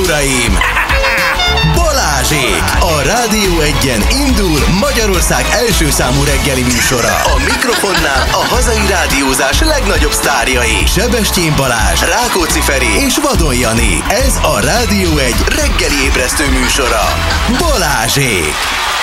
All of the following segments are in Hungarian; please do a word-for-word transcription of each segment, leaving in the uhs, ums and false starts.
uraim! Balázsék! A Rádió Egyen indul Magyarország első számú reggeli műsora. A mikrofonnál a hazai rádiózás legnagyobb sztárjai. Sebestyén Balázs, Rákóczi Feri és Vadon Jani. Ez a Rádió Egy reggeli ébresztő műsora. Balázsék!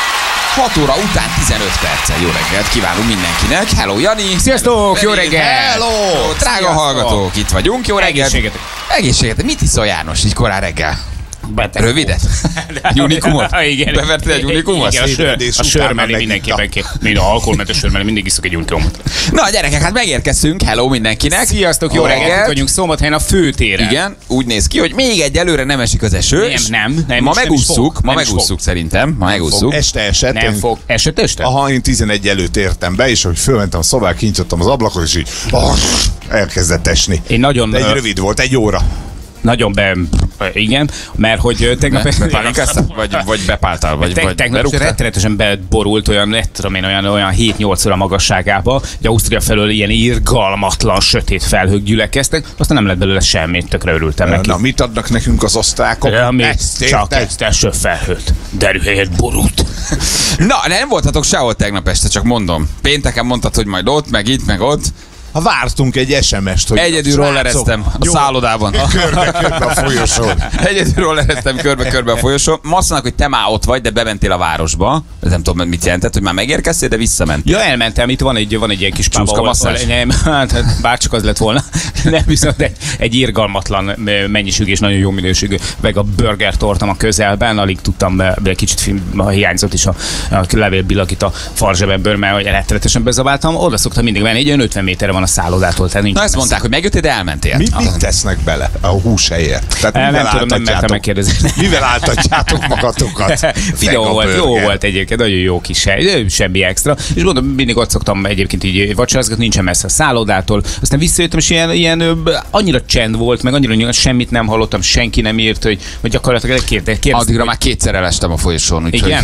hat óra után tizenöt perccel. Jó reggelt kívánunk mindenkinek. Hello, Jani! Sziasztok! Jó reggel! Hello! Drága Sziasztok. hallgatók, itt vagyunk. Jó reggelt! Egészségetek! Egészségetek! Mit iszol, János, így korán reggel? Beteg. Rövidet? Unikumot? Igen. Bevertél egy unikumot? Igen, a, sör, a sör mellé mindenképpen kell. Mind a alkoholmentes sör mellé mindig iszok egy unikumot. Na gyerekek, hát megérkeztünk. Hello mindenkinek. Sziasztok, jó Oh. reggelt! Vagyunk Szombathelyen a főtéren. Igen, úgy néz ki, hogy még egy előre nem esik az eső. Nem, nem, nem, Ma most nem is megússzuk, fog. ma Nem is megússzuk fog. szerintem. Ma megússzuk. Este esett. Nem én, fog. Esett este? Aha, én tizenegy előtt értem be, és hogy fölmentem a szobába, kinyitottam az ablakot, és így oh, elkezdett esni. Én nagyon... De egy ö, rövid volt, egy óra. Nagyon be... Igen, mert hogy ö, tegnap... Bepálinkáztál? Vagy, vagy bepáltál? Vagy, Te, vagy tegnap berúgtál? rettenetesen beborult olyan, nem tudom én, olyan, olyan hét-nyolc óra magasságába, hogy Ausztria felől ilyen irgalmatlan, sötét felhők gyülekeztek, aztán nem lett belőle semmit, tökre örültem neki. Na, mit adnak nekünk az osztrákok? Ja, mi? Ezt Csak érted? ezt első felhőt. Derűhelyett borult. Na, nem voltatok sehol tegnap este, csak mondom. Pénteken mondtad, hogy majd ott, meg itt, meg ott. Ha vártunk egy es em est, hogy Egyedül srácok, rollereztem a jó, szállodában. Körbe-körbe a folyosón. Egyedül rollereztem körbe-körbe a folyosón. Ma azt mondják, hogy te már ott vagy, de bementél a városba. Ez nem tudom, mit jelentett, hogy már megérkeztél, de visszamentél. Ja, elmentem, itt van egy, van egy ilyen kis pub, Csúszka ahol, masszázs? nem, hát bárcsak az lett volna. Nem, viszont egy, egy irgalmatlan mennyiségű és nagyon jó minőségű meg a burger tortam a közelben, alig tudtam be, be kicsit film, hiányzott is a, a levélbilagit a farzsebemből, mert hogy rettenetesen bezabáltam. Oda szoktam mindig menni, egy olyan ötven méterre van a szállodától. Tehát nincs Na ezt messze. mondták, hogy megjöttél, de elmentél. Mit, mit tesznek bele a hús helyett? Tehát El, mivel nem tudom, nem mertem áltatjátok? megkérdezni. Mivel áltatjátok magatokat? Videó Vega volt, jó burger. volt egyébként, nagyon jó kis hely, semmi extra. És mondom, mindig ott szoktam egyébként így vacsorázgatni, nincsen messze a szállodától. Aztán visszajöttem, és ilyen, ilyen ö, annyira csend volt, meg annyira semmit nem hallottam, senki nem írt, hogy, hogy gyakorlatilag kérdeztem. Addigra már kétszer elestem a folyosón. Úgyhogy... Igen?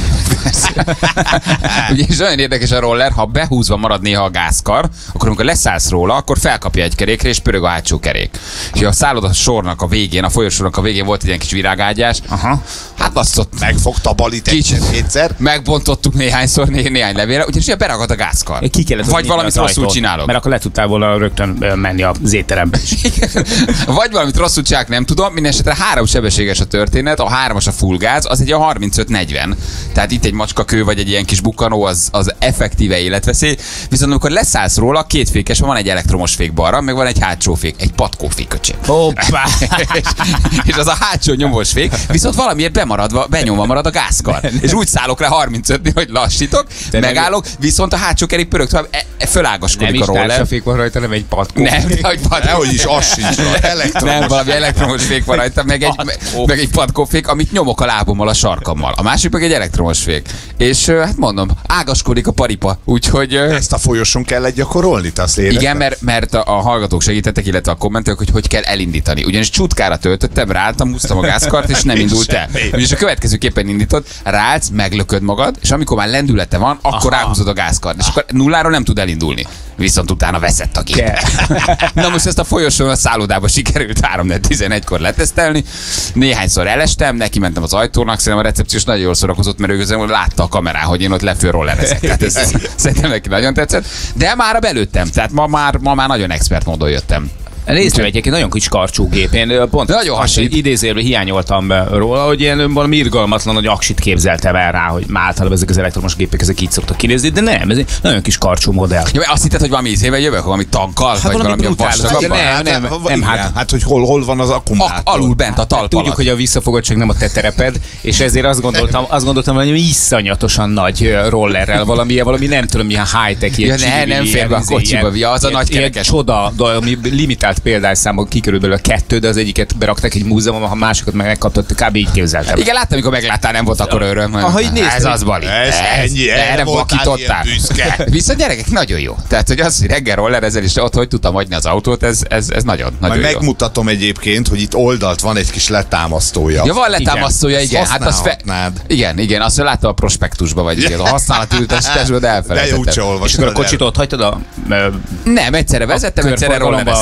Ugye, és olyan érdekes a roller, ha behúzva marad néha a gázkar, akkor amikor leszállsz róla, akkor felkapja egy kerékre, és pörög a hátsó kerék. És a szálloda sornak a végén, a folyosónak a végén volt egy ilyen kis virágágyás. Aha. Hát azt ott Megfogta a balit egyszer-kétszer. megbontottuk néhányszor, né- néhány levélre, úgyhogy ugye beragad a gázkar. Ki kellett Vagy nyitni valamit az rosszul ajtót, csinálok. Mert akkor le tudtál volna rögtön ö, menni az étterembe is. Vagy valamit rosszul csinálok, nem tudom. Mindenesetre három sebességes a történet, a hármas a full gáz, az egy a harmincöt negyven. Tehát itt egy macskakő vagy egy ilyen kis bukkanó, az, az effektíve életveszély. Viszont amikor leszállsz róla, két fékes van, van egy elektromos fék balra, meg van egy hátsó fék, egy patkófék, öcsém. Hoppá! és, és az a hátsó nyomós fék, viszont valamiért bemaradva, benyomva marad a gázkar. És úgy szállok rá harmincötni, hogy lassítok, De nem- megállok, viszont a hátsó kerék pörög tovább, e, e, Nem fölágaskodik is a roller. társafék van rajta, nem egy patkó. Nem, de hogy patkó. Nehogy is, az sincs rajta. Elektromos. Nem, valami elektromos fék van rajta, meg egy, Patkó. meg egy patkófék, amit nyomok a lábommal, a sarkammal. A másik meg egy elektromos fék. És ö, hát mondom, ágaskodik a paripa, úgyhogy... ö, Ezt a folyosón kellett gyakorolni, te azt érezted? Igen, mert, mert a, a hallgatók segítettek, illetve a kommentők, hogy hogy kell elindítani. Ugyanis csutkára töltöttem, ráálltam, húztam a gázkart, és nem indult el. Ugyanis a következőképpen indított, ráállsz, meglököd magad, és amikor már lendülete van, akkor Aha. ráhúzod a gázkart. És akkor nulláról nem tud elindulni. Viszont utána veszett a gép. Kell. Na most ezt a folyosón a szállodába sikerült három tizenegykor letesztelni. Néhányszor elestem, neki mentem az ajtónak, szerintem a recepciós nagyon jól szórakozott, mert ő közben látta a kamerán, hogy én ott lefő rollerezek. Tehát ez, ez, szerintem neki nagyon tetszett. De mára belőttem, tehát ma már, ma már nagyon expert módon jöttem. Néztem egyébként nagyon kis karcsú gép. Én pont Nagyon hasít. idézőjelben hiányoltam be róla, hogy ilyen valami irgalmatlan, hogy aksit képzeltem el rá, hogy már általában ezek az elektromos gépek ezek így szoktak kinézni, de nem, ez egy nagyon kis karcsú modell. Ja, mert azt hitted, hogy valami izével jövök, valami tankkal, hát vagy valami valami brutális. vastagabban? Nem, nem, hát, nem, igen, hát- hát hogy hol, hol van az A, akkumulátor? alul bent a talp Tudjuk, alatt. hogy a visszafogottság nem a te tereped, és ezért azt gondoltam, azt gondoltam, hogy valami iszonyatosan nagy ö, rollerrel, valami, valami nem tudom, milyen high-tech, ilyen Ja, ne, csivili, nem fér ilyen be a izé, kocsiba, ilyen- via, az a ilyen- nagy ilyen kerekes. Csoda, de ami limitált példányszámok, ki körülbelül a kettő, de az egyiket beraktak egy múzeumban, a másikat meg megkaptad, kb. Így képzeltem. Igen, láttam, amikor megláttál, nem volt akkor öröm. Aha, így néztem. Ez az, Bali. Ez ennyi, erre erre voltál vakítottál. ilyen büszke. Viszont gyerekek, nagyon jó. Tehát, hogy az, hogy reggel rollerezel, és ott hogy tudtam hagyni az autót, ez, ez, ez nagyon, nagyon Majd jó. megmutatom egyébként, hogy itt oldalt van egy kis letámasztója. Ja, van letámasztója, igen. Ezt Hát az fe... használhatnád. Igen, igen, azt láttam a prospektusban, vagy igen, a használati ültesítésben, de De elfelejtettem. úgyse És olvastad akkor a kocsit el. ott hagytad a... ö, Nem, egyszerre vezettem, egyszerre körforgalomba rollereztem. vész-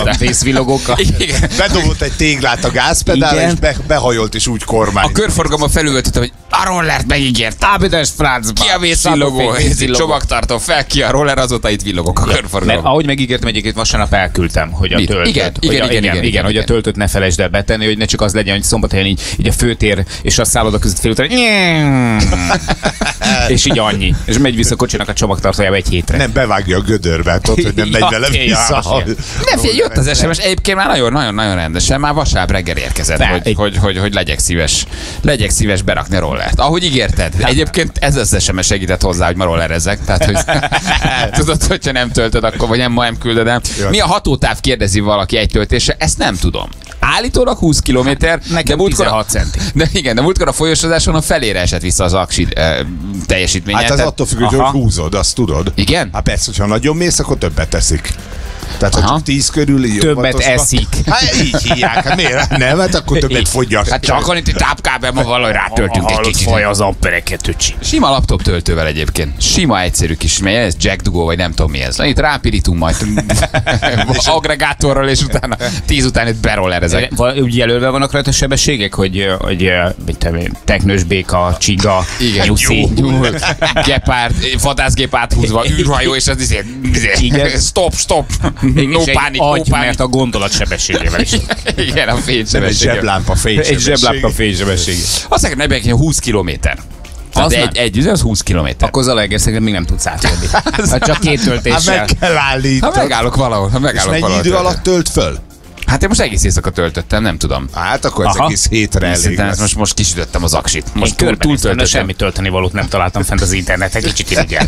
villogókkal. Igen. Bedobott egy téglát a gázpedálra, Igen. és be, behajolt, és úgy kormány. A körforgalomban felülöltöttem, hogy a rollert megígért. Tábítés francba. Ki a vészvillogó? Csomagtartó fel, ki a roller, azóta itt villogok a Mert körforgalomban. ahogy megígértem, egyébként vasárnap elküldtem, hogy a Mit? töltőt. Igen, hogy igen, a, igen, igen, igen, igen, hogy igen. a töltőt ne felejtsd el betenni, hogy ne csak az legyen, hogy szombathelyen így, így a főtér és a szálloda között félúton, és így annyi. És megy vissza a kocsinak a csomagtartójába egy hétre. Nem bevágja a gödörbe, tudod, hogy nem megy Ja, vele ja, vissza. ja. Nem, figyelj, jött az es em es, egyébként már nagyon-nagyon-nagyon rendesen, már vasárnap reggel érkezett, De, hogy, egy- hogy, hogy, hogy legyek szíves, legyek szíves berakni a rollert. Ahogy ígérted. Egyébként ez az es em es segített hozzá, hogy ma rollerezzek. Tehát, hogy tudod, hogyha nem töltöd, akkor vagy nem ma nem küldöd el. Mi a hatótáv, kérdezi valaki egy töltésre, ezt nem tudom. Állítólag húsz kilométer, Nekem tizenhat centi. De igen, de múltkor a folyósodáson a felére esett vissza az aksi e, teljesítménye. Hát ez Tehát- attól függ, hogy Aha. hogy húzod, azt tudod. Igen? Hát persze, hogyha nagyon mész, akkor többet teszik. Tehát, ha Aha. csak tíz körül így Többet óvatosba- eszik. Hát így hívják, hát miért? Nem, hát akkor többet fogyaszt. Hát csak van itt egy tápkábel, ma valahogy rátöltünk egy kicsit. Faj az ampereket, öcsi. Sima laptop töltővel egyébként. Sima, egyszerű kis, mely ez Jack Dugó, vagy nem tudom mi ez. Na, itt rápirítunk majd agregátorral, és utána tíz után itt berollerezek. Val- Úgy jelölve vannak rajta sebességek, hogy, hogy mit tudom én, teknős béka, csiga, Igen, nyuszi. nyúl, gepárd, vadászgép áthúzva, űrhajó, és az izé, Igen. stop, stop, És no egy pánik, no agy, pánik. mert a gondolat sebességével is. Igen, a Nem egy fénysebesség. zseblámpa fénysebesség. Egy zseblámpa fénysebesség. Azt nekem ne hogy húsz kilométer. Tehát Az egy, nem. egy, az húsz kilométer. Akkor Zalaegerszegen még nem tudsz átjönni. Hát csak két Hát töltéssel. meg kell Ha állítani. megállok valahol, ha És megállok mennyi valahol. idő tölteni. alatt tölt föl? Hát én most egész éjszaka töltöttem, nem tudom. Hát akkor ez Aha. egész hétre elég Szerintem lesz. most, most kisütöttem az aksit. Most Most túl, túl körbenéztem, de töltöttem. semmi tölteni valót nem találtam fent az interneten, kicsit irigyel.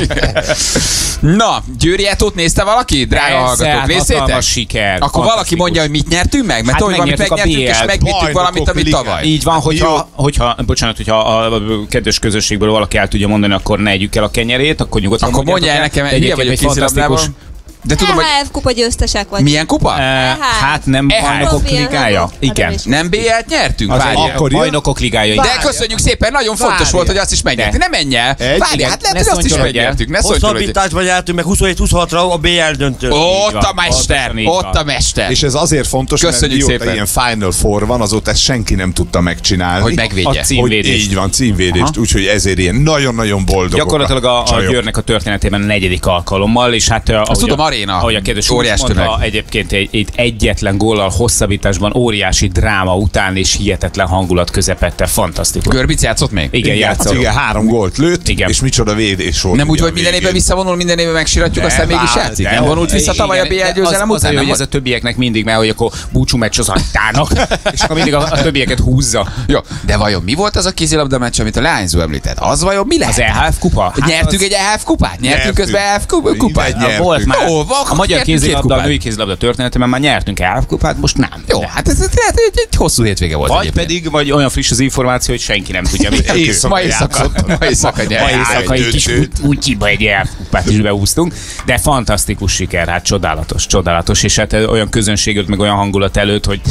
Na, Győri Etót nézte valaki? Drága hallgatók, nézzétek? hatalmas siker. Akkor valaki Fantasztikus. mondja, hogy mit nyertünk meg? Mert Hát tudod, valamit megnyertük a megnyertünk, és bé el-t. megvittük valamit, Bajnokok amit Ligája. tavaly. Így van, Jó. hogyha, hogyha, bocsánat, hogyha a kedves közösségből valaki el tudja mondani, akkor ne együk el a kenyerét, akkor nyugodtan Akkor mondja el mondjátok nekem, De hülye egyébként vagyok egy kézilabdában. fantasztikus- De tudom, hogy é há ef kupa győztesek vagy. milyen kupa? Eh, Hát nem E H F. bajnokok ligája? Igen. Nem bé el-t nyertünk? Az Várjál. egy Akkor jön? bajnokok ligája. De köszönjük szépen, nagyon fontos Várjál. volt, hogy azt is megnyertük. Nem menj el. Egy- Várjál, igen, hát lehet, ne hogy azt is szontyolodj el. megnyertük. Ne szontyolodj. Hosszabbításban jártunk meg huszonhét huszonhatra a bé el döntő. Ott van, a mester, pontosan így van. ott a mester. És ez azért fontos, Köszönjük mert mióta szépen. ilyen Final Four van, azóta ezt senki nem tudta megcsinálni. Hogy megvédje. A Hogy címvédést. így van, címvédést, úgyhogy ezért ilyen nagyon-nagyon boldogok. Gyakorlatilag a, a csajok. Győrnek a történetében a negyedik alkalommal, és hát ahogy tudom, a, aréna. ahogy a kedves Óriás úr mondta, tömeg. egyébként egy, egy egyetlen góllal hosszabbításban óriási dráma után és hihetetlen hangulat közepette, fantasztikus. Görbic játszott még? Igen, Igen, játszott. igen, három gólt lőtt, Igen. és micsoda védés volt. Nem úgy, ugye hogy a minden évben végén. visszavonul, minden évben megsiratjuk, De, aztán mégis vár, játszik. de Nem vonult jó. vissza tavaly a bé el Igen, győzelem az, az, után? hogy Nem ez a többieknek mindig, mert hogy akkor búcsú meccs az anytának, és akkor mindig a, a többieket húzza. Jó, de vajon mi volt az a kézilabda meccs, amit a leányzó említett? Az vajon mi lehet? Az é há ef kupa? Hát Nyertünk az- egy é há ef kupát? Nyertünk Nyertünk. közben é há ef kup- kupát? Mindegy, nyertünk. Volt már. Jó, van, A magyar nyertünk két kézilabda, a kupát. női kézilabda történetében már nyertünk é há ef kupát, most nem. Jó, De- hát ez, ez lehet, hogy egy, egy hosszú hétvége volt Vagy egyébként. pedig, vagy olyan friss az információ, hogy senki nem tudja, mit tök ő. Éjszaka Ma éjszaka, játszottak. ma éjszaka Ma nyert. éjszaka egy kis döntőt. útjiba egy é há ef kupát is beúztunk, de fantasztikus siker, hát csodálatos, csodálatos, és hát olyan közönségült, meg olyan hangulat előtt, hogy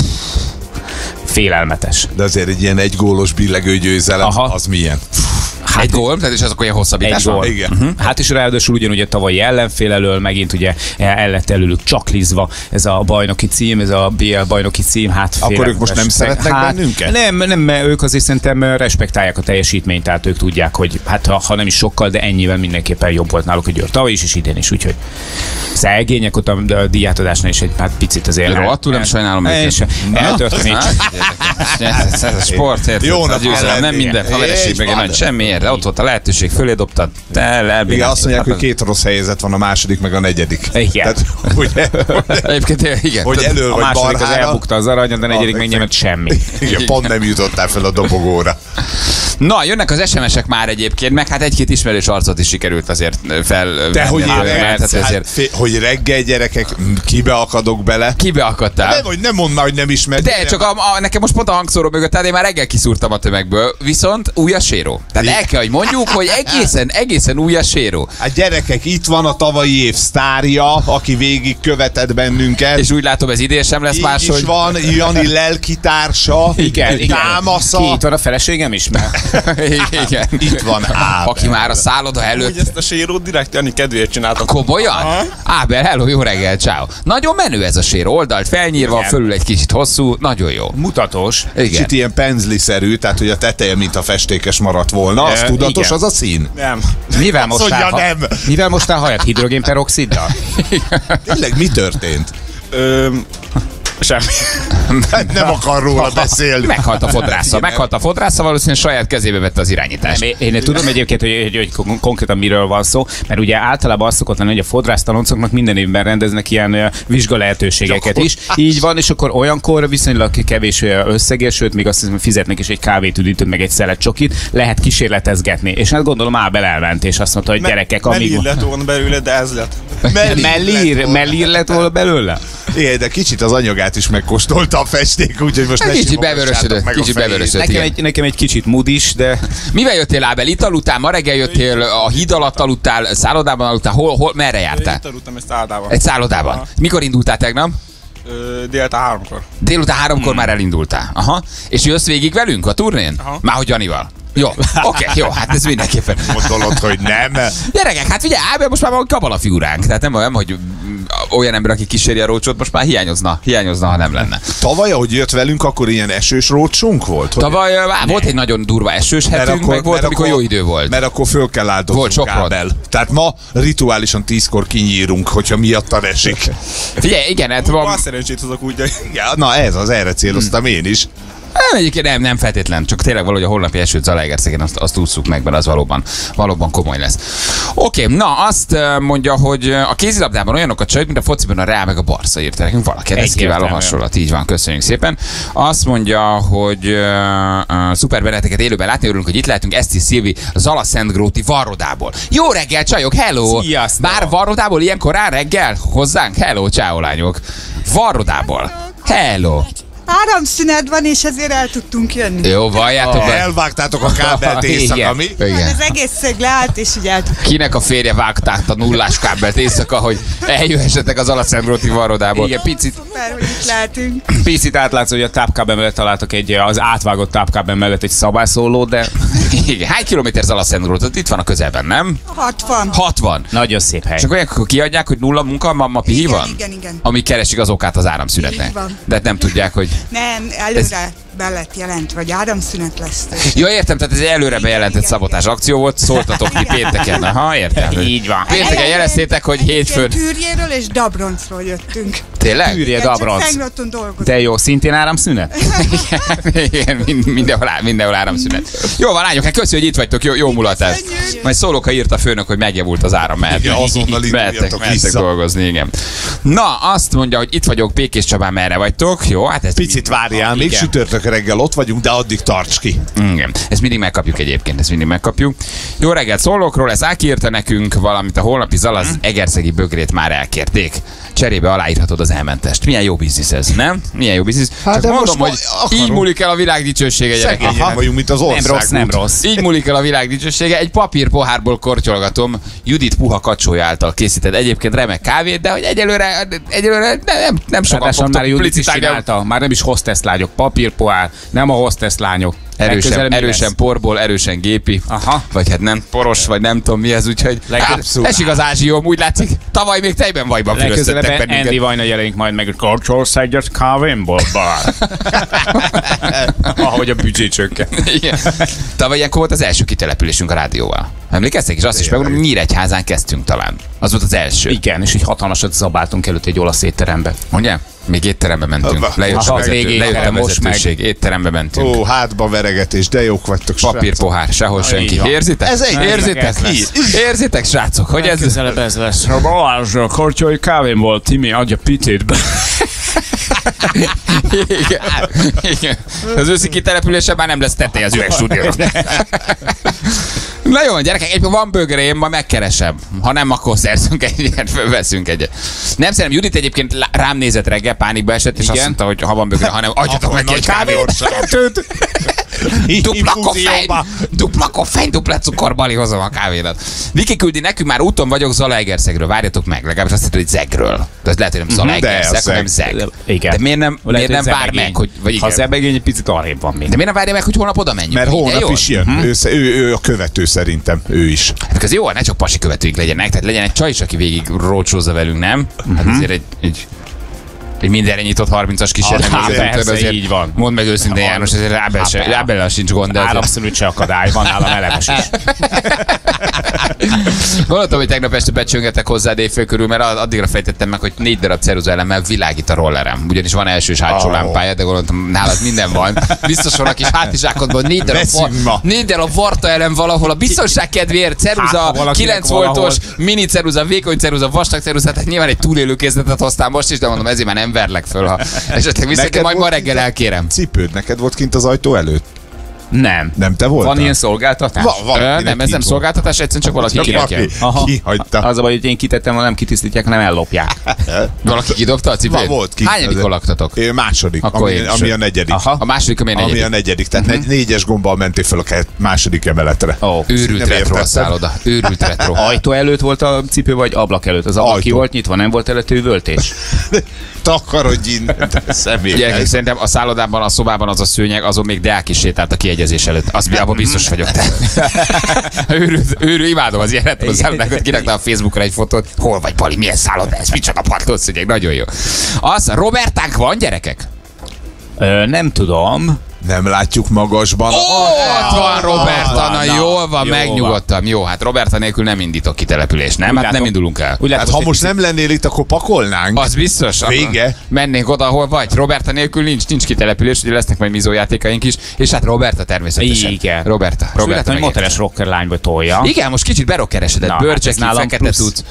félelmetes. De azért egy ilyen egy gólos billegő győzelem, Aha. az milyen? Egy gól, tehát és azok olyan hosszabbítás Egy van? gól. Igen. Uh-huh. Hát és ráadásul ugyanúgy a tavalyi ellenfél elől megint ugye el lett előlük csaklizva ez a bajnoki cím, ez a bé el bajnoki cím, hát Akkor ők félelmetes. most nem szeretnek hát, bennünket? Nem, nem, mert ők azért szerintem respektálják a teljesítményt, tehát ők tudják, hogy hát ha, ha nem is sokkal, de ennyivel mindenképpen jobb volt náluk a Győr tavaly is, és idén is, úgyhogy szegények ott a, a díjátadásnál is egy hát picit azért. Rohadtul nem sajnálom Én őket. sem. Eltörténik. Ez, ez, ez a sport, érted? Jó A nap győzelem, kell nem lenni. minden, ha vereség És meg egy van. nagy semmiért, de ott volt a lehetőség, fölé dobtad, te elbíráltad. Igen, azt mondják, hogy két rossz helyzet van, a második meg a negyedik. Igen. Tehát, ugye, Egyébként igen. hogy elől A vagy második az balhára. elbukta az aranyat, de a negyedik A- meg nyert semmi. Igen, pont nem jutottál fel a dobogóra. Na, jönnek az es em esek már egyébként, meg hát egy-két ismerős arcot is sikerült azért fel. De hogy venni, én, mert hát, hát ezért fé- hogy reggel gyerekek, kibe akadok bele. kibe akadtál? Nem, hogy nem mondd már, hogy nem ismer. De csak a, a, nekem most pont a hangszóró mögött, tehát én már reggel kiszúrtam a tömegből, viszont új a séró. Tehát Igen. elküldtem kell, hogy mondjuk, hogy egészen, egészen új a séró. Hát gyerekek, itt van a tavalyi év sztárja, aki végig követett bennünket. És úgy látom, ez idén sem lesz így máshogy. is van Jani lelkitársa, Igen, igen. támasza. Ki, itt van a feleségem is, mert Igen. Itt van Ábel. Aki már a szálloda Hogy előtt. ezt a sérót direkt Jani kedvéért csináltak. Komolyan? Aha. Ábel, hello, jó reggel, ciao. Nagyon menő ez a sér, oldalt felnyírva, Igen. fölül egy kicsit hosszú, nagyon jó. mutatós. Igen. Kicsit ilyen penzliszerű, tehát hogy a teteje, mint a festékes maradt volna. Az E, tudatos, igen. az a szín? Nem. Mivel Azt mostál, mondja, ha... nem. Mivel mostál hajat? Hidrogénperoxiddal? Tényleg mi történt? Ö, semmi. Hát nem akar róla beszélni. Meghalt a fodrásza, meghalt a fodrásza, valószínűleg saját kezébe vette az irányítást. Nem, én, én tudom egyébként, hogy, hogy, hogy kon- konkrétan miről van szó, mert ugye általában az szokott lenni, hogy a fodrásztaloncoknak minden évben rendeznek ilyen uh, vizsga lehetőségeket is. Így van, és akkor olyankor viszonylag kevés ö, összegért, sőt, még azt hiszem, fizetnek is egy kávétüdítőt, meg egy szelet csokit, lehet kísérletezgetni. És hát gondolom Ábel elment, és azt mondta, hogy gyerekek, amíg... Mellír lett volna belőle, de ez lett. Mellír, mellír lett volna belőle? Igen, de kicsit az anyagát is megkóstolta a festék, úgyhogy most ne Kicsit simogassátok bevörösödött, meg a kicsit fejét. bevörösödött. Nekem Igen. egy, nekem egy kicsit mood is, de Mivel jöttél, Ábel? Ital után, ma reggel jöttél, a híd alatt aludtál, szállodában aludtál, hol, hol, merre jártál? Itt aludtam egy szállodában. Egy szállodában. Mikor indultál tegnap? Ö, Délután háromkor. Délután háromkor már elindultál. Aha. És jössz végig velünk a turnén? Aha. Már hogy Janival. Jó, oké, okay, jó, hát ez mindenképpen. Gondolod, hogy nem? Gyerekek, hát figyelj, Ábel most már van kabala figuránk, tehát nem olyan, hogy olyan ember, aki kíséri a rócsót, most már hiányozna, hiányozna, ha nem lenne. Tavaly, ahogy jött velünk, akkor ilyen esős rócsunk volt? Hogy Tavaly á, volt egy nagyon durva esős hetünk, meg volt, amikor jó idő volt. Mert akkor föl kell Volt áldoznunk, sok rod. Ábel. Tehát ma rituálisan tízkor kinyírunk, hogyha miattan esik. Figyelj, igen, hát Van van, szerencsét hozok úgy, de Ja, na ez az, erre céloztam én is. nem, egyébként nem, nem feltétlen, csak tényleg valahogy a holnapi esőt Zalaegerszegen azt, azt ússzuk meg, mert az valóban, valóban komoly lesz. Oké, na azt eh, mondja, hogy a kézilabdában olyanok a csajok, mint a fociban a Real meg a Barca, írta nekünk valaki. Ez Egyértelmű. kiváló hasonlat, így van, köszönjük szépen. Azt mondja, hogy uh, uh, szuper benneteket élőben látni, örülünk, hogy itt lehetünk, Eszti Szilvi Zala Szentgróti Varrodából. Jó reggel, csajok, hello! Sziasztok! Bár Varrodából ilyen korán reggel hozzánk? Hello, ciao lányok! Varrodából. Hello! Áramszünet van, és ezért el tudtunk jönni. Jó, valljátok be. Elvágtátok a kábelt éjszaka, Igen. mi? Igen. Az egész szög leállt, és így el tudtunk. Kinek a férje vágták a nullás kábelt éjszaka, hogy eljöhessetek az Alacendróti Varrodából. igen, picit, Szuper, hogy itt lehetünk. picit átlátsz, hogy a tápkábel mellett találtak egy, az átvágott tápkábel mellett egy szabályszóló, de Igen, hány kilométer Alacendrót? Itt van a közelben, nem? hatvan. hatvan. nagyon szép hely. És akkor olyankor kiadják, hogy nulla munka, ma pihi Igen, van? igen, igen. Amíg keresik az okát az áramszünetnek. Így van. De hát nem tudják, hogy... Nem, előre be lett jelentve, hogy áramszünet lesz. Ja, értem, tehát ez egy előre bejelentett igen, szabotás igen. akció volt, szóltatok ki pénteken. Aha, értem. Így van. Pénteken jeleztétek, hogy hétfőn... Tűrjéről és Dabroncról jöttünk. Tényleg? Tűrje Igen, csak Dabronc. Szentgróton dolgozunk. De jó, szintén áramszünet? Igen, mind- mindenhol, á- mindenhol áramszünet. Jó van, lányok, hát köszi, hogy itt vagytok, jó, jó mulatás. Köszönjük. Majd szólok, ha írt a főnök, hogy megjavult az áram, mehettek. Igen, azonnal mehettek, induljatok mehettek vissza. dolgozni, igen. Na, azt mondja, hogy itt vagyok, Békés Csabán, merre vagytok? Jó, hát ez Picit várjál, még Igen. sütörtök reggel ott vagyunk, de addig tarts ki. Igen, ezt mindig megkapjuk egyébként, ezt mindig megkapjuk. Jó reggelt, Szolnokról, ez Áki írta nekünk, valamint a holnapi Zalaz egerszegi bögrét már elkérték. Cserébe aláírhatod az elmentest. Milyen jó biznisz ez, nem? Milyen jó biznisz. Hát Csak de mondom, most hogy ma akarom. így múlik el a világ dicsősége, gyerekek. Szegények vagyunk, mint az Nem ország. rossz, nem rossz. Így múlik el a világ dicsősége. Egy papírpohárból kortyolgatom Judit puha kacsója által készített egyébként remek kávét, de hogy egyelőre, egyelőre nem, nem, nem sokan Ráadásul fogtok már Judit is publicitálni. csinálta, már nem is hostess lányok, papírpoár, nem a hostess lányok. Erősen, Legközelebb mi erősen lesz? porból, erősen gépi. Aha. Vagy hát nem, poros, vagy nem tudom mi ez, úgyhogy Legközelebb- hát, esik az ázsióm, úgy látszik, tavaly még tejben vajban füröztettek Legközelebb Andy bennünket. Vajna jelenik majd meg, hogy kapcsolsz egyet kávémból, bár. Ahogy a büdzsé csökken. Igen. Tavaly ilyenkor volt az első kitelepülésünk a rádióval. Emlékeztek? És azt is megmondom, Nyíregyházán kezdtünk talán. Az volt az első. Igen, és egy hatalmasat zabáltunk előtt egy olasz étterembe. Ugye? Még étterembe mentünk. Abba. Lejött a Aha, az vezető, régi lejött a étterem, most vezetőség. Étterembe mentünk. Ó, hátba veregetés, de jók vagytok, Papírpohár, sehol senki. így van. Érzitek? Ez egy- Érzitek? ez lesz. Érzitek, srácok, hogy ez... Közelebb ez lesz. A Balázs, a kortyói kávémból, Timi, adja pitét be. Igen. Igen. Az őszi kitelepülése már nem lesz tetej az üveg stúdiónak. Na jó, gyerekek, egyben van bögrém, ma megkeresem. Ha nem, akkor szerzünk egy ilyet, fölveszünk egyet. Nem szerintem, Judit egyébként lá- rám nézett reggel, pánikba esett, és Igen. azt mondta, hogy ha van bögrém, hanem adjatok Akkor neki egy nagy kávét. kávét. Dupla koffein, dupla koffein, dupla cukor, Bali, hozom a kávédat. Viki küldi nekünk, már úton vagyok Zalaegerszegről, várjatok meg, legalábbis azt hittem, hogy Zegről. De ez lehet, hogy nem Zalaegerszeg, hanem Zeg. Igen. De miért nem, miért nem vár meg, hogy... Vagy ha Zebegény egy picit arrébb van még. De miért nem várja meg, hogy holnap oda menjünk? Mert holnap is jön. Hm? Ő, ő, ő a követő szerintem, ő is. Hát az jó, ne csak pasi követőink legyenek, tehát legyen egy csaj is, aki végig rócsózza velünk, nem? Hát azért egy, egy egy mindenre nyitott harmincas kísérlet. Ah, persze, így van. Mondd meg őszintén, János, ezért rábele sincs gond. De abszolút se akadály, van nálam elemes is. Gondoltam, hogy tegnap este becsöngetek hozzá éjfél körül, mert addigra fejtettem meg, hogy négy darab ceruza elemmel világít a rollerem. Ugyanis van első és hátsó Oh. lámpája, de gondoltam, nálad minden van. Biztos van a kis hátizsákodban négy darab, var, négy darab varta elem valahol. A biztonság kedvéért ceruza, hát, kilenc voltos, mini ceruza, vékony ceruza, vastag ceruza, tehát nyilván egy túlélő készletet hoztál most is, de mondom, ezért már nem verlek föl, ha esetleg visszakér, majd ma reggel elkérem. Cipőd neked volt kint az ajtó előtt? Nem. Nem te voltál? Van ilyen szolgáltatás? Va, van, Ö, nem, ez nem szolgáltatás, egyszerűen csak valaki kirakja. Kihagyta. Az a baj, hogy én kitettem, nem kitisztítják, hanem ellopják. Valaki kidobta a cipőt? Va, volt kint. Hányadikon laktatok? Én második, Akkor ami, én is. ami a negyedik. Aha. A második, ami a Ami negyedik. a negyedik, tehát uh-huh. négyes gombbal mentél fel a ke- második emeletre. Ó. Őrült Nem retro a értettem. szálloda. Őrült retro. Ajtó előtt volt a cipő, vagy ablak előtt? Az ablak ki Ajtó. volt nyitva, nem volt előtt üvöltés? Takarodj innen, személy. Gyerekek, szerintem a szállodában, a szobában az a szőnyeg, azon még Deák is sétált a kiegyezés előtt. Az abban biztos vagyok. őrült, őrült, imádom az ilyen retro szállodákat. Kirakta a Facebookra egy fotót. Hol vagy, Pali, milyen szálloda ez? Micsoda padlószőnyeg, nagyon jó. Az, Robertánk van, gyerekek? Ö, nem tudom. Nem látjuk magasban. Ó, ott van Roberta, na na, jól van, jól megnyugodtam. Jó, hát Roberta nélkül nem indítok ki települést, nem? Úgy Hát nem látom. indulunk el. Úgy Hát látom, ha most nem lennél itt, akkor pakolnánk. Az biztos. Vége. Mennénk oda, ahol vagy. Roberta nélkül nincs, nincs kitelepülés, ugye lesznek majd mizójátékaink is, és hát Roberta természetesen. Igen. Roberta. Roberta, Roberta hogy moteres rocker lányba tolja. Igen, most kicsit berokkeresedett. Na, Bőrcseki, hát ez nálam fekete plusz. cucc.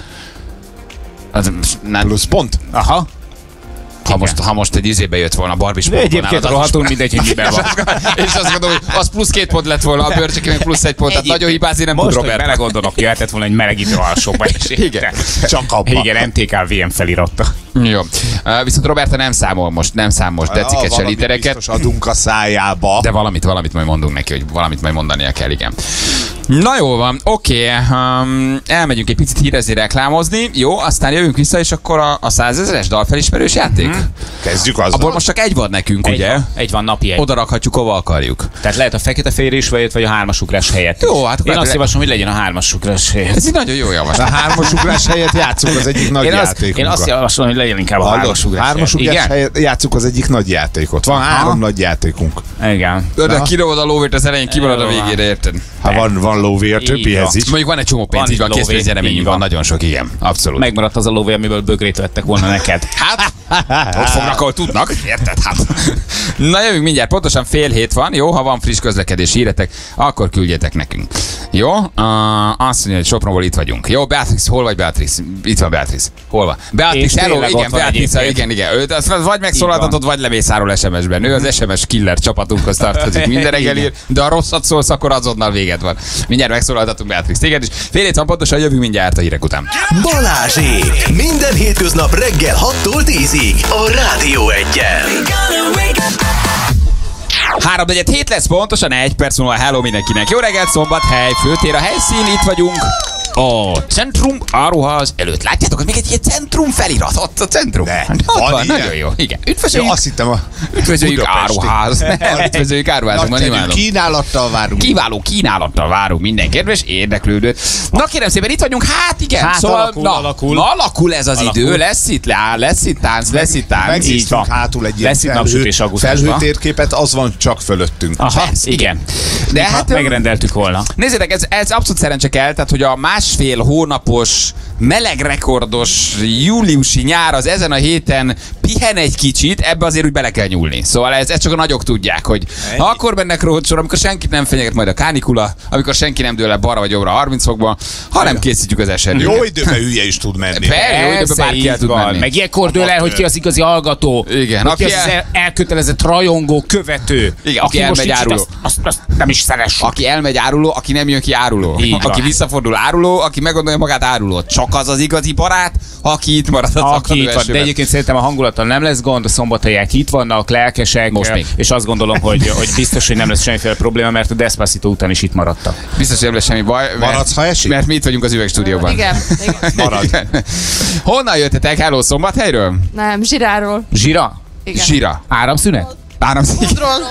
Az, nem, Plusz pont. Aha. ha, most, ha most egy izébe jött volna, Barbie De sportban egyébként nálad, az rohadtul is- mindegy, hogy miben van. És azt gondolom, hogy az plusz két pont lett volna, a Bőrcseki meg plusz egy pont, tehát nagyon hibázni nem tud Most, hogy Robert. belegondolok, jöhetett volna egy melegítő alsóba is. Igen. Csak abba. Igen, em té ká vé em feliratta. Jó. Uh, viszont Roberta nem számol most, nem szám most decikes se Valamit litereket. biztos adunk a szájába. De valamit, valamit majd mondunk neki, hogy valamit majd mondania kell, igen. Na jó van, oké, um, elmegyünk egy picit hírezni, reklámozni, jó, aztán jövünk vissza, és akkor a, a százezeres dalfelismerős játék. Mm-hmm. Kezdjük azzal. Abból most csak egy van nekünk, Egy ugye? van, egy van napi egy. Oda rakhatjuk, hova akarjuk. Tehát lehet a fekete félre is vagy, vagy a hármasugrás helyett. Jó, is. hát Én lehet- azt javaslom, hogy legyen a hármasugrás helyett. Ez egy nagyon jó A javaslat. hármasugrás helyett játszunk az egyik nagy Én azt, játékunkat. én azt javaslom, hogy legyen inkább a Hallod? hármasugrás Hármasugrás helyett. helyett játszunk az egyik nagy játékot. Van három nagy játékunk. Igen. Igen. De kilód a lóvért az elején, kimarad a Jó van. végére, érted? Ha van, van lóvé a Így többihez van. is. Mondjuk van egy csomó pénz, Van így van, itt lóvé, készpénz így nyereményünk van. van, nagyon sok, igen. Abszolút. Megmaradt az a lóvé, amiből bögrét vettek volna neked. Hát, ott fognak, ahol tudnak, érted? Hát. Na jövünk mindjárt, pontosan fél hét van, jó? Ha van friss közlekedés híretek, akkor küldjetek nekünk. Jó? Uh, azt mondja, hogy Sopronból itt vagyunk. Jó, Beatrice, hol vagy Beatrice? Itt van Beatrice. Hol van? És Beatrice, hello, tényleg igen, ott van Beatrice, egyébként. igen, igen. Őt azt vagy megszólaltatod, vagy lemészárol es em es-ben. Ő az es em es killer csapatunkhoz tartozik minden reggel ír, de ha rosszat szólsz, akkor azonnal véged van. Mindjárt megszólaltatunk Beatrice téged is. Fél hét van pontosan, jövünk mindjárt a hírek után. Balázsék! Minden hétköznap reggel hattól tízig a Rádió Egyen. három negyed hét lesz pontosan, egy perc múlva. Hello mindenkinek. Jó reggelt, Szombathely, főtér a helyszín, itt vagyunk. A Centrum áruház előtt. Látjátok, hogy még egy ilyen centrum felirat ott a centrum. Ne, ott van van, ilyen? nagyon jó. Igen. Jó, Üdvözöljük, azt hittem a üdvözöljük budapesti. áruház. Nem, üdvözöljük áruházakban, nagyszerű imádom. kínálattal várunk. Kiváló kínálattal várunk minden kedves érdeklődőt. Na kérem szépen, itt vagyunk, hát igen, Hát szóval alakul, na, alakul. na, alakul ez az Alakul. idő, lesz itt, lá, lesz itt tánc, lesz itt tánc. Így Megnéztünk van. hátul egy ilyen Lesz itt felhő, napsütés augusztusban. felhőtérképet, az van csak fölöttünk. Aha, Persze, igen. De Hát hát megrendeltük volna. nézzétek, ez, ez abszolút szerencse kell, tehát hogy a másfél hónapos melegrekordos júliusi nyár az ezen a héten pihen egy kicsit, ebbe azért úgy bele kell nyúlni. Szóval ez, ez csak a nagyok tudják, hogy ha akkor mennek rócsor, amikor senkit nem fenyeget majd a kánikula, amikor senki nem dől le balra vagy jobbra harminc fokba, hanem készítjük az esernyőket. Jó időben hülye is tud menni. Per, jó időben bárki el tud menni. Meg ilyenkor dől el, hogy ki az igazi hallgató. Igen, Hogy ki aki az, az el- el- elkötelezett rajongó, követő. Igen, aki most elmegy nincs itt, áruló. Azt, azt, azt nem is szeressük. Aki elmegy áruló, aki nem jön ki áruló. Így Aki van. visszafordul áruló, aki meggondolja magát áruló. Csak csak az az igazi barát, aki itt marad az Aki akadó itt van, de esőben. egyébként szerintem a hangulattal nem lesz gond, a szombathelyek itt vannak, lelkesek, Most még. és azt gondolom, hogy, hogy biztos, hogy nem lesz semmiféle probléma, mert a Despacito után is itt maradtak. Biztos, hogy nem lesz semmi baj. mert- Maradsz, ha esik? Mert mi itt vagyunk az üvegstúdióban. Igen, igen. Marad. Honnan jöttetek? Hello, Szombathelyről? Nem, Zsiráról. Zsira? Igen. Zsira. Áramszünet? Áramszik.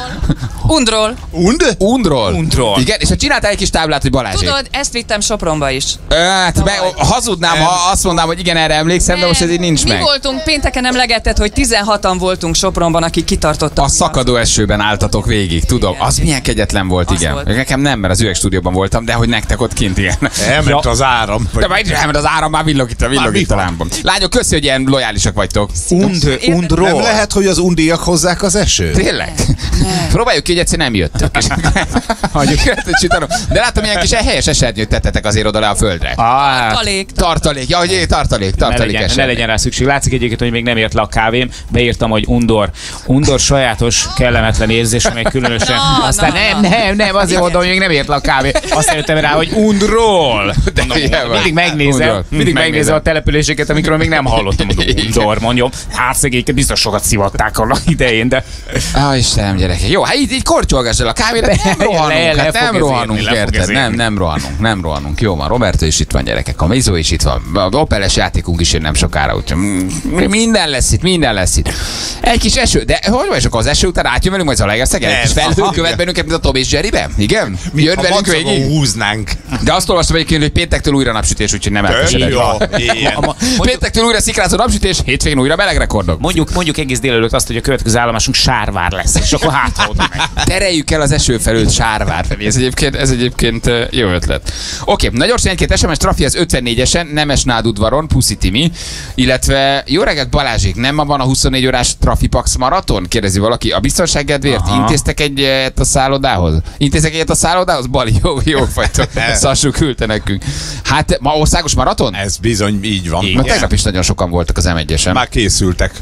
Undról. Und? Undról. Undról. Igen, és ha csináltál egy kis táblát, hogy Balázsék. Tudod, ezt vittem Sopronba is. Ö, Hát be, hazudnám, ha azt mondanám, hogy igen, erre emlékszem, de most ez így nincs Mi meg. voltunk, pénteken emlegetted, hogy tizenhatan voltunk Sopronban, akik kitartottak. A szakadó esőben álltatok végig, tudom. Igen. Az milyen kegyetlen volt, Az igen. volt. Nekem nem, mert az üvegstúdióban voltam, de hogy nektek ott kint igen. Elment az áram. De majd mert az áram már villog itt a, villog mi itt a van? lámpom. Lányok, köszi, hogy ilyen lojálisak vagytok. Und, undról. Nem lehet, hogy az undiak hozzák az esőt? Tényleg? Próbáljuk ki, hogy egyszer nem jöttök. És hagyjuk ezt csinálom. De látom, ilyen kis helyes esernyőt tettetek azért oda le a földre. Ah, Talék. Tartalék, ja, hogy tartalék, ne tartalék legyen, ne esernyő. legyen rá szükség. Látszik egyébként, hogy még nem ért le a kávém. Beírtam, hogy undor. Undor sajátos, kellemetlen érzés, amely különösen. Na, Aztán na, nem, na. nem, nem, azért mondom, hogy még nem ért le a kávé. Aztán jöttem rá, hogy undról. De Mondom, ilyen van. mindig megnézem, Undor. mindig Megnézem. megnézem a településeket, amikről még nem hallottam. Mondom, undor, mondjam. Hát szegényeket biztos sokat szivatták annak idején, de Á, Istenem, gyerekek. Jó, hát így, így kortyolgass el a kávére, nem Le- rohanunk, le- le hát nem fog ez rohanunk, érni, le fog érted? ez Nem, érni. nem rohanunk, nem rohanunk. Jó van, Roberto is itt van, gyerekek, a Mizó is itt van, a Opeles játékunk is jön nem sokára, úgyhogy mm, minden lesz itt, minden lesz itt. Egy kis eső, de hogy vagy, akkor az eső után átjön velünk majd Zalaegerszegen? Egy kis Nem. felhő Aha, követ igen. bennünket, mint a Tom és Jerryben? Igen? Mi Jön a velünk macagon végig? húznánk. De azt olvastam egyébként, hogy péntektől újra napsütés, úgyhogy nem elkeseredj. Jó, ilyen. Péntektől újra szikrázó napsütés, hétvégén újra meleg rekordok. mondjuk, mondjuk egész délelőtt azt, hogy a következő állomásunk Sárvár lesz, és akkor hát ha oda megy. Tereljük el az eső felől Sárvár felé. Ez egyébként, ez egyébként ö, jó ötlet. Oké, na gyorsan egy-két es em es trafi az ötvennégyesen, Nemes Nád udvaron, Puszi Timi, illetve jó reggelt Balázsék, nem ma van a huszonnégy órás Trafipax maraton? Kérdezi valaki. A biztonság kedvéért Aha. intéztek egyet a szállodához? Intéztek egyet a szállodához? Bali, jó, jó fajta. Szasú küldte nekünk. Hát ma országos maraton? Ez bizony így van. Ma tegnap is nagyon sokan voltak az em egyesen. Már készültek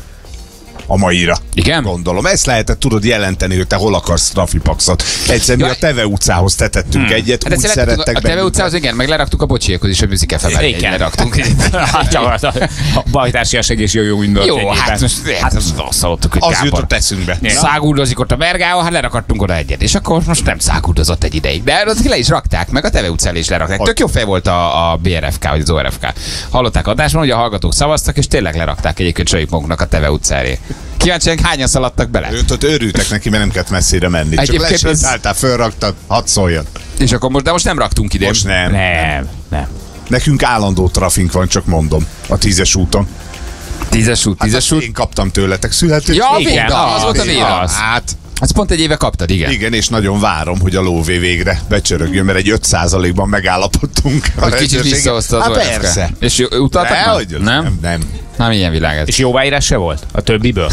a maira. Igen? Gondolom. Ezt lehetett tudod jelenteni, hogy te hol akarsz trafipaxot. Egyszer mi Ja. a Teve utcához tetettünk hmm. egyet, Hát úgy egyszer leraktuk szerettek a Teve bennünket. utcához, igen, meg leraktuk a bocsiékhoz is, a Music ef em-re. Igen. Leraktunk. Hát csak a, a bajtársias egész jó, jó indult. Jó, egyébben. hát most hát azt azt hallottuk, hogy Az Gábor jutott eszünkbe. száguldozik ott a Mergával, hát lerakadtunk oda egyet. És akkor most nem száguldozott egy ideig. De azt le is rakták, meg a Teve utcán is lerakták. Tök jó fej volt a, a bé er ef ká, vagy az o er ef ká. Hallották adásban, hogy a hallgatók szavaztak, és tényleg lerakták egyébként saját maguknak a Teve utcára. Kíváncsian hányan szaladtak bele? Őt ott örültek neki, mert nem kellett messzire menni. Csak Egyébként az- lesétáltál, fölraktad, hadd szóljon. És akkor most, de most nem raktunk ide. Most nem. Nem, nem. Nekünk állandó trafink van, csak mondom, a tízes úton. Tízes út, Hát tízes azt út. én kaptam tőletek születés. Ja, a Igen, Véda, az volt a az, Véda. az. Hát, Azt pont egy éve kaptad, igen. igen, és nagyon várom, hogy a lóvé végre becsörögjön, mert egy öt százalékban megállapodtunk. a Hogy kicsit rendőrséggel. visszahozta az Hát o er ef ká. persze. És jó- utaltak már? Dehogy, Nem? nem, nem. Nem ilyen világ ez. És jóváírás se volt? A többiből?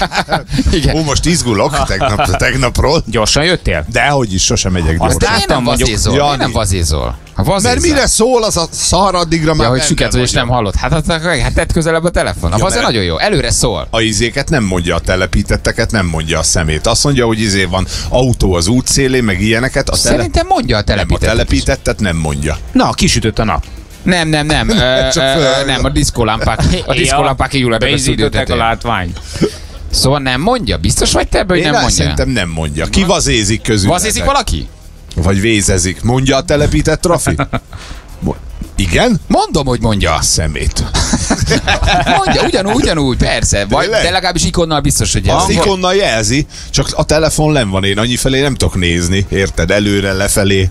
Igen. Ó, most izgulok tegnap, tegnapról. Gyorsan jöttél? Dehogy is, sosem megyek Azt gyorsan. De miért nem láttam, mondjuk- vazézol? Ja, Miért nem mi? vazézol? Ha vazézol. Mert mire szól az a szar, addigra már Ja, hogy benne süket vagy, és vagyok. nem hallod. Hát, hát, hát, hát tedd közelebb a telefon. A Ja, vaze mert- nagyon jó. Előre szól. A izéket nem mondja, a telepítetteket nem mondja a szemét. Azt mondja, hogy izé van autó az útszélén, meg ilyeneket. A tele... Szerintem mondja a nem, a telepítettet. telepítettet nem mondja. Na, kisütött a nap. Nem, nem, nem. Ö, Csak ö, föl- nem, a diszkólámpák. A diszkólámpák kigyulladt a stúdió Beizították a tetején. látvány. Szóval nem mondja? Biztos vagy te ebben, hogy Én nem nem mondja? szerintem nem mondja. Ki vazézik közül? Vazézik valaki? Vagy vézezik. Mondja a telepített trafi? Mo- Igen? Mondom, hogy mondja. A szemét. Mondja, ugyanúgy, ugyanúgy, persze. Vagy, Tényleg? de legalábbis ikonnal biztos, hogy Az ez. ikonnal jelzi, csak a telefon len van, én annyi felé nem tudok nézni. Érted? Előre, lefelé.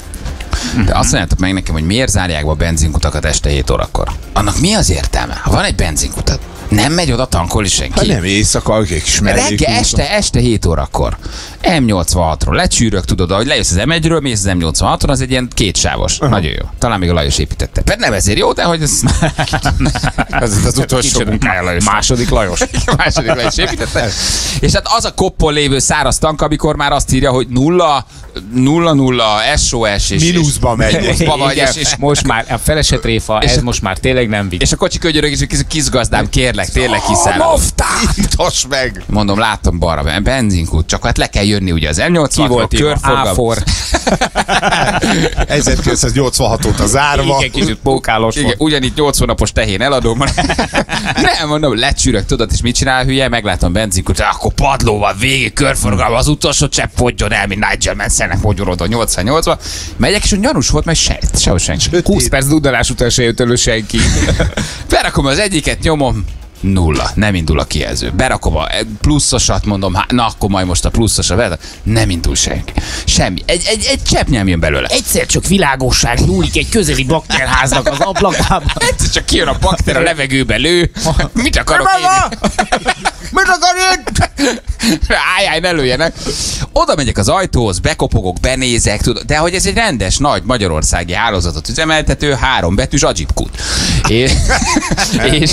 De azt mondjátok meg nekem, hogy miért zárják be a benzinkutakat este hét órakor? Annak mi az értelme? Ha van egy benzinkutat, nem megy oda tankolni senki. Hát nem éjszaka, egy kis mellékúton. Reggel, este, este hét órakor. em nyolcvanhatról lecsűrök, tudod, hogy lejössz az em egyről, mész az em nyolcvanhaton, az egy ilyen kétsávos. Uh-huh. Nagyon jó. Talán még a Lajos építette. Pedig nem ezért jó, de hogy ez, ez az utolsó Kicsoda munkája Lajos. Második Lajos. Második Lajos építette. És hát az a koppon lévő száraz tank, amikor már azt írja, hogy nulla nulla nulla, es o es és... Mínuszba megy. Mínuszba vagy, és, és, most már a feleset réfa, ez most már tényleg nem vicc. és a kocsi könyörög, és kis, kis gazdám, kérlek, tényleg kiszállok. Itas meg! Mondom, látom balra, benzinkút, csak hát le kell jönni ugye az em nyolcvanról, körforgalom. áfor. ezerkilencszáznyolcvanhat óta zárva. Igen, kicsit pókálos Igen, volt. ugyanitt nyolcvan napos tehén eladom. Nem, mondom, lecsürök, tudod, és mit csinál hülye? Meglátom benzinkút, akkor padlóval végig körforgalom, az utolsó csepp fogjon el, mint Nigel Mansellnek fogjon oda nyolcvan-nyolcvan. Megyek, és gyanús volt, mert se, sehol senki. húsz perc dudalás után se jött elő senki. Berakom az egyiket, nyomom, nulla, nem indul a kijelző. Berakom a pluszosat, mondom, hát, na akkor majd most a pluszosat, nem indul senki. Semmi. Egy, egy, egy csepp nem jön belőle. Egyszer csak világosság nyúlik egy közeli bakterháznak az ablakában. Egyszer csak kijön a bakter, a levegőbe lő. Mit akarok én? Mit akar itt? Álljál, ne lőjenek. Oda megyek az ajtóhoz, bekopogok, benézek, tudod, de hogy ez egy rendes, nagy magyarországi hálózatot üzemeltető, három betűs Ajipkút. És, és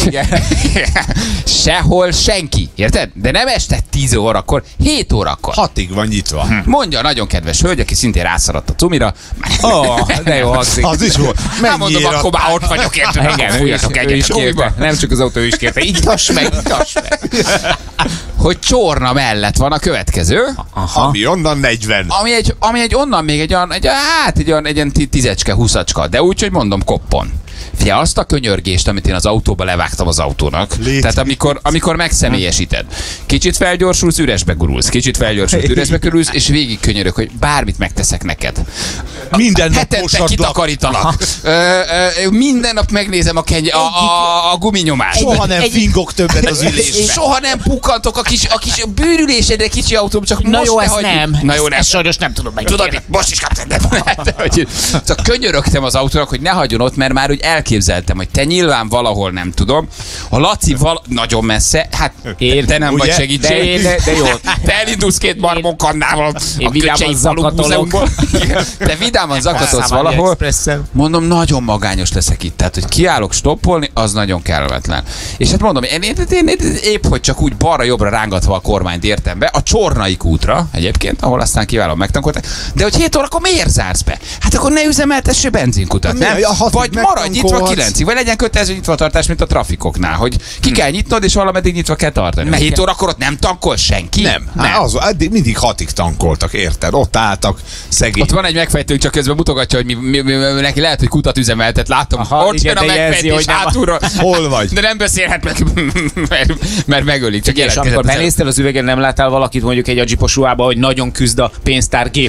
sehol senki, érted? De nem este tíz órakor, hét órakor. Hatig van nyitva. Mondja a nagyon kedves hölgy, aki szintén rászaradt a cumira. Oh, de jó hangzik. Az is volt. Hát mondom, akkor már ott vagyok, érted? Igen, ő is, ő is kérte. Nem csak az autó, ő is kérte. Itass meg, itass meg. Hogy Csorna mellett van a következő. Ami onnan negyven. Ami egy, ami egy onnan még egy olyan, egy, hát egy olyan, egy olyan tízecske, húszacska, de úgy, hogy mondom, koppon. Fia, azt a könyörgést, amit én az autóba levágtam az autónak. Légy. Tehát amikor, amikor megszemélyesíted. Kicsit felgyorsulsz, üresbe gurulsz. Kicsit felgyorsulsz, üresbe gurulsz, és végig könyörök, hogy bármit megteszek neked. Minden nap Hetente mosatlak. kitakarítalak. Ö, ö, minden nap megnézem a, keny- a, a, a guminyomást. Soha nem fingok többet az ülésbe. Soha nem pukkantok a kis, a kis bőrülésedre, kicsi autóm, csak Na most jó, ne ezt hagyjuk. nem. Na jó, Ezt- nem. ezt sajnos nem tudom meg. Tudod, itt most is kaptam. Csak könyörögtem az autónak, hogy ne hagyjon ott, mert már úgy elképzeltem, hogy te nyilván valahol nem tudom. A Laci val- nagyon messze, hát Értem, te nem ugye? vagy segítség. De, de, de jó. Te elindulsz két marmonkannával Én a vidáman Köcsei Falu zakatolok. Múzeumból. Te vidáman zakatolsz valahol. Mondom, nagyon magányos leszek itt. Tehát, hogy kiállok stoppolni, az nagyon kellemetlen. És hát mondom, én, én, én, én épp, hogy csak úgy balra-jobbra rángatva a kormányt értem be, a Csornai kútra egyébként, ahol aztán kiválóan megtankolták. De hogy hét órakor miért zársz be? Hát akkor ne üzemeltesse benzinkutat, Mi? nem? A hatig Vagy maradj nyitva megtankolhatsz. kilencig, vagy legyen kötelező nyitvatartás, mint a trafikoknál, hogy ki kell nyitnod, és valameddig nyitva kell tartani. Mert hét órakor ott nem tankol senki? Nem, nem. Az, eddig mindig hatig tankoltak, érted? Ott álltak, szegény. Ott van egy megfejtőnk, csak közben mutogatja, hogy mi, mi, mi, mi, neki lehet, hogy kutat üzemeltet. Látom, Aha, ott igen, jön a de jelzi, megfejtés hogy nem a- hátulról. Hol vagy? De nem beszélhet meg, mert, mert megölik. Csak És amikor jelentkezett. benéztél az üvegen, nem láttál valakit mondjuk egy Ajipos ruhába, hogy nagyon küzd a pénztárgép?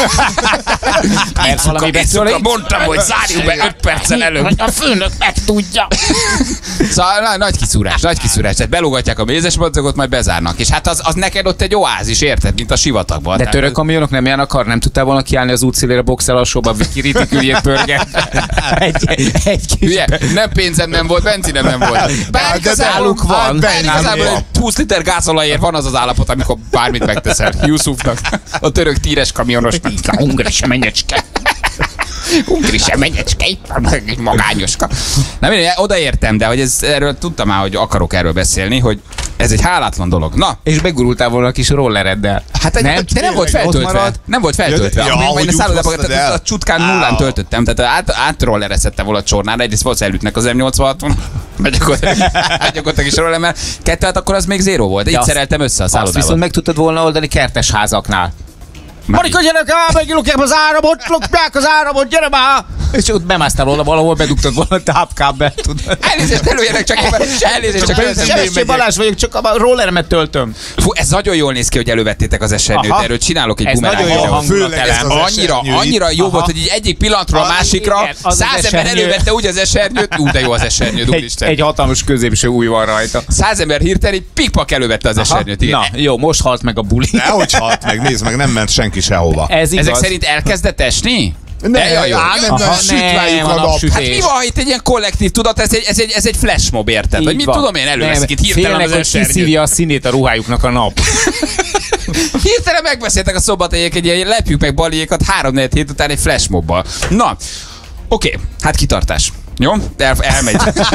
Mert valami Icuka, mondtam, hogy zárjuk be öt perccel előbb. A főnök meg tudja. Szóval na, nagy kiszúrás, nagy kiszúrás. Tehát belógatják a mézes madzagot, majd bezárnak. És hát az, az neked ott egy oázis, érted? Mint a sivatagban. De Tehát- török kamionok nem járnak arra, nem tudtál volna kiállni az útszélére boxel alsóba, kiriti küljét pörget. Egy, egy kis... Hülye, nem pénzem nem volt, benzinem nem volt. Bár de igazából, náluk van. hát bár igazából Náluk egy húsz liter gázolajért van az az állapot, amikor bármit megteszel. Yusufnak, a török tíres kamionosnak. Hungri semenyecske. Hungri semenyecske, itt van meg egy magányoska. Nem, én odaértem, de hogy ez, erről tudtam már, hogy akarok erről beszélni, hogy ez egy hálátlan dolog. Na, És begurultál volna a kis rollereddel. hát egy, Nem? de nem volt Tényleg, ott feltöltve. marad? Nem volt feltöltve. Ja, Ja, ahogy ja, úgy szállodában, hoztad tehát el. a csutkán nullán Á. töltöttem, tehát át, átrollerezhettem volna a csornára, egyrészt volt elütnek az em nyolcvanhaton, megyakodtak is rollemmel, kettő, hát akkor az még zéró volt, de De így azt- szereltem össze a Azt szállodával. viszont meg tudtad volna oldani kertes házaknál. Marika, gyere el, megilukják az áramot, lopják az áramot, gyere már! És ott bemásztál volna valahol, bedugtad volna a tápkábelt, tudod. Elnézést, előjjenek csak, elnézést, csak Sebessé Balázs vagyok, csak a rolleremet töltöm. Fú, ez nagyon jól néz ki, hogy elővettétek az esernyőt, Aha. erről csinálok egy Ez bumeráng nagyon jó videót. Főleg ez hangulatelem. az Annyira, esernyő annyira jó Aha. volt, hogy így egyik pillanatról a Ah, másikra igen, az az száz ember esernyő. elővette úgy az esernyőt, ú, de jó az esernyő, Egy, úristen. egy hatalmas középső új van rajta. Száz ember hirtelen egy pikpak elővette az esernyőt, igen. Na, jó, most halt meg a buli. Nehogy halt meg, nézd meg, nem ment senki sehova. Ez igaz. Ezek szerint elkezdett esni? Ne, Jaj, jaj, á, jaj. nem, Aha, nem, sütváljuk nem, a a nap. napsütés. Hát mi van, ha itt egy ilyen kollektív tudat, ez egy, ez egy, ez egy flashmob, érted? Vagy mit tudom én, előveszik itt hirtelen Félnek, az hogy esernyőt. kiszívja a színét a ruhájuknak a nap. Hirtelen megbeszéltek a szombathelyiek egy ilyen lepjük meg baliékat három négy hét után egy flashmobbal. Na, oké, hát kitartás. Jó? El, elmegy.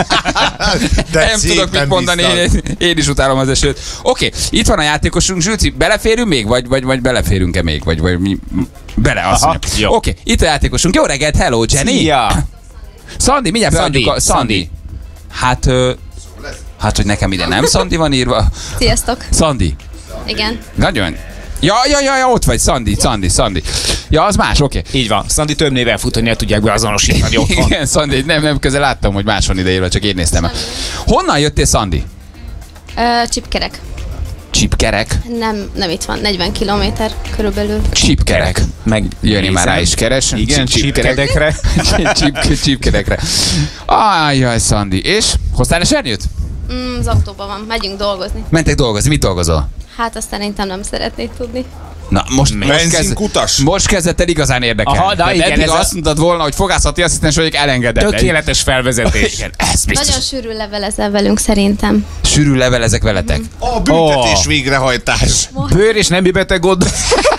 De Nem tudok mit mondani, én, én is utálom az esőt. Oké, okay, itt van a játékosunk, Zsülci, beleférünk még, vagy, vagy, vagy beleférünk-e még, vagy, vagy mi? Bele, azt mondja. Oké, okay, itt a játékosunk. Jó reggelt, hello, Jenny! Szia! Szandi, mindjárt Szandi, a... Szandi. Hát, ö, hát, hogy nekem ide nem Szandi van írva. Sziasztok! Szandi. Igen. Nagyon. Ja, ja, ja, ja, ott vagy, Szandi, Szandi, Szandi. Ja, az más, oké. Okay. Így van. Szandi több néven fut, hogy ne tudják beazonosítani otthon. Igen, Szandi, nem, nem, közben láttam, hogy más van ideírva, csak én néztem el. Honnan jöttél, Szandi? Uh, Csipkerek. Csipkerek? Nem, nem itt van, negyven kilométer körülbelül. Csipkerek. Meg Jönni már rá is keres. Igen, csipkerekre. Csip, csipkerekre. Ajjaj, Szandi. És? Hoztál esernyőt? Mm, az autóban van, megyünk dolgozni. Mentek dolgozni, mit dolgozol? Hát azt szerintem nem szeretnék tudni. Na, most, most, kezd, most kezdett el igazán érdekelni. Aha, de igen, eddig ez azt mondtad volna, hogy fogászati asszisztens vagyok, elengedett. Tökéletes felvezetés. Igen, ez biztos. Nagyon sűrű levelezel velünk szerintem. Sűrű levelezek veletek. A büntetés oh. végrehajtás. Bőr és nemi betegod.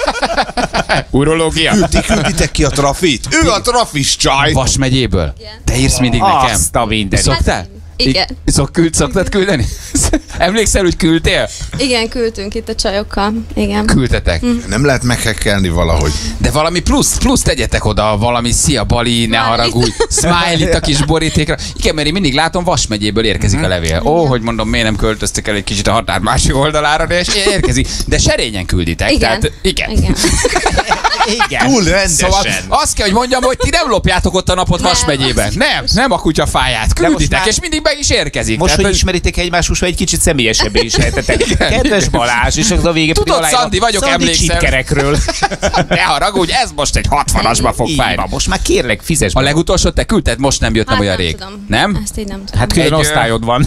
Urológia. Küldi, külditek ki a trafit. Ő a trafis csaj. Vas megyéből. Igen. Te írsz mindig nekem. Azt a mindenit. Szoktál? Igen. I- szok, küld, szoktad küldeni? Emlékszel, hogy küldtél? Igen, küldtünk itt a csajokkal. Igen. Küldtetek. Mm. Nem lehet meghekkelni valahogy. De valami plusz, plusz tegyetek oda, valami szia Bali, ne haragudj, smiley-t a kis borítékra. Igen, mert én mindig látom, Vas megyéből érkezik a levél. Ó, oh, hogy mondom, miért nem költöztek el egy kicsit a határ másik oldalára, de érkezik. De serényen külditek. Igen. Tehát, igen. Igen. Igen. Túl rendesen. Szóval azt kell, hogy mondjam, hogy ti nem lopjátok ott a napot Nem. Vas megyében. Nem, nem a kutyafáját. Külditek, és mindig meg is érkezik. Most, Tehát, hogy ismeritek egymást, most egy kicsit személyesebbé is lehetetek. Kedves Balázs, és az a vége tudod, Szandi vagyok, Szandi emlékszel. csipkerekről. Ne haragudj, ez most egy hatvanasba fog Így fájni. van, most már kérlek, fizess A be. legutolsó te küldted, most nem jöttem Hát olyan nem rég. tudom. Nem? Ezt így nem tudom. Hát külön Egy, osztályod van.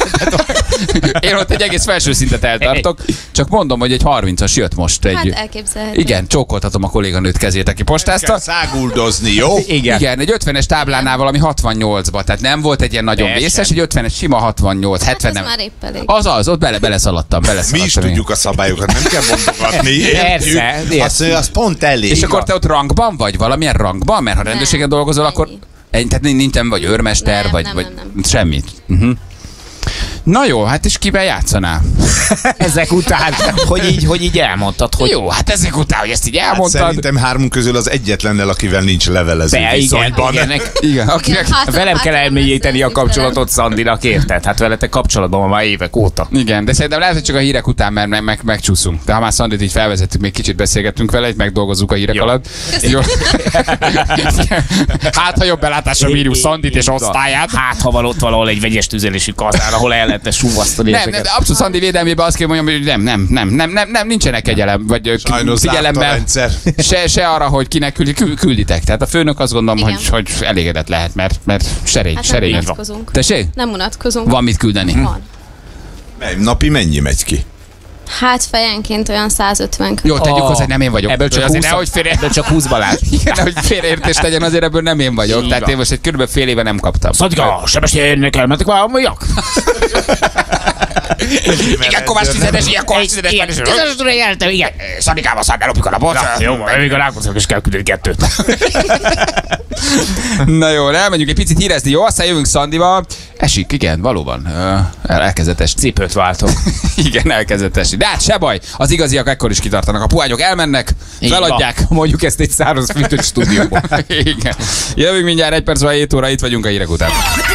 Én ott egy egész felső szintet eltartok, csak mondom, hogy egy harmincas jött most egy... Hát elképzelhető. Igen, csókoltatom a kolléganőt kezét, aki postázta. Száguldozni, jó? Igen. Igen, egy ötvenes táblánál valami hatvannyolcba, tehát nem volt egy ilyen nagyon Teljesen. vészes, egy ötvenes sima hatvannyolc, Hát hetven ez nem. már épp elég. Az az, ott bele, beleszaladtam, beleszaladtam. Mi is tudjuk a szabályokat, nem kell mondogatni. Persze, értjük. Azt mondja, az pont elég. És akkor te ott rangban vagy? Valamilyen rangban? Mert ha Nem, rendőrségen dolgozol, ennyi. akkor... Ennyi, tehát nincsen vagy őrmester, Nem, vagy, nem, vagy nem, nem. semmit. Uh-huh. Na jó, hát és kivel játszanál? Ezek után, hogy így, hogy így elmondtad, hogy Jó, hát ezek után, hogy ezt így Hát elmondtad. szerintem hármunk közül az egyetlenel, akivel nincs levelező be, igen, viszonyban. igen, Igen, akinek... hát- velem hát kell nem elmélyíteni lesz a kapcsolatot Szandinak, érted? Hát veletek kapcsolatban van már évek óta. Igen, de szerintem lehet, hogy csak a hírek után, mert meg, meg, megcsúszunk. De ha már Szandit így felvezettük, még kicsit beszélgettünk vele, így megdolgozzuk a hírek Jó. alatt. Jó. Hát, ha jobb belátásra bírjuk Szandit és osztályát. Hát, ha van ott valahol egy vegyes tüzelési kazán, ahol el lehetne súvasztani Nem, nem, de abszolút Szandi védelmében azt kell mondjam, hogy nem, nem, nem, nem, nem, nem nincsenek kegyelem, vagy ö, Sajnos zárt a figyelemmel. rendszer. Se, se arra, hogy kinek küldi, kül, külditek. Tehát a főnök azt gondolom, Igen. hogy, hogy elégedett lehet, mert, mert serény, Hát nem serény. unatkozunk. Tessék? Nem unatkozunk. Van mit küldeni. Van. Napi mennyi megy ki? Hát fejenként olyan százötven körül. Jó, tegyük Oh. hozzá, nem én vagyok. Ebből csak azért húsz- nehogy félre, ebből csak húsz Balázs. Igen, hogy félreértés legyen, azért ebből nem én vagyok. Így Tehát van. én most egy körülbelül fél éve nem kaptam. Szadika, Sebestyénnek elmentek valamelyek? Igen, Kovács tizedes, ilyen Kovács tizedes. Igen, tízesre jeltem, igen. Szanikába száll, elopjuk a napot. Jó, még a Rákócznak is kell küldeni kettőt. Na jó, elmegyünk egy picit hírezni, jó? Aztán jövünk Szandival. Esik, igen, valóban. Ö, elkezdett esni. Cipőt váltok. Igen, elkezdett esni. De hát se baj, az igaziak ekkor is kitartanak. A puhányok elmennek, Így feladják. van. Mondjuk ezt egy száraz fűtött stúdióban. Igen. Jövünk mindjárt egy perc, vagy hét óra, itt vagyunk a hírek után.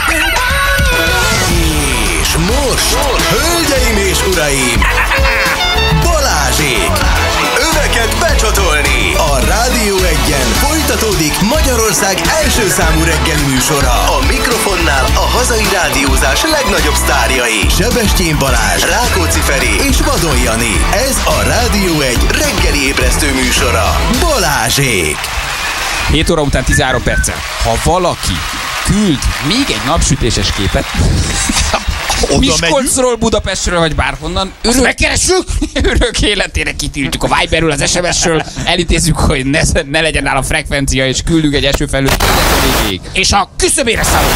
És most, hölgyeim és uraim, Balázsék! Öveket becsatolni! A Rádió Egyen folytatódik Magyarország első számú reggeli műsora. A mikrofonnál a hazai rádiózás legnagyobb sztárjai. Sebestyén Balázs, Rákóczi Feri és Vadon Jani. Ez a Rádió Egy reggeli ébresztő műsora. Balázsék! hét óra után tizenhárom perccel. Ha valaki küld még egy napsütéses képet, Miskolcról, Budapestről, vagy bárhonnan, örök, megkeressük! Örök életére kitiltjuk a Viberről, az es em es-ről, elintézzük, hogy ne, ne legyen nála frekvencia, és küldünk egy esőfelhőt végig. És a küszöbére szállunk.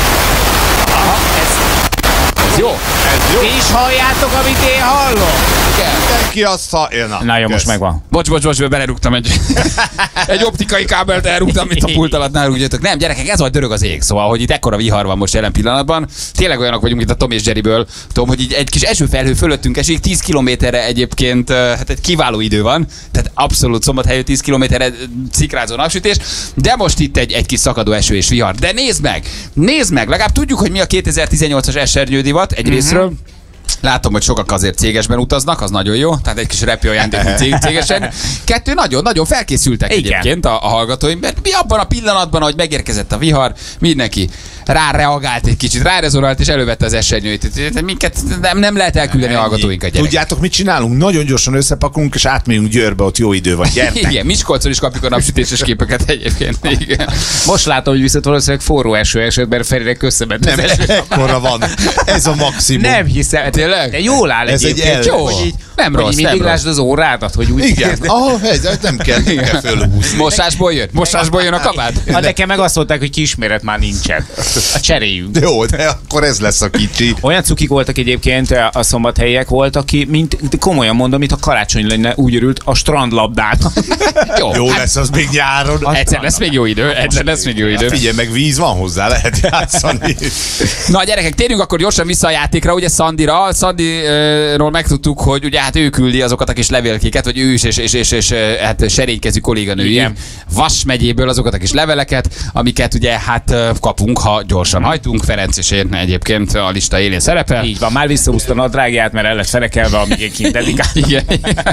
Aha, ez, Ez jó? ez jó. Ti is halljátok, amit én hallok? el. Ki azt a... Na, Na jó, most kösz. megvan. Bocs, bocs, bocs, belerúgtam egy, egy optikai kábelt, elrúgtam, mint a pult alatt, ne rúgjatok. Nem, gyerekek, ez vagy dörög az ég, szóval, hogy itt ekkora vihar van most jelen pillanatban. Tényleg olyanok vagyunk, mint a Tom és Jerryből. Tudom, hogy így egy kis esőfelhő fölöttünk esik, tíz kilométerre egyébként, hát egy kiváló idő van, tehát abszolút Szombathelyő tíz kilométerre szikrázó napsütés, de most itt egy, egy kis szakadó eső és vihar. De nézd meg, nézd meg, legalább tudjuk, hogy mi a kétezer-tizennyolcas esernyődivat egy részről. Látom, hogy sokak azért cégesben utaznak, az nagyon jó, tehát egy kis repülőajándékunk cég, cégesen. Kettő nagyon-nagyon felkészültek Igen. egyébként a, a hallgatóim, mert mi abban a pillanatban, ahogy megérkezett a vihar, mindenki ráreagált egy kicsit, rárezonált és elővette az esernyőit. Minket nem, nem lehet elküldeni a hallgatóinkat, gyerek. Tudjátok, mit csinálunk? Nagyon gyorsan összepakolunk, és átmegyünk Győrbe, ott jó idő van. Gyertek! Igen, Miskolcon is kapjuk a napsütéses képeket egyébként. Igen. Most látom, hogy viszont valószínűleg forró eső esett, mert Ferinek összement az Nem, eső. ekkora van. Ez a maximum. Nem hiszem. Tényleg? De jól áll Ez egy egyébként. el- Jó. Hogy így, Nem hogy rossz, így mindig nem lásd az órádat, hogy úgy Igen. Ah, ez, nem kell, nem kell fölhúzni. Mosásból jött? Mosásból jön a kabát? Ha nekem meg azt mondták, hogy kisméret már nincsen. A cseréljünk. Jó, de akkor ez lesz a kicsi. Olyan cukik voltak egyébként, a szombathelyiek volt, aki, mint komolyan mondom, mint a karácsony lenne, úgy örült a strandlabdát. Jó, Jó hát lesz az még nyáron. egyszer lesz még jó idő, egyszer lesz még jó idő. Figyelj, meg víz van hozzá, lehet játszani. Na gyerekek, térjünk akkor gyorsan vissza a játékra, ugye Szandira. Szandiról megtudtuk, hogy ugye hát ő küldi azokat a kis levélkéket, vagy ő is, és, és, és, és hát serénykezű kolléganői Igen. Vas megyéből azokat a kis leveleket, amiket ugye hát kapunk, ha gyorsan hajtunk. Ferenc és én egyébként a lista élén szerepel. Így van, már visszahúzta a nadrágját, mert el lett fenekelve, amíg én kint dedikál. Igen.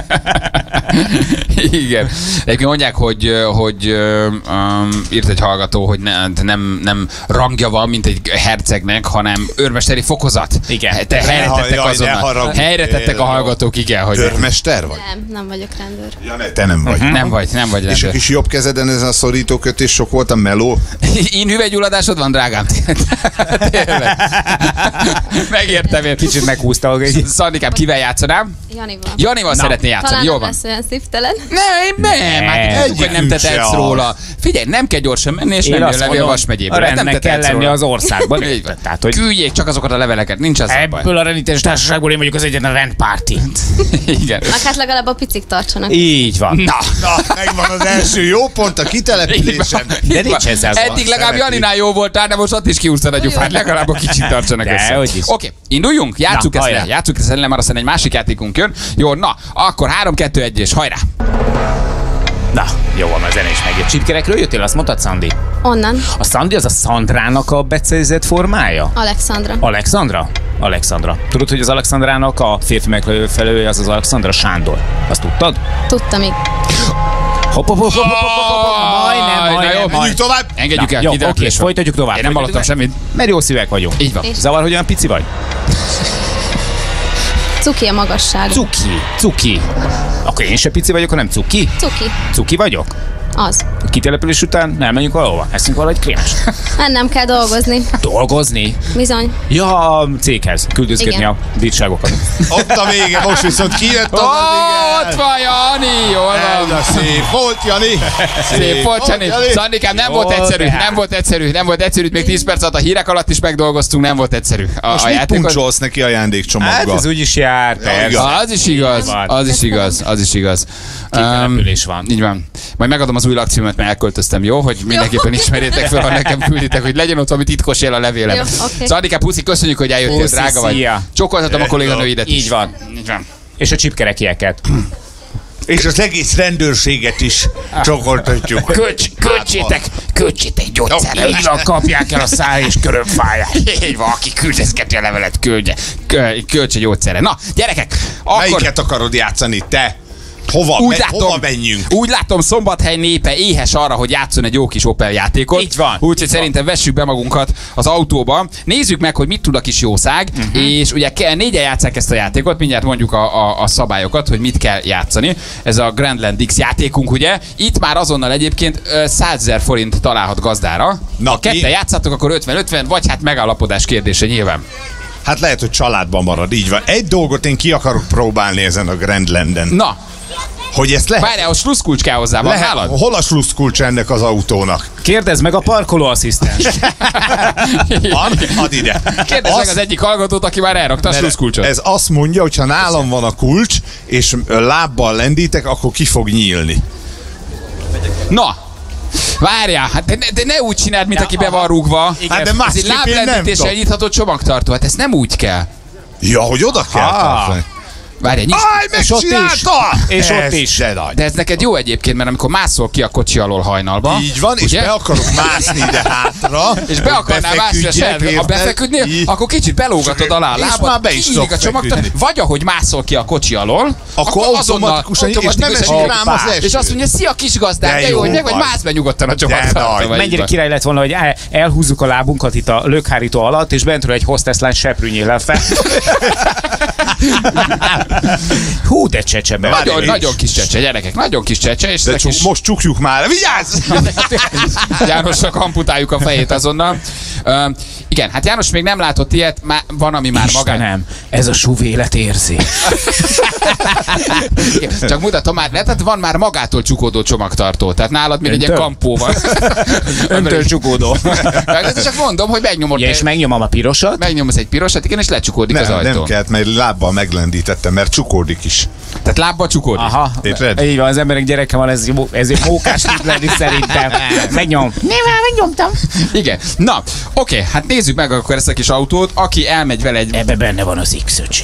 Igen. Egyébként mondják, hogy, hogy um, írt egy hallgató, hogy ne, nem, nem rangja van, mint egy hercegnek, hanem őrmesteri fokozat. Igen. Te helyre Ne, tettek jaj, ne azonnal. haragudj. Helyre tettek a hallgatók, igen, hogy Törmester vagy? Nem, nem vagyok rendőr. Ja, ne, te nem vagy. nem vagy, nem vagy És a rendőr. kis jobb kezeden ezen a szorítókötés sok volt a meló. Én hüvelygyulladásod van, drágám? Tényleg. Megértem én. Kicsit meghúzta. hogy- Szandikám, kivel játszanám? Janival. Janival Na, szeretné játszani, Talán jó nem van. lesz olyan szívtelen. Nem, nem, hát Nem. tudjuk, hogy nem te Egyikünk se tehetsz az. róla. Figyelj, nem kell gyorsan menni, és Én nem jön azt levél mondom, Vas megyéből. a Hát nem rendnek te kell tehetsz lenni róla. az országban. Így van. Tehát, hogy Küldjék csak azokat a leveleket, nincs az a baj. ebből a rendítés társaságból én vagyok az egyetlen rendpárti. Igen. Na hát legalább a picik tartsanak. Így van. Na, Na, megvan az első jó pont a kitelepülésen. De nincs ezzel gond. eddig legalább Szeretik. Janinál jó voltál, de most ott is kiúztad a gyufát, legalább a kicsit tartsanak De, össze. hogy is. Oké, induljunk, játsszuk Na, ezt le, hajrá. játsszuk ezt le, mert aztán egy másik játékunk jön. Jó, na, akkor három kettő egy és hajrá! Na, jó van, a zene is megjött. Csipkerekről jöttél, azt mondtad, Szandi? Onnan. A Szandi az a Szandrának a becézett formája? Alexandra. Alexandra? Alexandra. Tudod, hogy az Alexandrának a férfi megfelelője az az Alexandra Sándor? Azt tudtad? Tudtam még. Hopp, hopp, hopp, hopp, hopp, hopp, hopp, majdnem, Na jó, majdnem, menjünk majdnem. tovább. Engedjük Na, el, jó, kiderülés oké, van. folytatjuk tovább. Én nem Folytatjuk hallottam tovább. semmit. Mert jó szívek vagyunk. Így van. És Zavar, hogy olyan pici vagy? cuki a magasság. Cuki. Cuki. Akkor én se pici vagyok, hanem cuki? Cuki. Cuki vagyok? Az. Kitelepülés után nem menjünk valahova? Eszünk valahogy krémes. Ennem kell dolgozni. Dolgozni? Bizony. Ja, a céghez. Küldözgetni Igen. a bírságokat. Ott a vége, most viszont kijött az Ó, az ott igen. van Jani, jól Ez van. a szép volt, Jani. Szép volt, Jani. Szandikám, nem Jó, volt egyszerű, tehát. nem volt egyszerű, nem volt egyszerű, még tíz perc alatt a hírek alatt is megdolgoztunk, nem volt egyszerű. A, Most a mit játékot. puncsolsz neki ajándékcsomaggal? Hát ez úgy is jár, persze. igaz. Ah, az is igaz, Van. az is igaz, az is igaz. Kitelepülés van. Így van. Majd megadom az új lakcímet, mert elköltöztem, jó? Hogy mindenképpen ismerjétek fel, ha nekem külditek, hogy legyen ott valami titkos jel a levélem. Jó, oké. Szandikám, puszi, köszönjük, hogy eljöttél, Puszi, drága vagy. szia. Csokoltatom a kolléganőidet is. Így van. Így van. És a csipkerekieket. És az egész rendőrséget is csokoltatjuk. Kölcs, költsétek, költsétek gyógyszerre. Így van, kapják el a száj és körömfáját. Így van, aki küldözgeti a levelet, küldje. Kö- Költse gyógyszerre. Na, gyerekek, akkor... Melyiket akarod játszani, te? Hova, Úgy me, látom, hova menjünk? úgy látom, Szombathely népe éhes arra, hogy játszon egy jó kis Opel játékot. Így van. Úgyhogy szerintem vessük be magunkat az autóba. Nézzük meg, hogy mit tud a kis jószág. Uh-huh. És ugye ke- négyen játsszák ezt a játékot, mindjárt mondjuk a, a, a szabályokat, hogy mit kell játszani. Ez a Grandland X játékunk, ugye. Itt már azonnal egyébként százezer forint találhat gazdára. Na, ha ketten ki? játszatok, akkor ötven-ötven, vagy hát megállapodás kérdése nyilván. Hát lehet, hogy családban marad, így van. Egy dolgot én ki akarok próbálni ezen a Grandlanden. Na, Hogy ezt lehet. Várjál, a slusszkulcs kell hozzá, van Lehet, nálad? hol a slusszkulcs ennek az autónak? Kérdezd meg a parkolóasszisztens. Van? Add ide. Kérdezd meg az egyik hallgatót, aki már elrakta a slusszkulcsot. Ez azt mondja, hogy ha nálam van a kulcs, és lábbal lendítek, akkor ki fog nyílni. Na, várjál, hát de ne, de ne úgy csináld, mint aki be van rúgva. Hát de Ez egy másképp én nem láblendítéssel tudom. nyitható csomagtartó, hát ezt nem úgy kell. Ja, hogy oda kell tartani. Várjál, nyisd. Aj, És ott is. megcsinálta! És ott Ez is. se nagy. De ez neked jó egyébként, mert amikor mászol ki a kocsi alól hajnalba, Így van, és ugye? be akarok mászni ide hátra. És be akarnál mászni a saját, ha befeküdnél, Így. akkor kicsit belógatod alá a És lábad, már be is kinyílik tudok a csomagtartó, feküdni. vagy ahogy mászol ki a kocsi alól, Akkor automatikusan, és nem automatikusan esik rám az eső. és azt mondja, szia kis gazdám, De de jó, hogy jó meg vagy, vagy. mász be nyugodtan a nagy. csomagtartóba. Mennyire király lett volna, hogy el, elhúzzuk a lábunkat itt a lökhárító alatt, és bentről egy hostesslány seprűnyéllel fel. Hú, de csecsebe. Nagyon, Várj, nagyon és- kis csecse, gyerekek, nagyon kis csecse, és De ezek csuk, is most csukjuk már. Vigyázz! Jánosnak amputáljuk a fejét azonnal. Uh, igen, hát János még nem látott ilyet, má, van, ami már magány. Istenem, ez a súv élet érzi. Csak mutatom már, tehát van már magától csukódó csomagtartó, tehát nálad még egy ilyen Öntől? kampó van. Öntől csukódó. Meg csak mondom, hogy megnyomod, Ja, és megnyomom a pirosat. megnyomsz egy pirosat, igen, és lecsukódik az Nem, ajtó. nem kellett, mert lábbal meglendítettem, mert csukódik is. Tehát lábbal csukódik. Aha, Érted? így van, az emberek gyereke van, ez, jó- ez egy mókás tud lenni szerintem. Megnyom. Igen. Na, oké, hát nézzük meg akkor ezt a kis autót, aki elmegy vele egy Ebbe benne van az X-öcsi.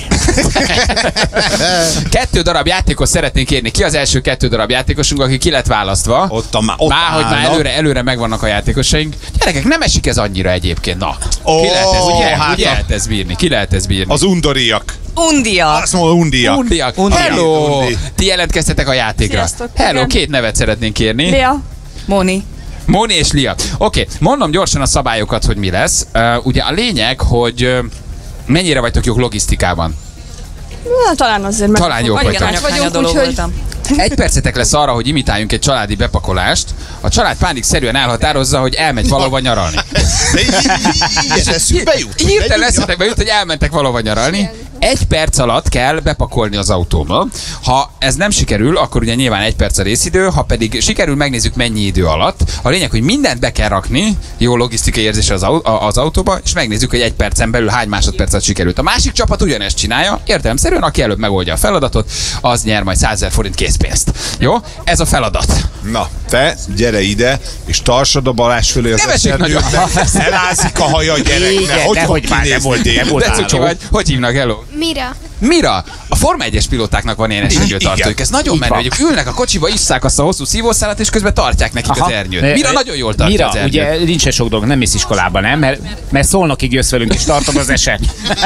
kettő darab játékos szeretnénk kérni. Ki az első kettő darab játékosunk, aki ki lett választva? Ott, a, ott Már, hogy már állnak. előre, előre megvannak a játékosaink. Gyerekek, nem esik ez annyira egyébként. Na, Ó, ki lehet ez, ugye? hát Úgy a- lehet ez bírni, ki lehet ez bírni. Az undoriak. Undia. Azt mondja, undiak. Undiak. Undiak. Hello! Undi. Ti jelentkeztetek a játékra. Sziasztok. Hello, Igen. két nevet szeretnénk kérni. Lia. Moni. Moni és Lia. Oké, okay. Mondom gyorsan a szabályokat, hogy mi lesz. Uh, ugye a lényeg, hogy uh, mennyire vagytok jók logisztikában. Na, talán azért meg. Talán jók Igen, vagytok. anyagkányadoló úgyhogy- voltam. Egy percetek lesz arra, hogy imitáljunk egy családi bepakolást. A család pánikszerűen elhatározza, hogy elmegy valahova nyaralni. De így- így- így eszükbe jut. Hirtelen eszetekbe jut, hogy elmentek valahova nyaralni. Egy perc alatt kell bepakolni az autóba. Ha ez nem sikerül, akkor ugye nyilván egy perc a részidő, ha pedig sikerül, megnézzük mennyi idő alatt. A lényeg, hogy mindent be kell rakni, jó logisztikai érzés az, au- a- az autóba, és megnézzük, hogy egy percen belül hány másodperc alatt sikerült. A másik csapat ugyanezt csinálja, értelemszerűen, aki előbb megoldja a feladatot, az nyer majd százezer forint készpénzt. Jó? Ez a feladat. Na, te gyere ide, és tarsad a Balázs fölé az Nem esik esernyőt, nagyon. de elázik a haja a gyereknek. Igen, Hogy dehogy fog már, nem kinézni volt- nem délután? volt De cuki vagy. Hogy hívnak, hello? Mira. Mira? A Forma egyes pilótáknak van ilyen esernyőtartójuk. Igen. Ez nagyon Így menő, van. hogy ülnek a kocsiba, isszák azt a hosszú szívószálat, és közben tartják nekik az ernyőt. Mira nagyon jól tartja Mira, az ernyőt. ugye nincs sok dolog, nem mész iskolába, nem? Mert, mert Szolnokig jössz velünk, és tartod az eset.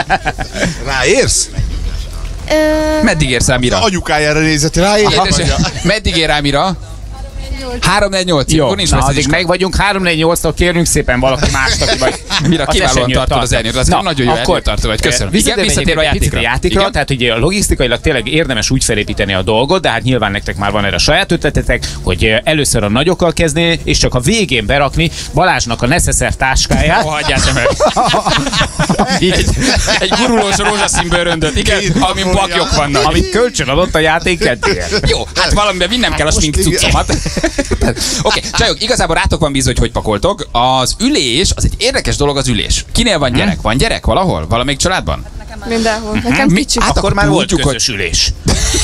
Ráérsz? Ö, Meddig érsz el, Mira? Anyukájára nézett, ráérsz? Édes, meddig ér rá, Mira? három négy nyolc. Jó, Akkor nincs na, messze az addig iskola. meg vagyunk, három négy nyolctól kérünk szépen valaki mást, aki vagy. Mira, az kiválóan esernyőt tartod az tartad. ernyőt, az Na, nagyon jó akkor, ernyőtartó vagy, köszönöm. Igen, Visszatérve visszatérve a egyébként egy picit a játékra. játékra, tehát ugye logisztikailag tényleg érdemes úgy felépíteni a dolgot, de hát nyilván nektek már van erre a saját ötletetek, hogy eh, először a nagyokkal kezdeni, és csak a végén berakni Balázsnak a Necessaire táskáját. Ó, hagyjál te meg. Egy, egy gurulós rózsaszín bőröndöt, igen, amin paklyok vannak. Amit kölcsön adott a játék kedvéért. Jó, hát valamiben vinnem kell a smink cuccomat. Oké, okay, csajok, igazából rátok van bízva, hogy hogy pakoltok. Az ülés, az egy érdekes dolog az ülés. Kinél van gyerek? Van gyerek valahol? Valamelyik családban? Mindenhol. Nekem Mi? kicsi. Hát Akkor már volt tudjuk, hogy- közös ülés.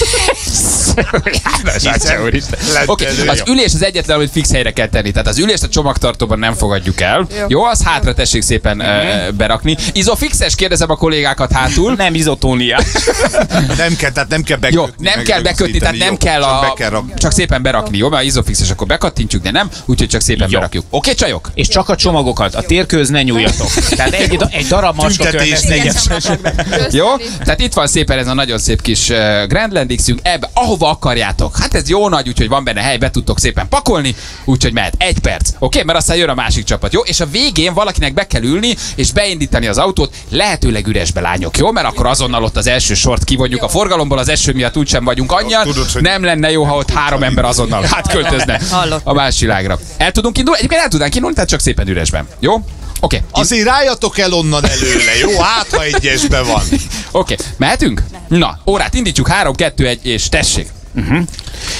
Oké, okay, az ülés az egyetlen, hogy fix helyre kell tenni. Tehát az ülést a csomagtartóban nem fogadjuk el. Jó, Jó az hátra tessék szépen uh, berakni. Izofixes, kérdezem a kollégákat hátul. Nem izotónia. Nem kell, tehát nem kell Jó, bekötni. nem kell bekötni, tehát nem jó, kell csak a... be kell rakni. Csak szépen berakni, jó? Mert a izofixes, akkor bekattintjuk, de nem, úgyhogy csak szépen Jó. berakjuk. Oké, okay, csajok? És csak a csomagokat, a térkőz ne nyúljatok. Tehát egy, egy darab macska Tüntetés környezet legyen. egyes. Jó? Tehát itt van szépen ez a nagyon szép kis uh, Grandland X-ünk, ebbe, ahova akarjátok. Hát ez jó nagy, úgyhogy van benne hely, be tudtok szépen pakolni, úgyhogy mehet egy perc. Oké, okay? Mert aztán jön a másik csapat, jó? És a végén valakinek be kell ülni, és beindítani az autót, lehetőleg üresbe, lányok, jó? Mert akkor azonnal ott az első sort kivonjuk a forgalomból, az eső miatt úgysem vagyunk annyian. Tudod, hogy- Nem lenne jó, ha ott három ember azonnal átköltözne Hallottam. a más világra. El tudunk indulni? Egyébként el tudnánk indulni, tehát csak szépen üresben. Jó? Oké. Okay. Azért rájatok el onnan előle, jó? Hát, ha egyesbe van. Oké, okay. Mehetünk? Na, órát indítjuk, három, kettő, egy, és tessék. Uh-huh.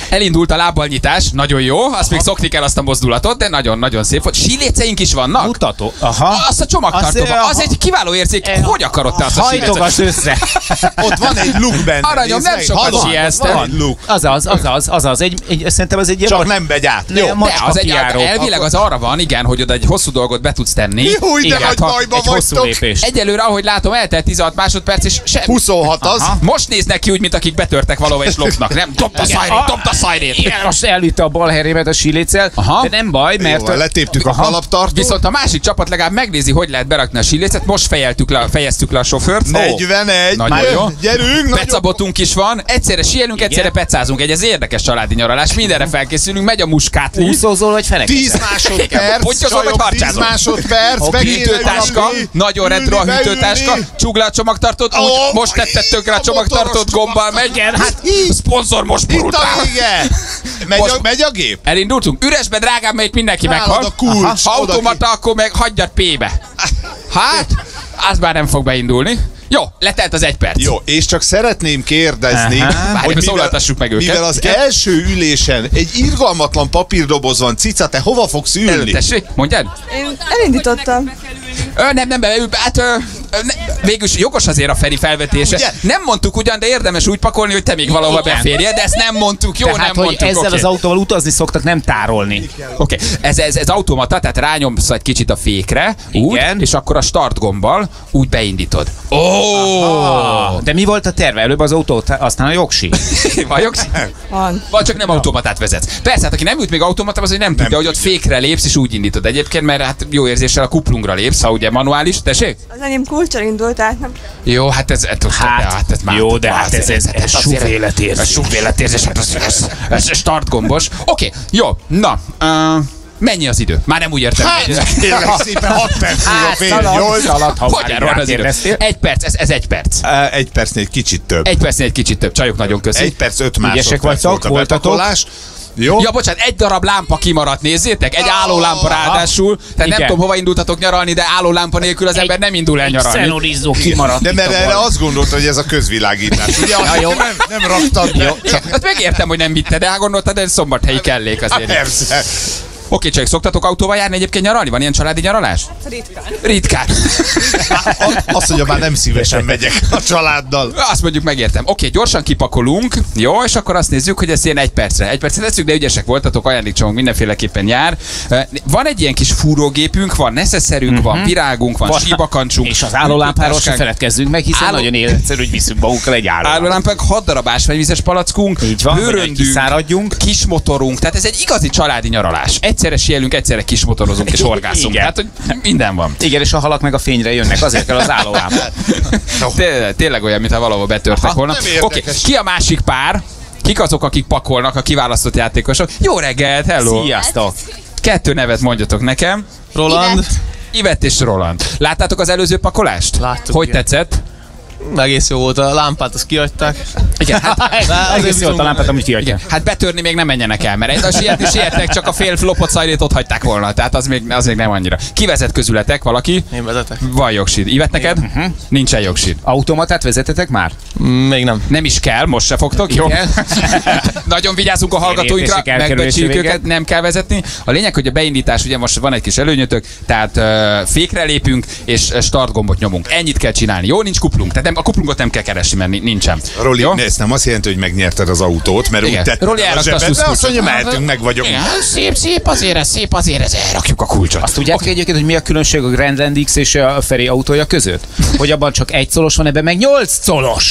Elindult a lábbal nyitás, nagyon jó, azt még szokni kell azt a mozdulatot, de nagyon-nagyon szép volt. Síléceink is vannak. Mutató. Aha. Azt a csomagtartóban, az egy kiváló érzék. Hogy akarod te azt a Hajtogass össze. Ott van egy look benne. Aranyom, nem sokat sielztem. Azaz, azaz, azaz. Egy, egy, szerintem az egy ilyen... Csak nem megy át. Jó. De az egy, elvileg az arra van, igen, hogy oda egy hosszú dolgot be tudsz tenni. Jó, de nagy bajba vagytok. Egyelőre, ahogy látom, eltelt tizenhat másodperc, és sem. huszonhat az. Aha. Most néznek ki úgy, mint akik betörtek valahova és lopnak. Nem, dobd a szajrét, dobd a szajrét. Igen, most elvitte a bal herémet a síléccel, de nem baj, mert... Jó, letéptük a kalaptartót. Viszont a másik csapat legalább megnézi, hogy lehet berakni a sílécet. Most fejeltük le, fejeztük le a sofőrt. negyvenegy. Nagyon jó. Gyerünk. Pecabotunk is van. Egyszerre sielünk, egyszerre pecázunk. Egy ez érdekes családi nyaralás. Mindenre felkészülünk. Megy a muskátli. Úszózol vagy fenekezol? tíz másodperc. Pontyozol vagy harcsázol? tíz másodperc. Hűtőtáska. Nagyon retro a hűtőtáska. Csukd le a csomagtartót. Úgy most tetted tökre a csomagtartót, gombbal megy. Hát szponzor most borult rá. Megy a, megy a gép? Elindultunk. Üresbe, drágám, melyik mindenki Nálad meghal. a kulcs. Ha automata, akkor meg hagyjad P-be. Hát, az már nem fog beindulni. Jó, letelt az egy perc. Jó, és csak szeretném kérdezni, Várj, hogy mivel, meg őket. mivel az első ülésen egy irgalmatlan papírdoboz van, cica, te hova fogsz ülni? Tessék, mondjad? Én elindítottam. Ö, nem, nem, nem, hát ö, ne, végülis jogos azért a Feri felvetése. Ugye? Nem mondtuk ugyan, de érdemes úgy pakolni, hogy te még valahova beférjél, de ezt nem mondtuk, jó, tehát, nem hogy mondtuk. ezzel Okay. az autóval utazni szoktak, nem tárolni. Oké, okay. ez, ez, ez automata, tehát rányomsz egy kicsit a fékre, úgy, igen. És akkor a start gombbal úgy beindítod. Ó! Oh! De mi volt a terve? Előbb az autót, aztán a jogsi. Vagy jogsi? Van. Vagy csak nem automatát vezetsz. Persze, hát aki nem ült még automatában, az hogy nem, nem tudja, hogy ott fékre lépsz, és úgy indítod egyébként, mert hát jó érzéssel a kuplungra lépsz, ha ugye manuális, tessék? Az enyém kulccsal indult, tehát nem... Jó, hát ez, ez, Hát, hát ez már, jó, de hát ez, ez, ez, ez azért- súvéletérzés. Ez súvéletérzés, hát ez, ez, ez start gombos. Oké, okay, jó, na, uh, mennyi az idő? Már nem úgy értem. Hát, kérlek szépen, hat perc múlva fél nyolc. Hogyan van az idő? Egy perc, ez, ez egy perc. Uh, Egy percnél egy kicsit több. Egy percnél egy kicsit több, csajok nagyon köszi. Egy perc, öt Ügyesek másodperc vagytok, volt a voltatok? bepakolás. Jó? Ja, bocsánat, egy darab lámpa kimaradt, nézzétek, egy állólámpa ráadásul. Tehát Igen. nem tudom, hova indultatok nyaralni, de állólámpa nélkül az ember nem indul el nyaralni. Xenorizzó kimaradt. De mert erre azt gondolta, hogy ez a közvilágítás. Ugye azt jó. nem, nem raktad be. Hát megértem, hogy nem vitted, de gondoltad, de szombathelyi kellék azért. Persze. Oké, csak szoktatok autóval járni egyébként nyaralni? Van ilyen családi nyaralás? Ritkán. Ritkán. Azt mondja, már nem szívesen megyek a családdal. Azt mondjuk megértem. Oké, gyorsan kipakolunk, jó, és akkor azt nézzük, hogy ez ilyen egy percre. Egy percre tesszük, de ügyesek voltatok, ajándékcsomag mindenféleképpen jár. Van egy ilyen kis fúrógépünk, van neszeszerünk, uh-huh. van virágunk, van síbakancsunk. És az állólámpáról se hűtőtáskánk. feledkezzünk meg, hiszen Álló- nagyon életszerű, hogy viszünk magunkkal egy állólámpát. Állólámpánk, hat darab ásványvizes palackunk, Így van, hogy bőröndünk, kiszáradjunk. kis motorunk, tehát ez egy igazi családi nyaralás. Egyszerre sielünk, egyszerre kis motorozunk és horgászunk. Igen. Tehát, hogy minden van. Igen, és a halak meg a fényre jönnek, azért kell az állólámpa. Tényleg, tényleg olyan, mintha valahol betörtek Aha, volna. nem Oké, érdekes. ki a másik pár? Kik azok, akik pakolnak, a kiválasztott játékosok? Jó reggelt, hello! Sziasztok! Kettő nevet mondjatok nekem. Roland. Ivett és Roland. Láttátok az előző pakolást? Láttuk, Hogy igen. tetszett? Egész jó volt, a lámpát azt kiadták. Igen, hát, Egész jó a lámpát, amit kiadja. igen, hát betörni még nem menjenek el, mert a sietni sietnek, csak a fél flopot szajrét ott hagyták volna, tehát az még, az még nem annyira. Ki vezet közületek, valaki? Én vezetek. Van jogsid. Ivett neked? Uh-huh. Nincsen jogsid. Automatát vezetetek már? Még nem. Nem is kell, most se fogtok, jó? Igen. Nagyon vigyázunk a hallgatóinkra, Értések elkerülése megbecsüljük véget. őket, nem kell vezetni. A lényeg, hogy a beindítás, ugye most van egy kis előnyötök, tehát uh, fékre lépünk, és start gombot nyomunk. Ennyit kell csinálni. Jó, nincs kuplunk. Tehát nem, a kuplungot nem kell keresni, mert nincsen. Roli, Jó? ez nem azt jelenti, hogy megnyerted az autót, mert Igen. úgy tetted Roli a elrakta a zsebedbe, azt sluszkulcsot. mondja, mehetünk, meg vagyok. Igen, szép, szép azért, ez szép azért, ez elrakjuk a kulcsot. Azt tudjátok okay. egyébként, hogy mi a különbség a Grandland X és a Feri autója között? Hogy abban csak egy colos van, ebben meg nyolc colos.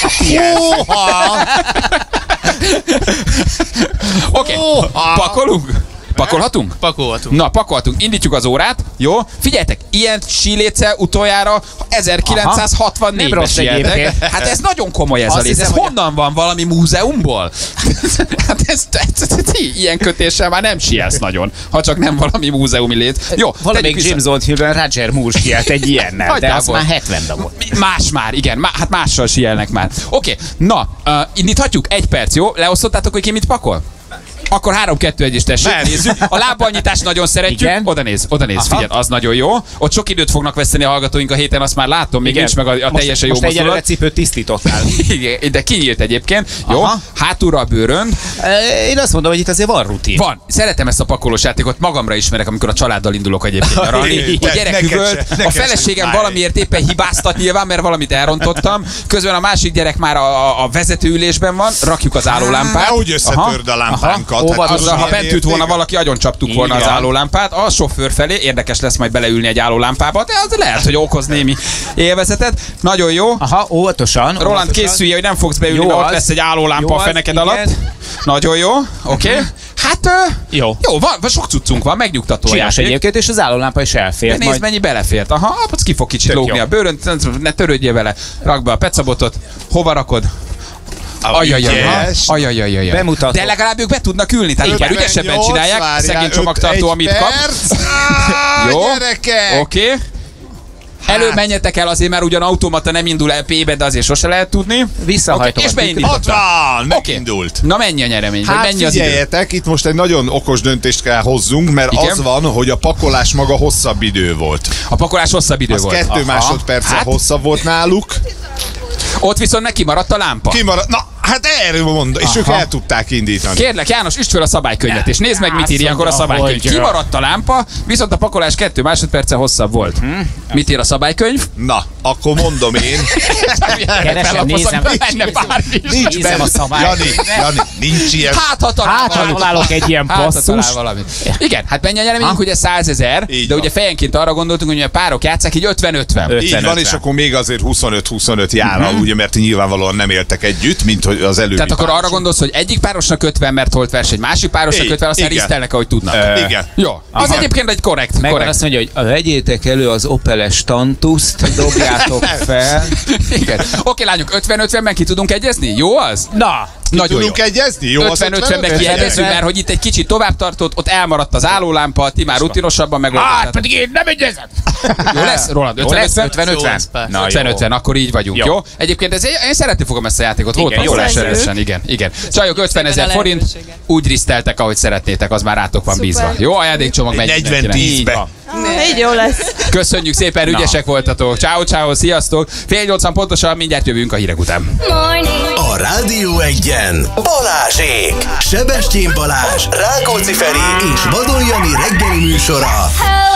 Oké, okay. pakolunk? Pakolhatunk? Pakolhatunk. Na, pakolhatunk. Indítjuk az órát. Jó? Figyeljetek, ilyen síléccel utoljára ezerkilencszázhatvannégyben Nem rossz sieltek. egyébként. Hát ez nagyon komoly ez Azt a léc. Ez hiszem, hogy- honnan van? Valami múzeumból? Hát ez, ez, ez, ez, ilyen kötéssel már nem sielsz nagyon, ha csak nem valami múzeumi léc. Jó, Valamelyik tegyük James vissza. Old Hillben Roger Moore sielt egy ilyennel, de az Nagyjából. már hetvenben volt. Más már, igen, má, hát mással sielnek már. Oké, na, uh, indíthatjuk? Egy perc, jó? Leosztottátok, hogy ki mit pakol? Akkor három kettő egy is tessék, Nem. nézzük. A lábbal-nyitást nagyon szeretjük. Igen. Oda néz, oda néz, figyelj, az nagyon jó. Ott sok időt fognak veszteni a hallgatóink a héten, azt már látom, még nincs meg a, a teljesen jó most egyelőre mozdulat. cipőt tisztítottál. Igen, de kinyílt egyébként. Jó, Aha. hátulra a bőrönd. Én azt mondom, hogy itt azért van rutin. Van. Szeretem ezt a pakolós játékot, magamra ismerek, amikor a családdal indulok egyébként nyaralni. Igen, A gyerek neked se, üvölt, neked a se feleségem fáj. valamiért éppen hibáztat nyilván, mert valamit elrontottam. Közben a másik gyerek már a, a, a vezetőülésben van, rakjuk az állólámpát. Nehogy összetörd a lámpánkat. Aha. Hát Azzal, ha milyen bent ült volna értéke? valaki, agyon csaptuk volna az Igen. állólámpát. A sofőr felé érdekes lesz majd beleülni egy állólámpába, de az lehet, hogy okoz némi élvezetet. Nagyon jó. Aha, óvatosan. Roland, óvatosan. készülj, hogy nem fogsz beülni, Jó mert ott az. lesz egy állólámpa Jó a az, feneked igen. alatt. Nagyon jó, oké. Okay. Hát, ö, Jó. jó, van, van, sok cuccunk van, megnyugtató a Csinos játék. egyébként, és az állólámpa is De elfért. nézd, Majd... mennyi belefért. Aha, az ki fog kicsit Tök lógni jó. a bőrön, ne törődjél vele. Rakd be a pecabotot, hova rakod? Ajajajaj, Ügyes. ajajajaj. Bemutató. De legalább ők be tudnak ülni, tehát már ügyesebben ötvennyolc, csinálják. várjál, Szegény öt- csomagtartó, egy amit kap. perc. Á, Jó. Gyerekek! Oké. Okay. Előbb menjetek el, azért már ugyan automata nem indul el P-be, de azért sose lehet tudni. Visszahajtom. Okay, és Ott beindítottam. van, Oké. megindult. Na mennyi a nyeremény? Vagy Hát mennyi az idő? figyeljetek, itt most egy nagyon okos döntést kell hozzunk, mert Igen? az van, hogy a pakolás maga hosszabb idő volt. A pakolás hosszabb idő Az volt. kettő Aha. másodperccel Hát, hosszabb volt náluk. ott viszont neki maradt a lámpa. Kimaradt. Na, hát erről mondom, és ők el tudták indítani. Kérlek, János, üsd fel a szabálykönyvet, és nézd meg, mit ír ilyenkor a Azt mondja, szabálykönyv. hogy- Kimaradt a lámpa, viszont a pakolás kettő másodperce hosszabb volt. Mit ír a szabálykönyv? Na, akkor mondom én. Keresem, nézem. Benne bármi. Nincs Nézem benne. a szabályt. Jani, Jani, nincs ilyen. Hát, ha talál Hát, ha valamit. találok egy ilyen Hát, ha passzus. talál valamit. Igen, hát mennyi a nyereményünk, ugye százezer, Így de van. ugye fejenként arra gondoltunk, hogy a párok játszák, így ötven ötven. Öt. Így van, ötven. és akkor még azért huszonöt huszonöt jár, ugye, mert nyilvánvalóan nem éltek együtt, mint hogy az előbbi Tehát akkor arra párosok. gondolsz, hogy egyik párosnak ötven, mert holt verseny, másik párosnak Így, ötven, aztán igen. risztelnek, ahogy tudnak. Igen. Jó, az Aha. egyébként egy korrekt. Megvan korrekt. azt mondja, hogy vegyétek elő az Opeles Tantuszt, dobjátok fel. Igen. Oké, lányok, ötven ötvenben ki tudunk egyezni? Jó az? Na, Nagyon jó. Tudunk egyezni? Jó, az ötven ötvenben kiegyezünk, mert hogy itt egy kicsit tovább tartott, ott elmaradt az állólámpa, ti már rutinosabban megoldottátok. hát pedig én nem egyezem. Jó lesz, Roland? Jó ötven lesz, ötven? ötven ötven. Na, ötven jó. ötven, akkor így vagyunk, jó? Jó. Egyébként ez, én szeretni fogom ezt a játékot, volt Igen, jó jó lesz lesz. erősen, igen, igen. Csajok ötven ezer a forint, lehetőséget. úgy riszteltek, ahogy szeretnétek, az már rátok van Szuper. bízva. Jó, ajándékcsomag megy negyven mindenkinek. tízbe. Így van. Így jó lesz. Köszönjük szépen, ügyesek voltatok. Ciao, ciao, sziasztok. Fél nyolcan pontosan, mindjárt jövünk a hírek után. A Rádió Egyen Balázsék, Sebestyén Balázs, Rákóczi Feri és Vadon Jani reggeli műsora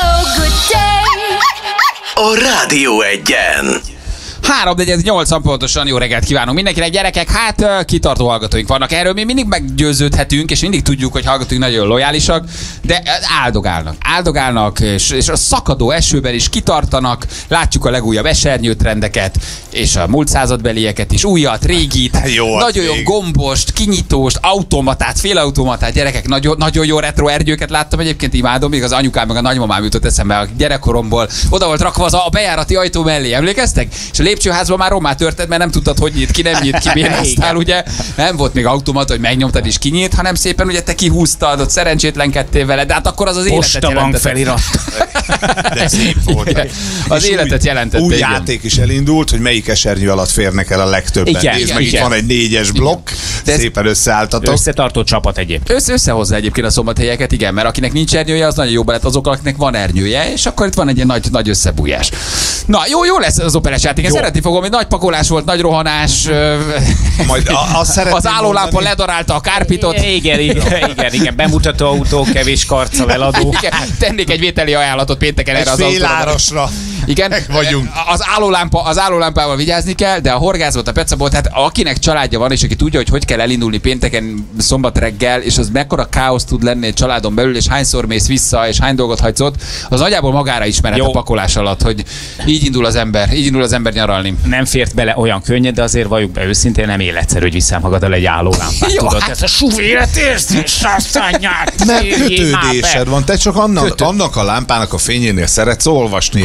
a Rádió Egyen. három negyven nyolcan pontosan, jó reggelt kívánunk mindenkinek, gyerekek, hát ö, kitartó hallgatóink vannak, erről mi mindig meggyőződhetünk, és mindig tudjuk, hogy hallgatóink nagyon lojálisak, de ö, áldogálnak, áldogálnak, és, és a szakadó esőben is kitartanak, látjuk a legújabb esernyőtrendeket, és a múlt századbelieket is, újat, régit, Jó, nagyon jó rég. gombost, kinyitóst, automatát, félautomatát, gyerekek, nagyon, nagyon jó retro ernyőket láttam, egyébként imádom, még az anyukám meg a nagymamám jutott eszembe a gyerekkoromból, oda volt rakva az a bejárati ajtó mellé, emlékeztek? És a lépcsőházban már rommá törted, mert nem tudtad, hogy nyit ki, nem nyit ki, bénáztál, ugye? Nem volt még automat, hogy megnyomtad és kinyit, hanem szépen ugye te kihúztad, ott szerencsétlenkedtél vele, de hát akkor az az életet Postabank jelentette. felirat. De szép volt. Igen. Az És életet új, jelentette, Új igen. játék is elindult, hogy melyik esernyő alatt férnek el a legtöbben. Igen, Nézd igen, meg, itt igen. van egy négyes blokk, De ez- szépen összeálltatok. Összetartó csapat egyébként. Össze összehozza egyébként a szombathelyeket, igen, mert akinek nincs ernyője, az nagyon jó lett azok, akiknek van ernyője, és akkor itt van egy ilyen nagy, nagy összebújás. Na, jó, jó lesz az operes játék. Én Jó. szeretni fogom, hogy nagy pakolás volt, nagy rohanás, ö, Majd a- azt szeretném az állólámpa mondani- ledarálta a kárpitot. Igen, igen, igen, igen. Bemutató autó, kevés karccal eladó. Igen, tennék egy vételi ajánlatot pénteken erre Egy az fél autóra. árasra. Igen, Meg vagyunk. Az állólámpa, az állólámpával vigyázni kell, de a horgászat, a pecabot, hát akinek családja van, és aki tudja, hogy hogy kell elindulni pénteken, szombat reggel, és az mekkora káosz tud lenni egy családon belül, és hányszor mész vissza, és hány dolgot hagysz ott, az nagyjából magára ismeret Jó. a pakolás alatt, hogy így indul az ember, így indul az ember nyaralni. Nem fért bele olyan könnyed, de azért valljuk be őszintén, nem életszerű, hogy vissza magaddal egy állólámpát. Jó, Tudod, hát- ez a suvéret érzés, asszonyát. Mert kötődésed van, te csak annak, Kötő- annak a lámpának a fényénél szeretsz olvasni. Így van,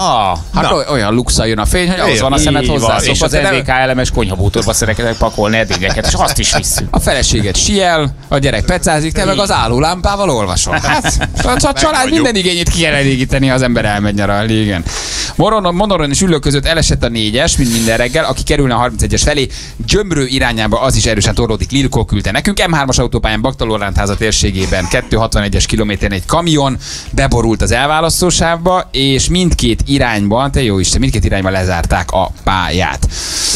Na, Hát na. olyan luxa jön a fény, hogy ahhoz van a szemed Így hozzá. van, és az en vé ká elemes konyhabútorba szeretek pakolni edényeket, és azt is visszük. A feleséget siel, a gyerek pecázik, te meg az állólámpával olvasol. Hát, a család minden igényét ki kell elégíteni, az ember elmegy nyaralni, igen. Moron, Monoron és Üllő között elesett a négyes, mint minden reggel, aki kerülne a harmincegyes felé, Gyömrő irányába az is erősen torlódik. Lilkó küldte nekünk. em hármas autópályán Baktalórántháza térségében kettőszázhatvanegyes kilométeren egy kamion beborult az elválasztósávba, és mindkét irányban, te jó Isten, mindkét irányban lezárták a pályát.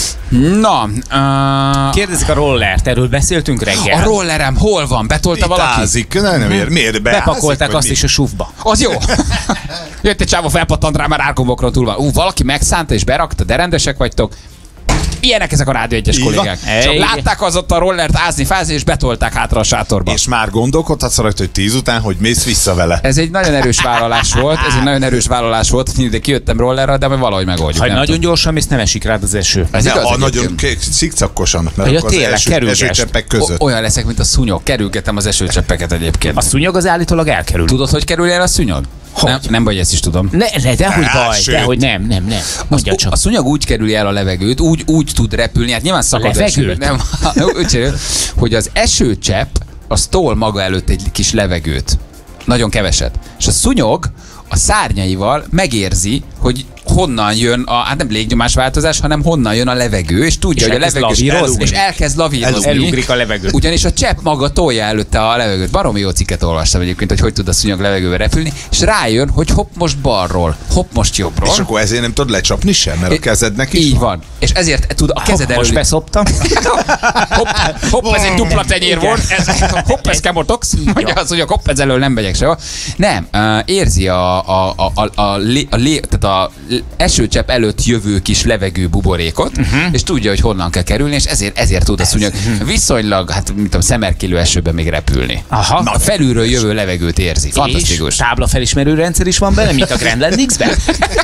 Na, uh, Kérdezik a rollert, erről beszéltünk reggel. a rollerem hol van? Betolta valaki? Ázik, nem, nem ér, miért beázik? Bepakolták azt mi? is a sufba. Az jó. Jött egy csávó, felpattant rá, már árkombokron túl van. Ú, valaki megszánta és berakta, de rendesek vagytok. Ilyenek ezek a Rádió egyes Így kollégák. van. Csak Ej. látták az ott a rollert ázni, fázni, és betolták hátra a sátorba. És már gondolkodhatsz rajta, hogy tíz után, hogy mész vissza vele. Ez egy nagyon erős vállalás volt, ez egy nagyon erős vállalás volt, de kijöttem rollerrel, de majd valahogy megoldjuk. Ha nem nagyon tudom. gyorsan mész, nem esik rád az eső. Ez De igaz, a nagyon egyébként. k- szikcakkosan, mert Ja, akkor az tényleg, eső, kerülgess. esőcseppek között. O- olyan leszek, mint a szúnyog. Kerülgetem az esőcseppeket egyébként. A szúnyog az állítólag elkerül. Tudod, hogy kerül el a szúnyog? Nem, nem baj, ezt is tudom. Ne, ne, dehogy Á, baj, sőt. dehogy nem, nem, nem. Mondja A csak. szúnyog úgy kerüli el a levegőt, úgy, úgy tud repülni, hát nyilván szakad levegőt? Nem, úgy csinálja, hogy az esőcsepp az tol maga előtt egy kis levegőt. Nagyon keveset. És a szúnyog a szárnyaival megérzi, hogy honnan jön a, hát nem légnyomásváltozás, hanem honnan jön a levegő, és tudja, És hogy a elkezd levegő lavírozni. és elkezd lavírozni. Elugrik a levegő. Ugyanis a csepp maga tolja előtte a levegőt. Baromi jó cikket olvastam egyébként, hogy hogy tud a szúnyog levegőbe repülni, és rájön, hogy hopp most balról, hopp most jobbról. És akkor ezért nem tudod lecsapni sem, mert a kezednek is Így van. van. És ezért tud a kezed Hopp, most elől... beszoptam. hopp, hopp, ez egy dupla tenyér volt, ez, hopp, ez kemotox, mondja az, hogy a hopp, ez elől nem megyek sehova. Nem, uh, érzi a, a, a, a, a, lé, a, lé, tehát a esőcsepp előtt jövő kis levegő buborékot, uh-huh. és tudja, hogy honnan kell kerülni, és ezért, ezért tud a szúnyog viszonylag, hát mint tudom, szemerkélő esőben még repülni. Aha. A felülről jövő levegőt érzi. Fantasztikus. És táblafelismerő rendszer is van benne, mint a Gremlin-ben?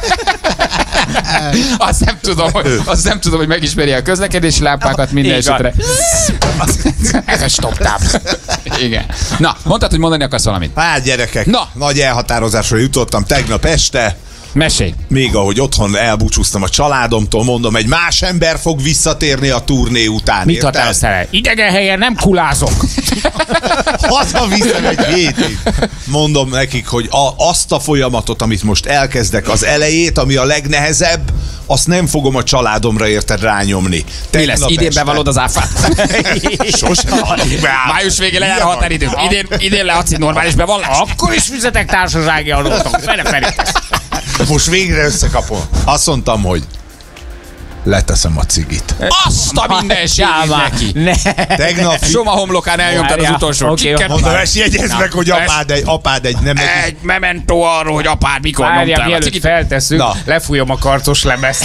Azt nem tudom, hogy, azt nem tudom, hogy megismeri a közlekedési lámpákat minden Így van. esetre. Ez a stop tábla. Igen. Na, mondtad, hogy mondani akarsz valamit. Hát gyerekek, Na. nagy elhatározásra jutottam tegnap este, Mesélj. még ahogy otthon elbúcsúztam a családomtól, mondom, egy más ember fog visszatérni a turné után. Mit érted? határoztál el? Idegen helyen nem kulázok. Hazaviszem egy hétig. Mondom nekik, hogy a, azt a folyamatot, amit most elkezdek, az elejét, ami a legnehezebb, azt nem fogom a családomra érted rányomni. Mi lesz? Tegnap Idén este- bevallod az áfát? Sosem adjuk be áfát. Május végén lejár a határidő. Idén, idén leadsz egy normális bevallást. Akkor is fizetek társasági adót. Fele-fele. Most végre összekapom. Azt mondtam, hogy leteszem a cigit. Azt a mindenségét neki. Ne. Tegnap Soma homlokán elnyomtad az Várjál. utolsó Oké, csikket. mondom, ezt jegyezd meg, hogy apád egy, apád egy, nem egy... Egy memento arról, hogy apád mikor Várjál, nyomtál a mielőtt cikit. feltesszük, Na. lefújom a karcos lemezt.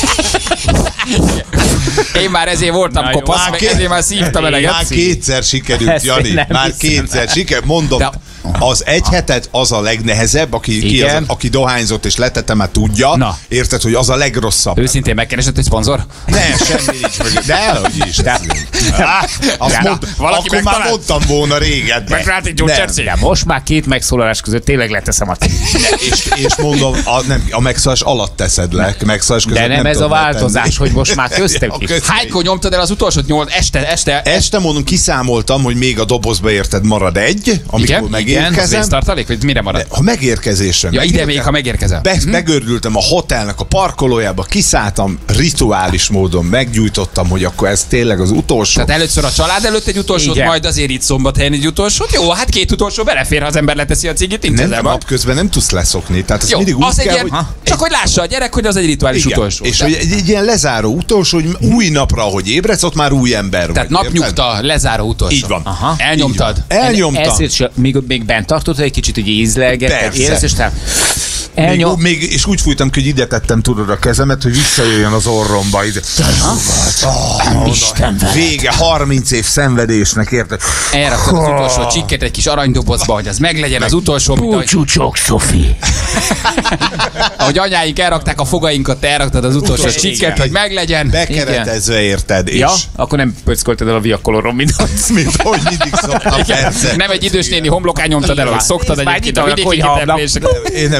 Én már ezért voltam Na jó. kopasz, Már meg két- ezért már szívtam eleget. Már kétszer sikerült, Ezt Jani. én nem Már hiszem kétszer el. sikerült. Mondom, De- az egy hetet az a legnehezebb, aki, ki az, Igen. aki dohányzott és letette, már tudja. Na. Érted, hogy az a legrosszabb. Őszintén megkeresett egy szponzor? Nem, semmi nincs mögött. De elhogy is. De, azt De- mond, valaki akkor már megtalált? mondtam volna régen. de- Megtalált egy nem. gyógyszercég? De most már két megszólalás között tényleg leteszem a címet. És, és mondom, a, nem, a megszólás alatt teszed le. Megszólás között De nem, ez a tudod változás, letenni. hogy most már köztünk Ja, is. köztünk. Hánykor nyomtad el az utolsót? Nyolc, este, este. Este mondom, kiszámoltam, hogy még a dobozba érted marad egy, amikor Igen? megérkezem. Résztartalék, vagy mire marad? A megérkezésre. Ja, ide még, ha megérkezel. Be, Begördültem a hotelnek a parkolójába, kiszálltam, rituális módon meggyújtottam, hogy akkor ez tényleg az utolsó. Tehát először a család előtt egy utolsót, Igen. majd azért itt szombathelyen egy utolsót. Jó, hát két utolsó belefér, ha az ember leteszi a cigit, nincs nem, ezzel nem, baj. napközben nem tudsz leszokni. Tehát ez Jó, mindig úgy az egy kell, ilyen, hogy... csak hogy lássa a gyerek, hogy az egy rituális Igen, utolsó. és De- hogy egy, egy ilyen lezáró utolsó, hogy új napra, ahogy ébredsz, ott már új ember Tehát vagy. érted? napnyugta, lezáró utolsó. Így van. Aha. Elnyomtad. Így van. Elnyomtam. Ezért se, még, még bent tartottad egy kicsit, hogy ízlelgetted, Persze. érez, és te Még, elnyom... még, és úgy fújtam ki, hogy ide tettem, tudod, a kezemet, hogy visszajöjjön az orromba. Ide. Oh, Isten veled. vége, harminc év szenvedésnek, érted? Elraktad az utolsó csikket egy kis aranydobozba, hogy az meglegyen az utolsó, mint ahogy, Búcsúcsok, Szofi. ahogy anyáink elrakták a fogainkat, te elraktad az utolsó Utolsó, csikket, igen. hogy meglegyen. Bekeretezve, érted? És Ja, akkor nem pöckoltad el a viakolorom, mint hogy... mint hogy mindig szoktam, persze. Nem egy idős néni homlokán nyomtad el, ahogy szoktad Már egyébként a nyitom a vidéki konyha ablak. kitelepülések. Én nem, én úgy szoktam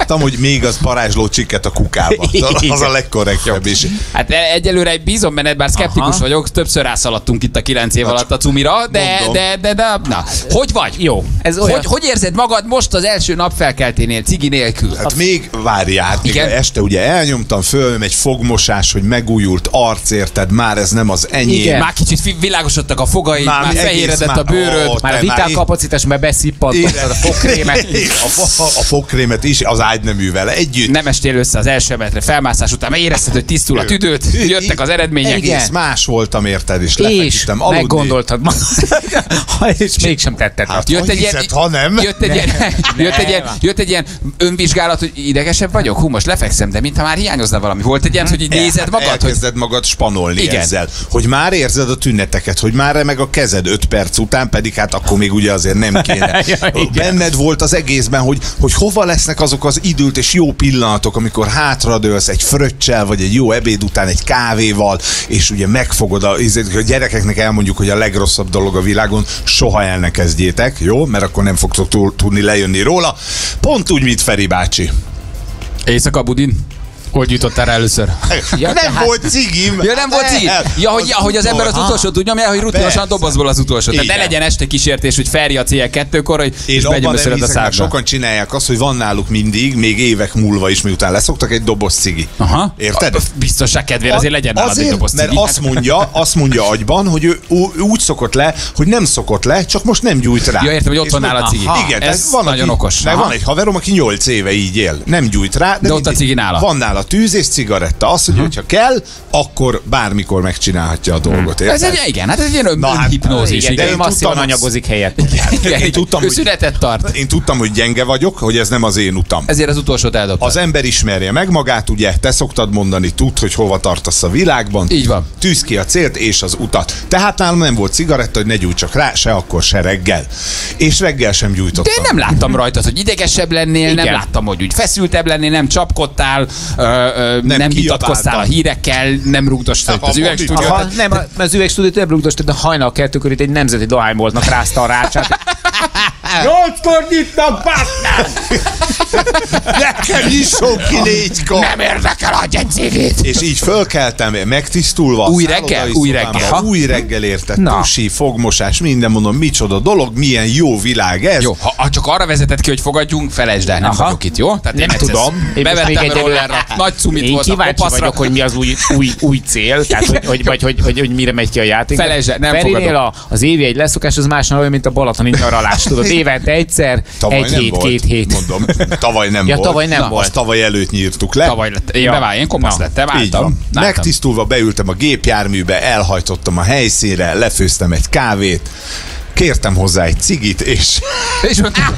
hallottam, hogy még az parázsló csikket a kukába. Az a legkorrektebb is. Hát egyelőre bízom benned, bár szkeptikus Aha. vagyok, többször rászaladtunk itt a kilenc év alatt a cumira, de, mondom. de, de, de, na, hogy vagy? Jó, ez olyan. Hogy, hogy érzed magad most az első nap felkelténél, cigi nélkül? Hát még várjál, még Igen? este ugye elnyomtam föl, egy fogmosás, hogy megújult arc, érted, már ez nem az enyém. Igen. Már kicsit fi- világosodtak a fogaid, már, Már már egész fehéredett már- a bőröd. Ó, Már a te már vitálkapacitás, mert beszippantottad a fogkrémet. A, fo- a fogkrémet is, az ágyneművel együtt. Nem estél össze az első emetre felmászás után, mert érezted, hogy tisztul a tüdőt, jöttek az eredmények. Igen. Egész más voltam, érted, és És lefeküdtem aludni. meggondoltad magad. És mégsem tetted. Hát, Jött hogy egy, ilyen, hiszed, ha nem? jött, egy ilyen, jött, egy ilyen, jött egy ilyen önvizsgálat, hogy idegesebb vagyok, hú, most lefekszem, de mintha már hiányozna valami. Volt egy ilyen, hogy így nézed magad, hogy Elkezded magad spanolni Igen. ezzel. Hogy már érzed a tüneteket, hogy már remeg a kezed öt perc után, pedig hát akkor még ugye azért nem kéne. Ja, igen. Benned volt az egészben, hogy, hogy hova lesznek azok az időt és jó pillanatok, amikor hátradőlsz egy fröccsel, vagy egy jó ebéd után egy kávéval, és ugye megfogod a, a gyerekeknek elmondjuk, hogy a legrosszabb dolog a világon, soha el ne kezdjétek, jó? Mert akkor nem fogtok túl, tudni lejönni róla. Pont úgy, mint Feri bácsi. éjszaka budin. Hogy jutottál rá először? Ja, nem tehát- volt cigim. Ja, nem volt cigi? Ja, hogy, ja, hogy az ember az utolsó tudja, mert hogy rutinosan Persze. dobozból az utolsó. Tehát ne Igen. legyen este kísértés, hogy Feri a cél kettőkor, hogy Én és abban nem begyömöszölöd a hiszek, mert szádba. sokan csinálják azt, hogy van náluk mindig, még évek múlva is, miután leszoktak, egy doboz cigi. Aha. Érted? A- biztonság kedvéért azért legyen nálad egy Azért, doboz mert cigi. azt mondja, azt mondja agyban, hogy ő ú- úgy szokott le, hogy nem szokott le, csak most nem gyújt rá. Ja, értem, hogy ott És van meg- nála cigi. Aha. Igen, Ez ez van, nagyon aki, okos. Meg Aha. van egy haverom, aki nyolc éve így él. Nem gyújt rá, de, De ott a mindig cigi nála. Van nála tűz és cigaretta. Azt mondja, hogyha kell, akkor bármikor megcsinálhatja a dolgot. Érted? Ez egy, igen, hát ez egy ilyen Na, hát, önhipnózis. Igen, de Igen, ő én masszívan tudtam, anyagozik helyett. igen, én tudtam, ő hogy- szünetet tart. Én tudtam, hogy gyenge vagyok, hogy ez nem az én utam. Ezért az utolsót eldobtad. Az ember ismerje meg magát, ugye, te szoktad mondani, tudd, hogy hova tartasz a világban. Így van. Tűz ki a célt és az utat. Tehát nálam nem volt cigaretta, hogy ne gyújtsak rá, se akkor, se reggel. És reggel sem De gyújtottam. én nem láttam rajtad, hogy idegesebb lennél, Igen. nem láttam, hogy úgy feszültebb lennél, nem csapkodtál, ö, ö, nem, nem vitatkoztál a kiabáltam. hírekkel, nem rúgtostad Ha, az mondd üvegstúdiót. Aha, nem, az üvegstúdiót nem rúgdostad, de hajnal kettőkor itt egy nemzeti dohányboltnak rázta a rácsát. Nyolckor nyitnak, basztál! Nekem nyisson ki négykor! Nem érdekel, adj egy cigit! És így fölkeltem, megtisztulva. a Új szállodai reggel? Új szobámba. reggel, ha? Új reggel érted. Na. Tusi, fogmosás, minden mondom, micsoda dolog, milyen jó világ ez. Jó, ha ha csak arra vezetett ki, hogy fogadjunk, felejtsd el, nem Aha. vagyok itt, jó? Tehát Nem én tudom. Én most még Bevettem egyelőre- rollerra, nagy cumit Én volt a kíváncsi kopaszra. vagyok, hogy mi az új, új, új cél, tehát hogy, hogy, vagy, hogy, hogy, hogy mire megy ki a játék. Felejtsd el, nem Ferinél fogadok. a, az évi egy leszokás az másnál olyan, mint a balatoni nyaralás, tudod, évente egyszer, Tavaly egy nem hét, volt, két hét. Mondom, tavaly nem Ja, volt. tavaly nem Na, volt. Azt tavaly előtt nyírtuk le. Tavaly lett, én Ja. bevált, én kopasz Na, lettem, Így van. álltam. Láttam. Megtisztulva beültem a gépjárműbe, elhajtottam a helyszínre, lefőztem egy kávét, kértem hozzá egy cigit, és És,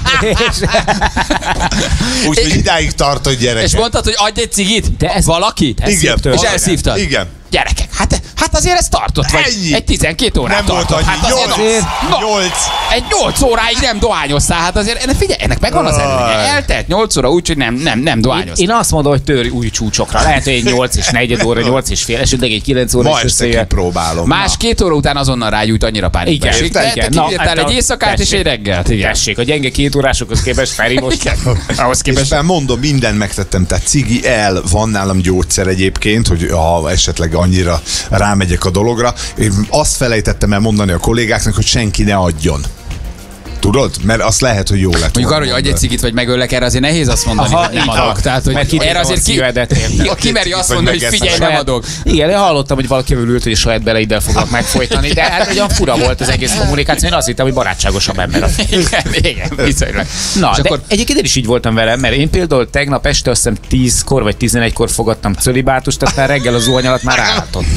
úgyhogy idáig tartott gyerekek. és mondtad, hogy adj egy cigit? De ez- Valaki? ez Igen. szép történet. És elszívtad? Igen. Gyerekek, hát, hát azért ez tartott, vagy Ennyi. egy tizenkét órát Nem volt tartott. annyi. Hát azért, Nyolc. na, Nyolc. egy nyolc óráig nem dohányoztál, hát azért, ennek figyelj, ennek megvan az előnye. Eltelt nyolc óra úgy, hogy nem, nem, nem Én, dohányoztál. én azt mondom, hogy tör új csúcsokra. Lehet, hogy egy nyolc és negyed óra, nyolc és fél, esetleg egy kilenc óra Ma is este összejön. kipróbálom. Más két óra után azonnal rágyújt, annyira pánikba Igen, esik. De igen. te Na, kiírtál hát egy a- éjszakát és tessék. egy reggelt. Igen. Tessék, a gyenge két órásokhoz képest Feri most ahhoz És képest. fel mondom, mindent megtettem, tehát cigi el, van nálam gyógyszer egyébként, hogy ha esetleg annyira rámegyek a dologra. Én azt felejtettem el mondani a kollégáknak, hogy senki ne adjon. Tudod? Mert azt lehet, hogy jó lett. Mondjuk volna arra, hogy adj egy mondani. cigit, vagy megöllek, erre azért nehéz azt mondani, Aha, hogy nem így van. adok. Tehát, hogy Mert kitérem erre azért a ki, szívedet, érted? ki, ki meri azt Vagy mondani, hogy megeszem. figyelj, nem adok. Igen, én hallottam, hogy valaki ült, hogy saját beleiddel foglak megfojtani, de hát olyan fura volt az egész kommunikáció, én azt hittem, hogy barátságosabb ember. Igen, igen, viszonylag. Na, És de akkor egyébként én is így voltam vele, mert én például tegnap este azt hiszem tízkor vagy tizenegykor fogadtam cölibátust, aztán reggel az zuhany alatt már állhatott.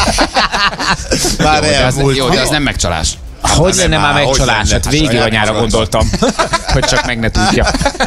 Már jó, de az, elmúlt. jó, de az nem megcsalás. Hogy lenne nem már áll, hogy megcsalás? lenne? Hát végig Saját anyára magad. gondoltam, hogy csak meg ne tudja.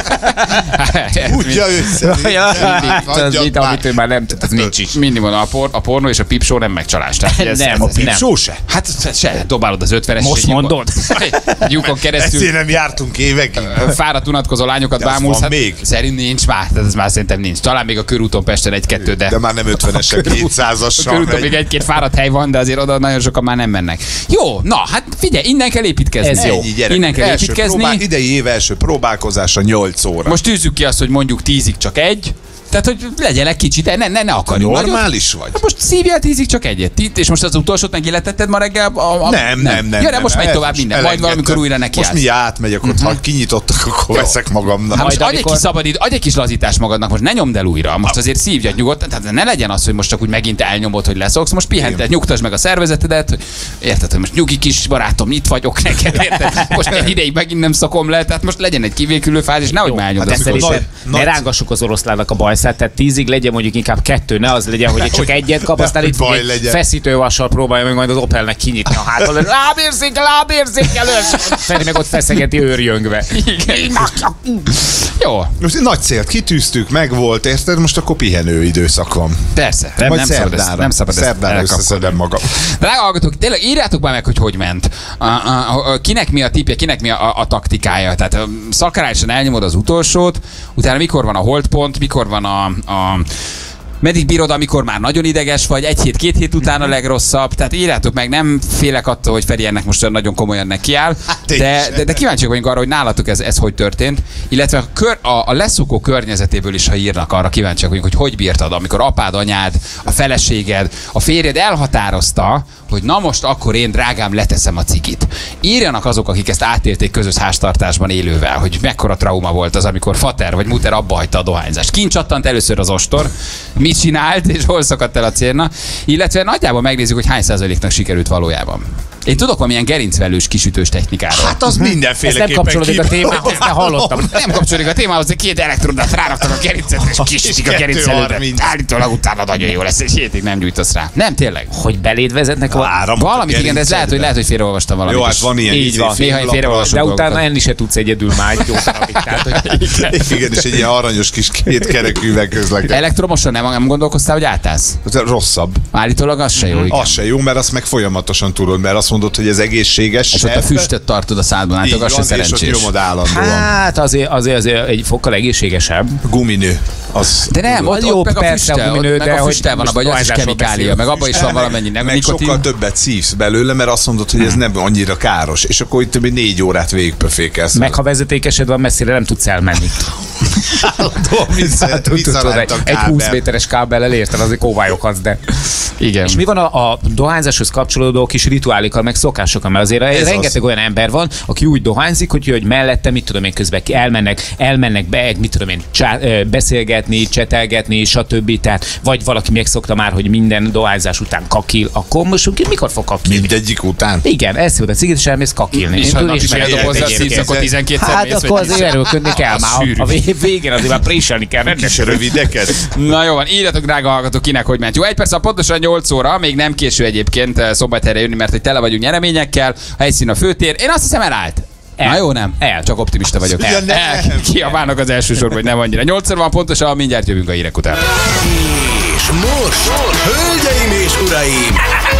Útja össze. Ja, hát az Hagyjad mit, már. amit ő már nem, tehát az nincs is. Mindig van a, por, a pornó és a pipsó nem megcsalás. Tehát ez, Nem, ez, a nem. Só se. Hát se, dobálod az ötvenes. Most és lyukon- mondod? Lyukon keresztül Ezért nem jártunk évekig. fáradt unatkozó lányokat De az bámulsz. van Hát még? szerint nincs már, tehát ez már szerintem nincs. Talán még a körúton Pesten egy-kettő, de... De már nem ötvenesek, A kétszázassal körúton még megy. egy-két fáradt hely van, de azért oda nagyon sokan már nem mennek. Jó, na, hát figyelj, innen kell építkezni. Ez jó. Innen kell első építkezni. Próbál, idei év első próbálkozása nyolc óra. Most tűzzük ki azt, hogy mondjuk tízig csak egy. Tehát, hogy legyen egy kicsit, ne, ne, ne akarjunk. Normális nagyot. vagy? Hát most szívjál tízig csak egyet. Itt, és most az utolsót megilletetted ma reggel? A, a, nem, nem, nem. Ja, de nem, most nem, megy tovább minden. Majd valamikor újra neki Most mi átmegyek ott, uh-huh. ha kinyitottak, akkor veszek magamnak. Hát most adj egy amikor... kis szabadid, adj egy kis lazítást magadnak, most ne nyomd el újra. Most azért szívjad nyugodtan, tehát ne legyen az, hogy most csak úgy megint elnyomod, hogy leszoksz. Most pihented, nyugtasd meg a szervezetedet, hogy érted, hogy most nyugi kis barátom, itt vagyok neked, érted? Most egy ideig megint nem szokom le, tehát most legyen egy kivékülő fázis, nehogy már elnyomd. Ne rángassuk az oroszlának a bajszát, tehát tízig legyen mondjuk inkább kettő, ne az legyen, hogy csak egyet kap, aztán itt egy feszítővassal próbálja meg majd az Opelnek kinyitni a hátul. Lábérzéke, lábérzékelős! Feri meg ott feszegeti őrjöngve. Jó. Most nagy célt kitűztük, megvolt, érted? Most akkor pihenő időszak van. Persze. Nem, Majd nem szabad ezt, nem szabad ezt szerdára összeszedem magam. Drága hallgatók, tényleg írjátok már meg, hogy hogy ment. A, a, a, kinek mi a tippje, kinek mi a, a, a taktikája. Tehát szakrálisan elnyomod az utolsót, utána mikor van a holdpont, mikor van a, a meddig bírod, amikor már nagyon ideges vagy, egy hét, két hét után a legrosszabb. Tehát írjátok meg, nem félek attól, hogy Feri ennek most nagyon komolyan nekiáll, de, de, de kíváncsiak vagyunk arra, hogy nálatok ez, ez hogy történt, illetve a, kör, a, a leszokó környezetéből is, ha írnak, arra kíváncsiak vagyunk, hogy hogy bírtad, amikor apád, anyád, a feleséged, a férjed elhatározta, hogy na most akkor én, drágám, leteszem a cigit. Írjanak azok, akik ezt átélték közös háztartásban élővel, hogy mekkora trauma volt az, amikor fater vagy muter abba hagyta a dohányzást. Kint csattant először az ostor, mit csinált, és hol szakadt el a cérna, illetve nagyjából megnézzük, hogy hány százaléknak sikerült valójában. Én tudok valamilyen gerincvelős kisütős technikáról. Hát az mindenféleképpen. Ez nem kapcsolódik a témához, ne hallottam. Nem kapcsolódik a témához, hogy két elektrodát ráraktak a gerincetre, és kisütik a gerincelőbe. Állítólag utána nagyon jó lesz, és hétig nem gyújtasz rá. Nem, tényleg. Hogy beléd vezetnek a áramot. Valamit, igen, de ez lehet, hogy lehet, hogy félreolvastam valamit. Jó, hát van ilyen. Így van. Néha én félreolvasok. De utána enni se tudsz egyedül már egy jó darabig. Tehát, hogy... Igen, és egy ilyen aranyos kis két kerekűvel közlekedik. Elektromosan nem, nem gondolkoztál, hogy átállsz? Rosszabb. Állítólag az se jó, igen. Az se jó, mert azt meg folyamatosan tudod, mert azt mondod, hogy ez egészséges. És ott a füstöt tartod a szádban, hát az se szerencsés. És ott nyomod állandóan. Hát azért, azért, azért egy fokkal egészségesebb. Guminő. Az de nem, ott, jó, ott meg a persze, füstel, a guminő, ott meg de a hogy füstel van, abban az is kemikália, meg abban is van valamennyi, nem meg nikotin. sokkal többet szívsz belőle, mert azt mondod, hogy ez nem annyira káros, és akkor itt többi négy órát végigpöfékelsz. Meg ha vezetékesed van, messzire nem tudsz elmenni. Egy húsz méteres kábellel érted, azért kóvályoghatsz, de... Igen. És mi van a, a dohányzáshoz kapcsolódó kis rituálikkal, meg szokásokkal? Mert azért ez rengeteg az. Olyan ember van, aki úgy dohányzik, hogy, hogy mellette, mit tudom én, közben ki elmennek, elmennek be, mit tudom én, csá, beszélgetni, csetelgetni, stb. Tehát, vagy valaki megszokta már, hogy minden dohányzás után kakil, akkor most mikor fog kakilni? Mindegyik után? Igen, eszél a cigit, és elmész kakilni. És ha napi megadobozza a szívsz, akkor tizenkét Hát akkor azért erőlködni kell már. A végén azért már préselni kell. Kis rövideket. Na jó van, írjatok, drága hallgatók, kinek hogy ment. Jó, egy perc, a pontosan nyolc óra, még nem késő egyébként Szombathelyre jönni, mert hogy tele vagyunk nyereményekkel, a helyszín a főtér. Én azt hiszem elállt. El. Na jó, nem? El. Csak optimista vagyok. El. El. El. Kiabálnak az első sorban, hogy nem annyira. nyolc óra van pontosan, mindjárt jövünk a hírek után. És most, hölgyeim és uraim,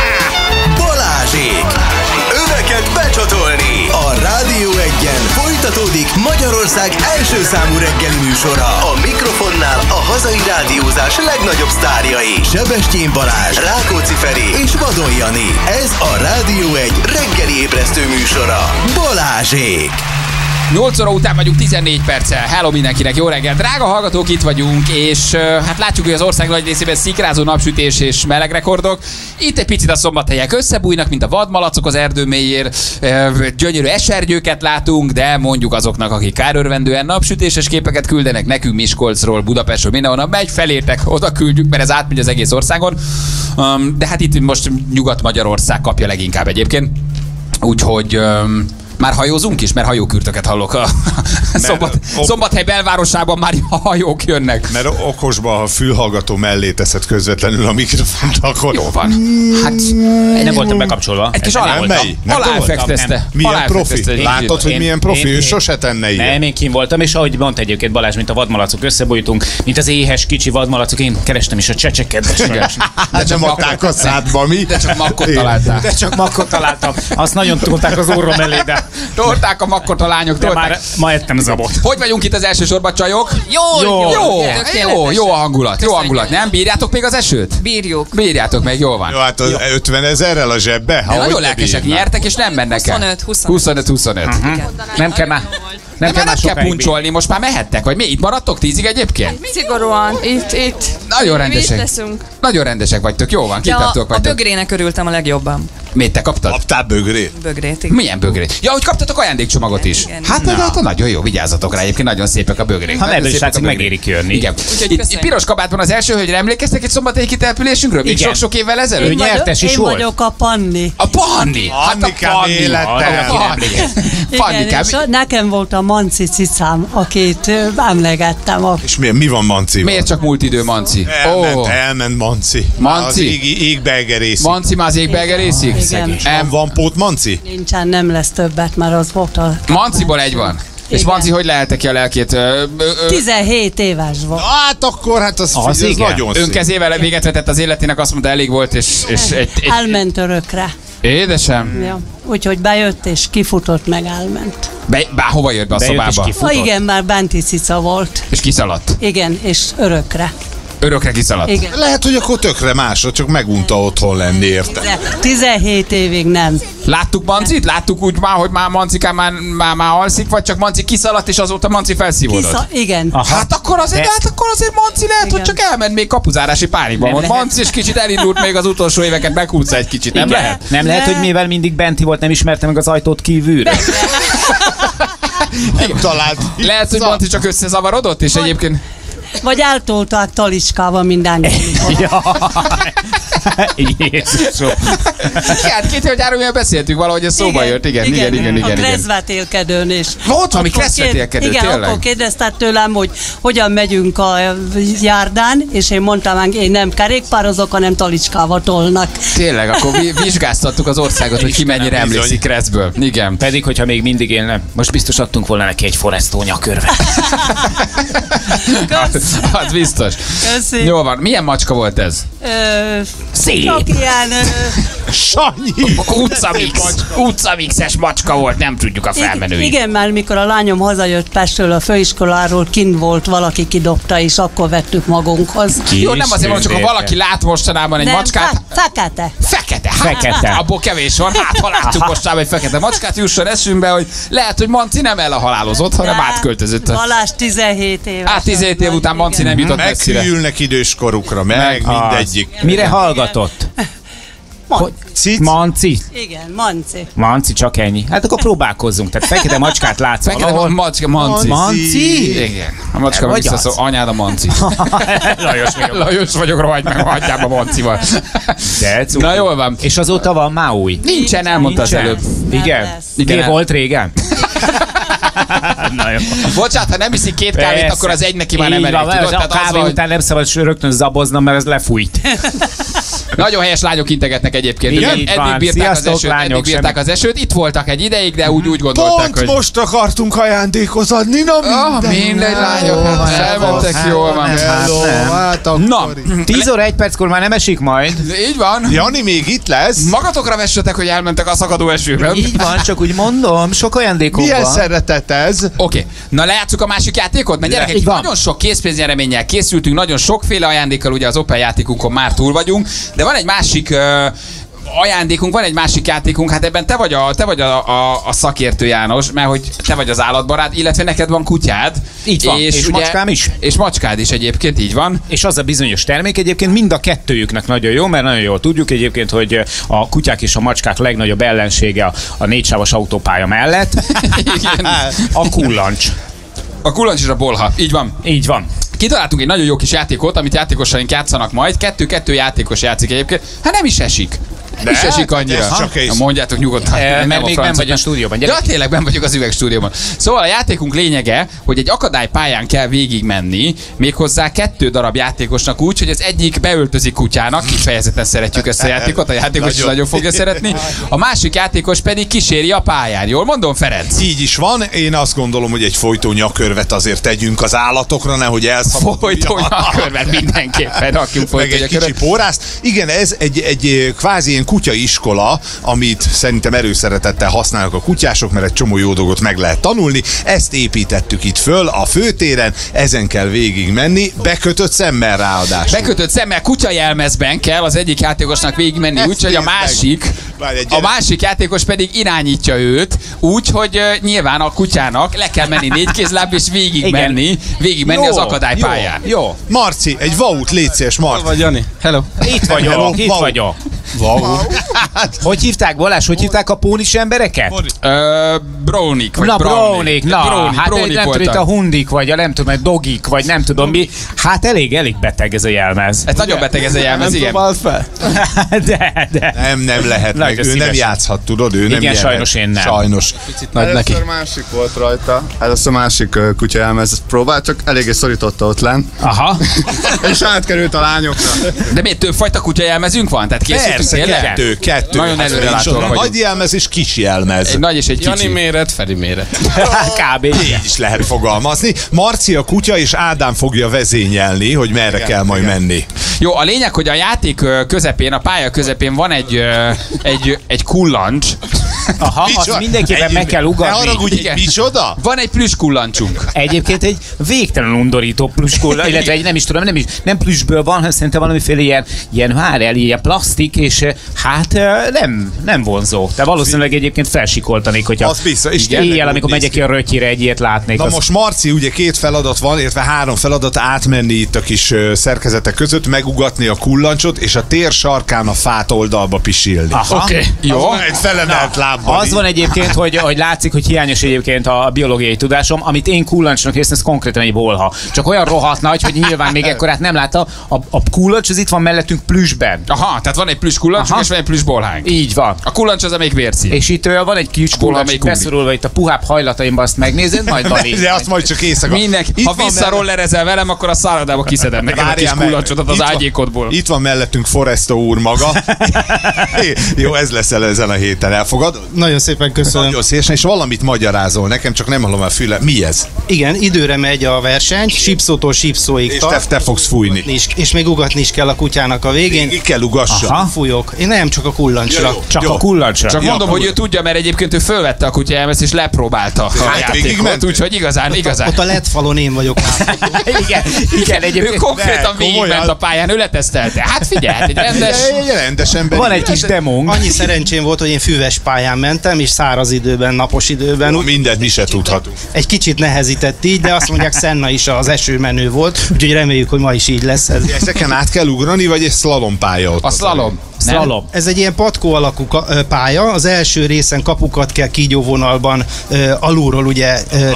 Balázsék! Öveket becsatolni! A Rádió Egyen folytatódik Magyarország első számú reggeli műsora. A mikrofonnál a hazai rádiózás legnagyobb sztárjai. Sebestyén Balázs, Rákóczi Feri és Vadon Jani. Ez a Rádió Egy reggeli ébresztő műsora. Balázsék! nyolc óra után vagyunk tizennégy perccel. Hello mindenkinek, jó reggel. Drága hallgatók, itt vagyunk, és uh, hát látjuk, hogy az ország nagy részében szikrázó napsütés és meleg rekordok. Itt egy picit a szombathelyek összebújnak, mint a vadmalacok az erdő mélyén. Uh, gyönyörű esergyőket látunk, de mondjuk azoknak, akik kárörvendően napsütéses képeket küldenek nekünk Miskolcról, Budapestről, mindenhonnan megy, felértek, oda küldjük, mert ez átmegy az egész országon. Um, de hát itt most Nyugat-Magyarország kapja leginkább egyébként. Úgyhogy... Um, Már hajózunk is, mert hajókürtöket hallok a Szombat, ok... Szombathely belvárosában már hajók jönnek. Mert okosban, ha fülhallgató mellé teszed közvetlenül a mikrofont, akkor... Jó van. Hát nem voltam bekapcsolva. Egy kis alá voltam. Aláfektezte. Milyen profi? Látod, hogy milyen profi? Ő sose tenne ilyen. Nem, én kim voltam, és ahogy mondta egyébként Balázs, mint a vadmalacok összebújtunk, mint az éhes kicsi vadmalacok, én kerestem is a csecseket. De csak adták a szádba, mi? De csak makkot találtál. De csak makkot találtam. Azt nagyon tudták az orrom elé, de Tolták a makkot a lányok, De tolták. már ma ettem zabot. Hogy vagyunk itt az első sorban, csajok? Jól, Jó. jól, Jó, tökéletesen. jó, jó a hangulat, jó a hangulat, nem? Bírjátok még az esőt? Bírjuk. Bírjátok meg, jól van. Jó, hát az ötven ezerrel a zsebbe? De nagyon lelkesek, nyertek és nem mennek el. huszonöt, huszonöt. huszonöt, huszonöt. Nem kell már. Nem kell, már nem kell sokáig puncsolni, most már mehettek, vagy mi? Itt maradtok tízig egyébként? Szigorúan. Itt, itt. Nagyon Mi itt rendesek. leszünk. Nagyon rendesek vagytok, jó van, De a, kitartók a vagytok. bögrének örültem a legjobban. Mit te kaptad? Kaptál bögrét? Bögrét, igen. Milyen bögrét? Ja, hogy kaptatok ajándékcsomagot is. Igen. Hát ez hát nagyon jó, vigyázzatok rá, egyébként nagyon szépek a bögrék. Ha Nagyon nem, szépek srácok, a bögrék. megérik jönni. Igen. Úgyhogy Itt, itt köszönjük. piros kabátban az első hölgyre emlékeztek egy szombathelyi kitelepülésünkről? Még Igen. sok-sok évvel Ő ezelőtt? nyertes is Én volt. vagyok a Panni. A Panni! Hát a Annikám Panni! életem. A Panni! Igen, Pannikám! és a- nekem volt a Manci cicám, akit ö, emlegettem. A És mi, mi van Mancival? Miért csak múlt idő, Manci? Elment, Ó, elment Manci. Manci? Az ég, égbe egerészik. Manci már az égbe egerészik? Igen. Em, Van pót Manci? Nincsen, nem lesz többet, mert az volt a... Manciból egy van. És Igen. Manci hogy lehelte ki a lelkét? Ö, ö, ö, tizenhét éves volt. Hát akkor, hát az, Az az, az igen. nagyon szép. önkezével véget vetett az életének, azt mondta elég volt, és, és egy, egy... Elment örökre. Édesem, Ja. Úgyhogy bejött és kifutott, meg elment. be, bár hova jött be a Bejött és szobába? kifutott. Ha igen, már benti cica volt. És kiszaladt. Igen, és örökre. Örökre kiszaladt. Igen. Lehet, hogy akkor tökre másra, csak megunta otthon lenni, érted? De tizenhét évig nem. Láttuk Mancit? Láttuk úgy már, hogy már Mancikán már, már, már alszik, vagy csak Manci kiszaladt, és azóta Manci felszívódott? Kisza, igen. Aha. Hát akkor azért, De- hát akkor azért Manci lehet, Igen. hogy csak elment még kapuzárási pánikban. Nem Volt lehet. Manci, és kicsit elindult még az utolsó éveket, meghúzza egy kicsit, nem Igen. lehet? Nem lehet, hogy mivel mindig benti volt, nem ismerte meg az ajtót kívülről. Nem talált. Lehet, hogy Manci csak összezavarodott, és egyébként... Vagy eltolták talicskával minden. Jézusom. Hát két év gyáról beszéltünk valahogy, ez szóba jött, igen, igen, igen, igen. A igen. kreszvetélkedőn is. Volt valami Akkor kreszvetélkedő, kér- Igen, tényleg? akkor kérdeztek tőlem, hogy hogyan megyünk a járdán, és én mondtam, hogy én nem kerékpározok, hanem talicskával tolnak. Tényleg, akkor vi- vizsgáztattuk az országot, hogy ki mennyire bizony. emlékszik Kreszből. Igen. Pedig, hogyha még mindig élne, most biztos adtunk volna neki egy Forestó nyakörvet. Kösz. Az biztos. Köszi. Jó van. Milyen macska volt ez? Ö, Szép. Csak ilyen... Ö, Sanyi! Utcamix. Utcamixes macska volt, nem tudjuk a felmenőit. igen, mert mikor a lányom hazajött Pestről a főiskoláról, kint volt, valaki kidobta, és akkor vettük magunkhoz. Jó, nem azért mondom, csak ha valaki lát mostanában egy Nem, macskát, fe- fekete. fekete, hát, Fekete. abból kevés van, hát ha láttuk mostanában egy fekete macskát, jusson eszünkbe, hogy lehet, hogy Manci nem elhalálozott, hanem De átköltözött. Balázs tizenhét éves. Hát tizenhét év után Manci nem jutott messzire. Meghűlnek időskorukra, meg, Meg mindegyik. Mire hallgatott? Manci. Cic? Manci. Igen, Manci. Manci, csak ennyi. Hát akkor próbálkozzunk. Tehát fekete macskát látsz Fekete valahol. macska, Manci. Manci? Igen. A macska Vagy visszaszól, az? anyád a Manci. Lajos vagyok. Lajos vagyok, rohagy meg, hagyjám a Mancival. De cuki. Na jól van. És azóta van már új. Nincsen, elmondta az Nincsen? előbb. Igen? Nem lesz. Igen. Igen. Volt régen? Na jó. Bocsánat, ha nem iszik két kávét, Persze. akkor az egy neki már nem Így elég. van, Tudod? a Tehát az kávé van, hogy után nem szabad rögtön zaboznom, mert ez lefújt. nagyon helyes lányok integetnek egyébként. Igen, Eddig, így eddig van. bírták az Sziasztok, esőt, eddig lányok, bírták semmi. az esőt. Itt voltak egy ideig, de úgy, úgy gondolták, Pont hogy... most akartunk ajándékot adni, na Ah, mindegy. mindegy, lányok, Jó, hát hát elmentek, hát jól van. nem, Hello, nem. hát akkor Na, tíz óra egy perckor már nem esik majd. így van. Jani még itt lesz? Magatokra vessetek, hogy elmentek a szakadó esőben. Így van, csak úgy mondom, sok ajándékom Milyen van. szeretet ez? Oké, na lejátszuk a másik játékot, mert gyerekek, Így van. nagyon sok készpénznyereményel készültünk, nagyon sokféle ajándékkal, ugye az Opel játékunkon már túl vagyunk, de van egy másik ö, ajándékunk, van egy másik játékunk, hát ebben te vagy, a, te vagy a, a, a szakértő, János, mert hogy te vagy az állatbarát, illetve neked van kutyád. Így van, és macskám is. És macskád is egyébként, így van. És az a bizonyos termék egyébként mind a kettőjüknek nagyon jó, mert nagyon jól tudjuk egyébként, hogy a kutyák és a macskák legnagyobb ellensége a, a négysávos autópálya mellett Igen. a kullancs. A kulancs és a bolha, így van. Így van. Kitaláltunk egy nagyon jó kis játékot, amit játékosaink játszanak majd. Kettő-kettő játékos játszik egyébként. Hát nem is esik. Nem is esik annyira. ez csak egy- Na, mondjátok nyugodtan. E, mert még francia. benn vagy a stúdióban, Ja, gyerekek. tényleg benn vagyok az üvegstúdióban. Szóval a játékunk lényege, hogy egy akadálypályán kell végigmenni, méghozzá kettő darab játékosnak úgy, hogy az egyik beöltözik kutyának, kifejezetten szeretjük ezt a játékot, a játékos is Nagyon. nagyon fogja szeretni. A másik játékos pedig kíséri a pályán. Jól mondom, Ferenc? Így is van, én azt gondolom, hogy egy folytó nyakörvet azért tegyünk az állatokra, nehogy elszabaduljanak. Folytó nyakörvet mindenképpen rakjunk Meg folytó egy kicsi nyakörvet. pórázt. Igen, ez egy, egy kvázi ilyen ilyen kutyaiskola, amit szerintem erőszeretettel használnak a kutyások, mert egy csomó jó dolgot meg lehet tanulni. Ezt építettük itt föl a főtéren, ezen kell végig menni, bekötött szemmel ráadásul. Bekötött szemmel, kutyajelmezben kell az egyik játékosnak végigmenni, úgyhogy a másik, a másik játékos pedig irányítja őt, úgyhogy uh, nyilván a kutyának le kell menni négy kézláb és végigmenni, végigmenni az akadálypályán. Jó, jó. Marci, egy vaut, légy szíves, Marci. Hol vagy, Jani? Hello. Itt vagyok, Hello, itt wow. vagyok. Wow. Hogy hívták, Balázs, hogy hívták a pónis embereket? Uh, Brownik, vagy Na, Brownik. Brownik, na, Brownik, hát Brownik nem tudom, itt a voltak. hundik, vagy a nem tudom, egy dogik, vagy nem tudom mi. Hát elég, elég beteg ez a jelmez. Ez nagyon beteg ez a jelmez, igen. fel? De, de. Nem, nem lehet meg. Ő szívesen. nem játszhat, tudod? Ő nem Igen, jelent. sajnos én nem. Sajnos. Picit nagy neki. Először másik volt rajta. Először másik uh, kutyajelmez próbált, csak eléggé szorította ott lenn. Aha. És átkerült a lányokra. De miért több fajta kutyajelmezünk van? Tehát készítünk Persze, tényleg? kettő, kettő. Nagyon Hát előrelátóak nincs vagyunk. nagy jelmez és kis jelmez. Egy nagy és egy Jani kicsi. méret, Feri méret. Kb. Így is lehet fogalmazni. Marci a kutya és Ádám fogja vezényelni, hogy merre Igen, kell majd igen. menni. Jó, a lényeg, hogy a játék ö, közepén, a pálya közepén van egy, ö, egy, egy kullancs. Aha, azt Micsoda? mindenképpen meg kell Ne ugatni. haragudj, Igen. micsoda? Van egy plüss kullancsunk. Egyébként egy végtelen undorító plüskóla, illetve egy nem is tudom, nem, is, nem plüssből van, hanem szerintem valamiféle ilyen, ilyen várjál, ilyen plastik, és eh, hát eh, nem, nem vonzó. De valószínűleg egyébként felsikoltanék, hogyha Az biztos, és igen, tényleg éjjel, úgy amikor néz megyek ki. ki a rötyire, egy ilyet látnék. Na az... most Marci, ugye két feladat van, illetve három feladat átmenni itt a kis ö, szerkezetek között, megugatni a kullancsot, és a tér sarkán a fát oldalba pisilni. Aha. Oké, okay. Jó. Az egy felemelt lábbal. Az így. van egyébként, hogy, hogy látszik, hogy hiányos egyébként a biológiai tudásom, amit én kullancsnak érzem, ez konkrétan egy bolha. Csak olyan rohadt nagy, hogy nyilván még ekkorát nem látta. A, a kullancs az itt van mellettünk plüssben. Aha, tehát van egy plüss kullancsunk, Aha. és van egy plüss bolhánk. Így van. A kullancs az, amelyik vérci. És itt ö, van egy kis Bolha, kullancs amelyik ugrik. beszorulva itt a puhább hajlataimban, azt megnézed, majd Dani. De azt majd csak éjszaka. Mindenki, Itt ha van visszarollerezel velem, akkor a szállodába kiszedem nekem a kis Várjál meg. kullancsodat az Itt van- ágyékodból. Itt van mellettünk Foresto úr maga. Jó, ez lesz el ezen a héten, elfogad? Nagyon szépen köszönöm. Nagyon szépen, és valamit magyarázol nekem, csak nem hallom a füle. Mi ez? Igen, időre megy a verseny, sípszótól sípszóig És te, tart. te fogsz fújni. És, és még ugatni is kell a kutyának a végén. Így kell ugassa. Aha. Fújok. Én nem csak a kullancsra. Jó, Csak jó. a kullancsra. Csak Ja, mondom, hogy akkor- ő tudja, mert egyébként ő fölvette a kutyájelmezt és lepróbálta a Hát, végig játékot, ment. úgyhogy igazán, igazán. Ott a led falon én vagyok. igen, igen, Ő egyébként konkrétan Ne, végigment komolyan. a pályán, ő letesztelte. Hát figyelj, hát egy rendes... Egy rendes ember. van egy kis demónk. Annyi szerencsém volt, hogy én füves pályán mentem, és száraz időben, napos időben. Úgy, Mindent mi se tudhatunk. egy kicsit nehezített így, de azt mondják, Senna is az esőmenő volt, úgyhogy reméljük, hogy ma is így lesz ez. Ezeken át kell ugrani, vagy egy szlalompálya ott? A szlalom. Nem? Szlalom. Ez egy ilyen patkó alakú ka- ö, pálya, az első részen kapukat kell kígyóvonalban ö, alulról ugye ö,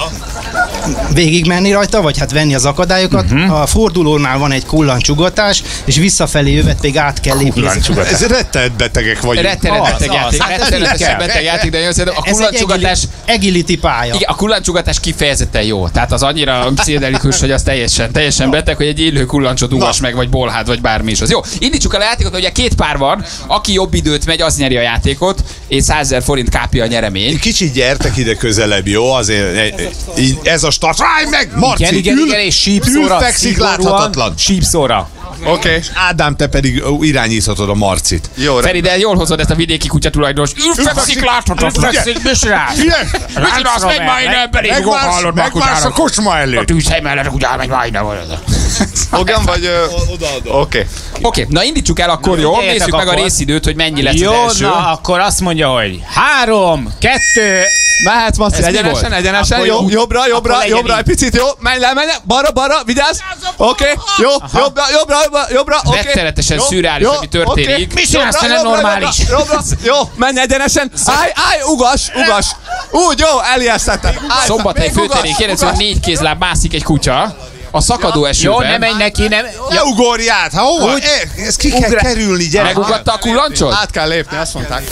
végigmenni rajta, vagy hát venni az akadályokat. Uh-huh. A fordulónál van egy kullancsugatás, és visszafelé jövet pedig át kell lépni. Ez rettenet betegek vagyunk. Rettenet Az, beteg az, játék. hát ez Rettenetesen így kell. beteg játék, de nagyon szerintem a Ez egy kullancsugatás... agility pálya. Igen, a kullancsugatás kifejezetten jó. Tehát az annyira pszichedelikus, hogy az teljesen, teljesen beteg, hogy egy élő kullancsot ugass meg, vagy bolhát, vagy bármi is az. Jó, indítsuk el a játékot, mert ugye két pár van, aki jobb időt megy, az nyeri a játékot, és százezer forint kápja a nyeremény. Kicsit gyertek ide közelebb, jó? Azért e- e- ez a start. Ráj meg, Marci! Igen, igen, ül- igen, és sípszóra, ül, fekszik, szigorúan, láthatatlan. sípszóra. Oké. Okay. Ádám, te pedig ó, irányíthatod a Marcit. Jó, Feri, de jól hozod ezt a vidéki kutyatulajdonos. Ülfekszik, láthatatlan. Fekszik, misrá? Mit az, megy már innen, belé fogok, hallod már Megvársz a kutyának. kocsma A előtt. tűzhely mellett a kutyára megy már innen. Fogam, vagy... Oké. Okay. Oké, na indítsuk el akkor, jó? Gyertek Nézzük meg a akkor. részidőt, hogy mennyi lesz Jó, az első. na akkor azt mondja, hogy három, kettő, Mehetsz, Maci, Ez mi egyenesen, volt? egyenesen, Akkor jó, jó. jobbra, jobbra, Akkor legyen jobbra, egy így. picit, jó, menj le, menj le, balra, balra, vigyázz, oké, jó, jobbra, jobbra, jobbra, jobbra, oké. Rettenetesen jó, szürreális, jó, ami történik. oké. Mi csinálsz, te nem Jobbra, jobbra, normális? Jobbra, jobbra, jó, menj egyenesen, állj, állj, ugas, ugas, úgy, jó, elijesztettem. Állj, Szombathely még főterén ugas, kérdező, hogy ugas. négy kézláb mászik egy kutya. A szakadó esőben. jó, nem menj neki, nem. Ne ugorj át, ha hova? Úgy. E, ez ki kell Ugra- kerülni, gyerek. Megugatta a kullancsot? Át kell lépni, azt mondták.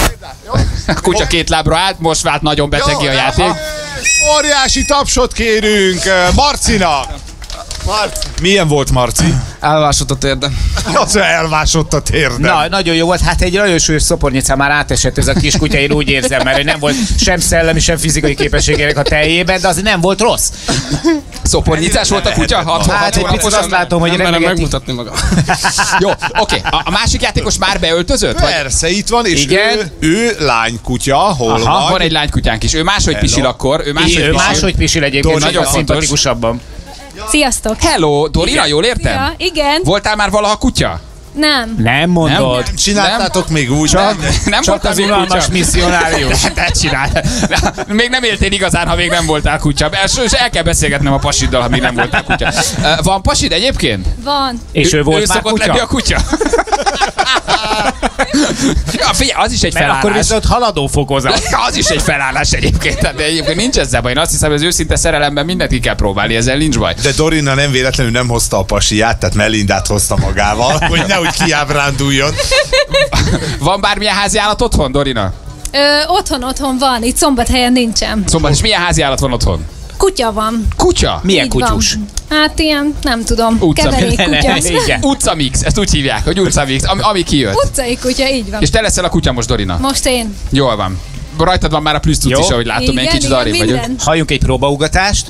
A kutya két lábra állt, most vált nagyon betegi a Jó, játék. Óriási tapsot kérünk eh, Marcinak. Milyen volt, Marci? Elvásott a térdem. Az elvásott a térdem. Na, nagyon jó volt. Hát egy nagyon súlyos szopornyicán már átesett ez a kiskutya, én úgy érzem, mert nem volt sem szellemi, sem fizikai képességének a teljében, de az nem volt rossz. Szopornyicás volt a kutya? hat, Hát hat egy picit azt látom, hogy nem merem remegeti. megmutatni magam. Jó, oké. A, a másik játékos már beöltözött? Vagy? Persze, itt van, és Igen. ő, ő lánykutya, hol Aha, van? van egy lánykutyánk is. Ő máshogy Hello. pisil akkor. Ő máshogy Ő pisil. máshogy pisil egyébként, Dorina, nagyon nagyon szimpatikusabban. Sziasztok! Hello, Dorina, jól értem? Ja, igen. Voltál már valaha kutya? Nem. Nem mondod. Nem? Csináltátok még úgy? Csak, nem Csak voltál az még unalmas kutya? misszionárius. Te csinálj. Még nem éltél igazán, ha még nem voltál kutya. És el kell beszélgetnem a pasiddal, ha még nem voltál kutya. Van pasid egyébként? Van. És ő volt ő már szokott lenni a kutya? kutya? Ja, figyelj, az is egy Mert felállás. akkor viszont haladó fokozat. Az is egy felállás egyébként. Tehát egyébként nincs ezzel baj. Én azt hiszem, hogy az őszinte szerelemben mindent ki kell próbálni, ezzel nincs baj. De Dorina nem véletlenül nem hozta a pasiját, tehát Melindát hozta magával, hogy nehogy kiábránduljon. Van bármilyen házi állat otthon, Dorina? Ö, otthon, otthon van. Itt Szombathelyen nincsen. Szóval, és milyen házi állat van otthon? Kutya van. Kutya? Milyen Így kutyus? van. Hát ilyen, nem tudom. Utca- Keverék kutya. Igen. Utcamix, ezt úgy hívják, hogy utcamix, ami, ami kijött. Utcai kutya, így van. És te leszel a kutya most, Dorina? Most én. Jól van. Rajtad van már a plusz tudsz is, ahogy látom, én Igen, kicsit igen, arrébb vagyok. minden. Halljunk egy próbaugatást.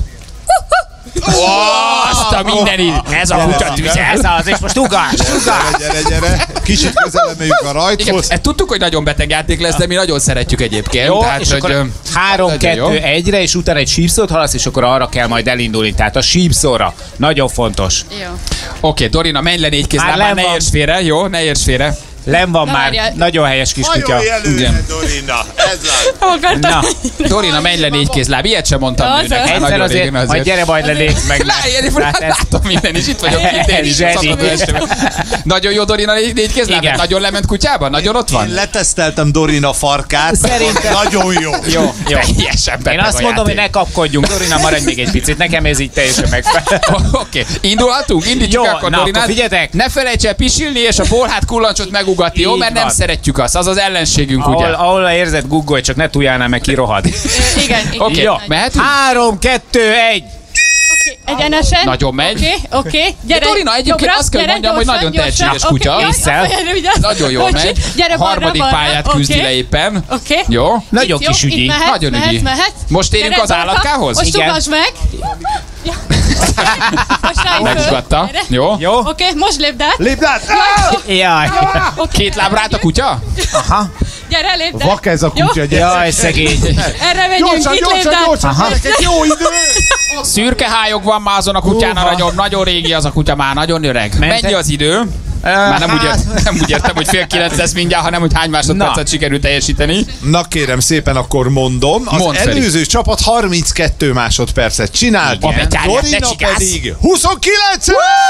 Azt a mindenit! Ez a kutya tüze! Ez az, és most ugás, ugás. Gyere, gyere, gyere. Kicsit közel emeljük a Igen, rajthoz. ezt tudtuk, hogy nagyon beteg játék lesz, de mi nagyon szeretjük egyébként. Jó, tehát, és hogy, akkor ö, három, nagyon jó. kettő, egyre, és utána egy sípszót halasz, és akkor arra kell majd elindulni. Tehát a sípszóra. Nagyon fontos. Jó. Oké, Dorina, menj le négy Már kézlábbal, len ne van. érts félre, jó? Ne érts félre. Len van Na, már. várjál. Nagyon helyes kiskutya. Hajolj előre, Igen. Dorina. Ez az. Na, Dorina, menj le négy kézláb, ilyet sem mondtam Az nőnek. az. már egyszer nagyon azért, régen majd gyere majd le négy meg. Lá, én Tehát ez- látom minden is, itt vagyok, itt én is. Zseni. szakadó estem. Nagyon jó Dorina négy, négy kézláb? Igen. Nagyon lement kutyában? Nagyon ott Én van? leteszteltem Dorina farkát. Szerintem- Nagyon jó. Jó, jó. Teljesen beteg Én azt a mondom, hogy játék. ne kapkodjunk. Dorina, maradj még egy picit. Nekem ez így teljesen megfelel. Oké, indulhatunk? Indítsuk Jó, akkor na, Dorinát. akkor figyeljetek. Ne felejts el pisilni és a bolhát kullancsot megugatni, jó? Így Mert nem van. szeretjük azt, az az ellenségünk, ugye? Ahol, ahol érzed, googolj, csak ne túljálnál meg, kirohad. Igen, igen. Oké, Jó. mehetünk? Három, kettő, egy. Egyenesen. Nagyon megy. Oké, oké. Gyere. De Dorina, egyébként jobbra, azt kell, gyere, mondjam, hogy gyorsan, nagyon gyorsan. tehetséges Oké, kutya. jaj, Észszel. jaj, vigyázz. Nagyon jól Bocsi, megy. Gyere A balra, harmadik balra. pályát Oké. küzdi le éppen. Oké. Jó? Nagyon Itt jó, kis ügyi. itt mehet, Nagyon mehet, ügyi. mehet. Most érünk Gyere, az balra. állatkához? Most Igen. ugasd meg. Ja. Most ráj föl. Megugatta. Gyere. Jó? Jó? Oké, most lépd át. Lépd át! Jaj. Két lábra át a kutya? Aha. Gyere, lépd át. Vak ez a kutya, gyere. Jaj, szegény. Erre megyünk, Gyorsan, itt lépd gyorsan, át. gyorsan, gyerekek, jó idő! Szürke hályog van már azon a kutyán, a Húha. nagyobb, nagyon régi az a kutya, már nagyon öreg. Mentek? Mennyi az idő? Már nem úgy, ért, nem úgy értem, hogy fél kilenc lesz mindjárt, hanem hogy hány másodpercet Na. sikerült teljesíteni. Na kérem szépen, akkor mondom. Az Mondd, Feri. előző csapat harminckettő másodpercet csinált. Igen. Betyárját, ne Dorina csikálsz. pedig huszonkilenc!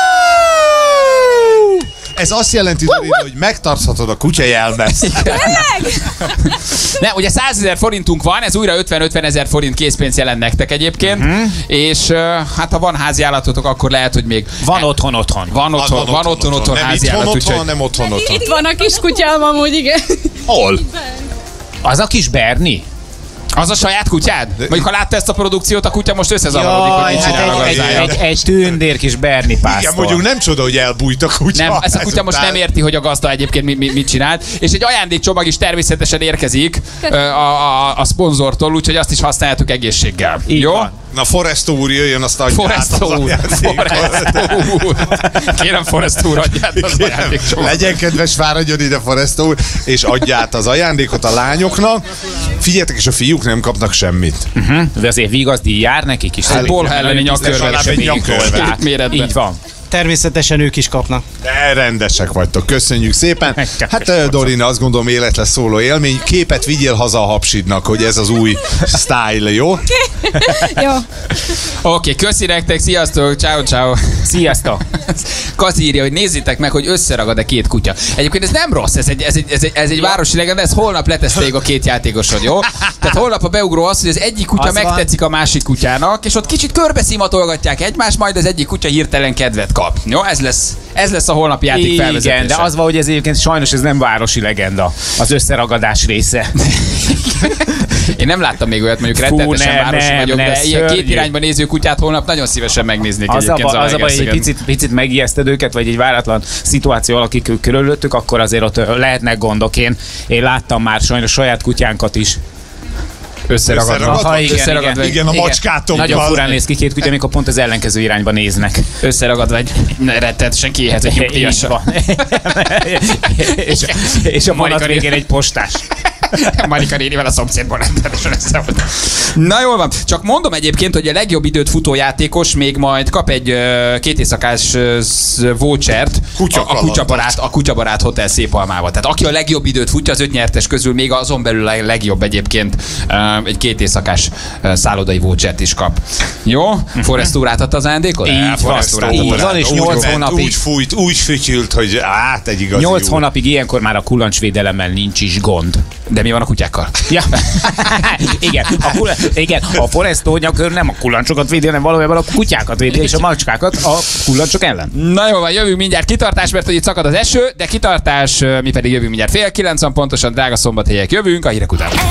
Ez azt jelenti, Dorina, hogy megtarthatod a kutya jelmezt. Ne, ugye százezer forintunk van, ez újra ötven-ötven ezer forint készpénz jelent nektek egyébként, uh-huh. és uh, hát ha van házi állatotok, akkor lehet, hogy még... Van otthon, otthon. Van otthon, van otthon, otthon Nem házi itthon állat, otthon, úgyhogy... nem otthon otthon. Itt van a kiskutyám amúgy, igen. Hol? Az a kis Berni? Az a saját kutyád? Mondjuk, ha látta ezt a produkciót, a kutya most összezavarodik, hogy Jaj, mit hát csinál a egy, egy, gazdája. egy, egy tündér kis Berni pásztor. Igen, mondjuk nem csoda, hogy elbújt a kutya. Nem, ezt a kutya most ezután. nem érti, hogy a gazda egyébként mit, mit, mit csinált. És egy ajándékcsomag is természetesen érkezik ö, a, a, a szponzortól, úgyhogy azt is használjátok egészséggel. Így Jó? van. Na Forestó úr jöjjön, azt adja Forestó át az úr, ajándékot. Forestó úr. Kérem, Forestó úr, adját az Kérem, ajándékcsomagot. legyen kedves, fáradjon ide Forestó úr, és adja át az ajándékot a lányoknak. Figyeljetek, és a fiúk nem kapnak semmit. Uh-huh. De azért vigazdi jár nekik is. Hát bolha elleni nyakörvet legalább sem egy még nyakörvet. két méretben. Így van. Természetesen ők is kapnak. De rendesek vagytok, köszönjük szépen. Hát eh, Dorina, azt gondolom életre szóló élmény. Képet vigyél haza a hapsidnak, hogy ez az új style, jó? Jó. Oké, köszi nektek, sziasztok, ciao ciao. Sziasztok. Kazi írja, hogy nézzétek meg, hogy összeragad-e két kutya. Egyébként ez nem rossz, ez egy, ez egy, ez egy, ez egy városi legenda, ez holnap leteszteljük a két játékosod, jó? Tehát holnap a beugró az, hogy az egyik kutya Az van. megtetszik a másik kutyának, és ott kicsit körbeszimatolgatják egymást, majd az egyik kutya hirtelen kedvet kap. Jó, ez lesz, ez lesz a holnapi játék felvezetése. Igen, de az van, hogy ez egyébként sajnos ez nem városi legenda, az összeragadás része. Én nem láttam még olyat, mondjuk Fú, rettenetesen nem, városi nem, vagyok, nem, de ilyen két szörnyű. irányba néző kutyát holnap nagyon szívesen megnéznék Az a, egyébként. ba, az a baj, hogy egy Zalaegerszegen. picit, picit megijeszted őket, vagy egy váratlan szituáció alakik körülöttük, akkor azért ott ö, lehetnek gondok. Én, én láttam már sajnos saját kutyánkat is. Összeragadva. Összeragadva? Ha, igen, Összeragadva. Igen, a macskátokkal. Nagyon furán néz ki két kutya, amikor pont az ellenkező irányba néznek. Összeragadva egy rettenetesen kiéhet egy Így nyugdíjasra. van. és, és a vonat végén egy postás. Marika nénivel a szomszédból rettenetesen össze volt. Na jól van. Csak mondom egyébként, hogy a legjobb időt futó játékos még majd kap egy uh, két éjszakás uh, vouchert a, a, kutyabarát, a kutyabarát hotel Szépalmába. Tehát aki a legjobb időt futja, az öt nyertes közül még azon belül a legjobb egyébként uh, egy két éjszakás uh, szállodai vouchert is kap. Jó? Forrest úr átadta az ajándékot? Így van, Forrest úr így átadta. van, és Úgy nyolc ment, hónapig. Úgy fújt, úgy fütyült, hogy át egy igazi Nyolc úr. hónapig ilyenkor már a kullancsvédelemmel nincs is gond. De mi van a kutyákkal? Ja. igen, a, kula, igen, a Forrest Tónyakör nem a kullancsokat védi, hanem valójában a kutyákat védi, és a macskákat a kullancsok ellen. Na jó van, jövünk mindjárt kitartás, mert hogy itt szakad az eső, de kitartás, mi pedig jövünk mindjárt fél kilencven pontosan, drága szombathelyek, jövünk a hírek után.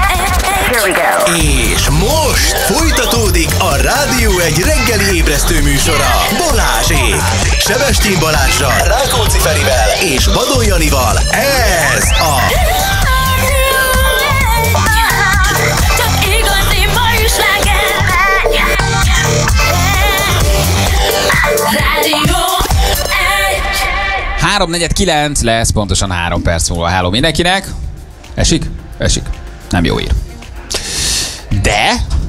És most folytatódik a Rádió egy reggeli ébresztő műsora. Balázsék! Sebestyén Balázsral, Rákóczi Ferivel és Vadon Janival. Ez a három negyven kilenc lesz, pontosan három perc múlva. Hello mindenkinek. Esik? Esik. Nem jó ír. De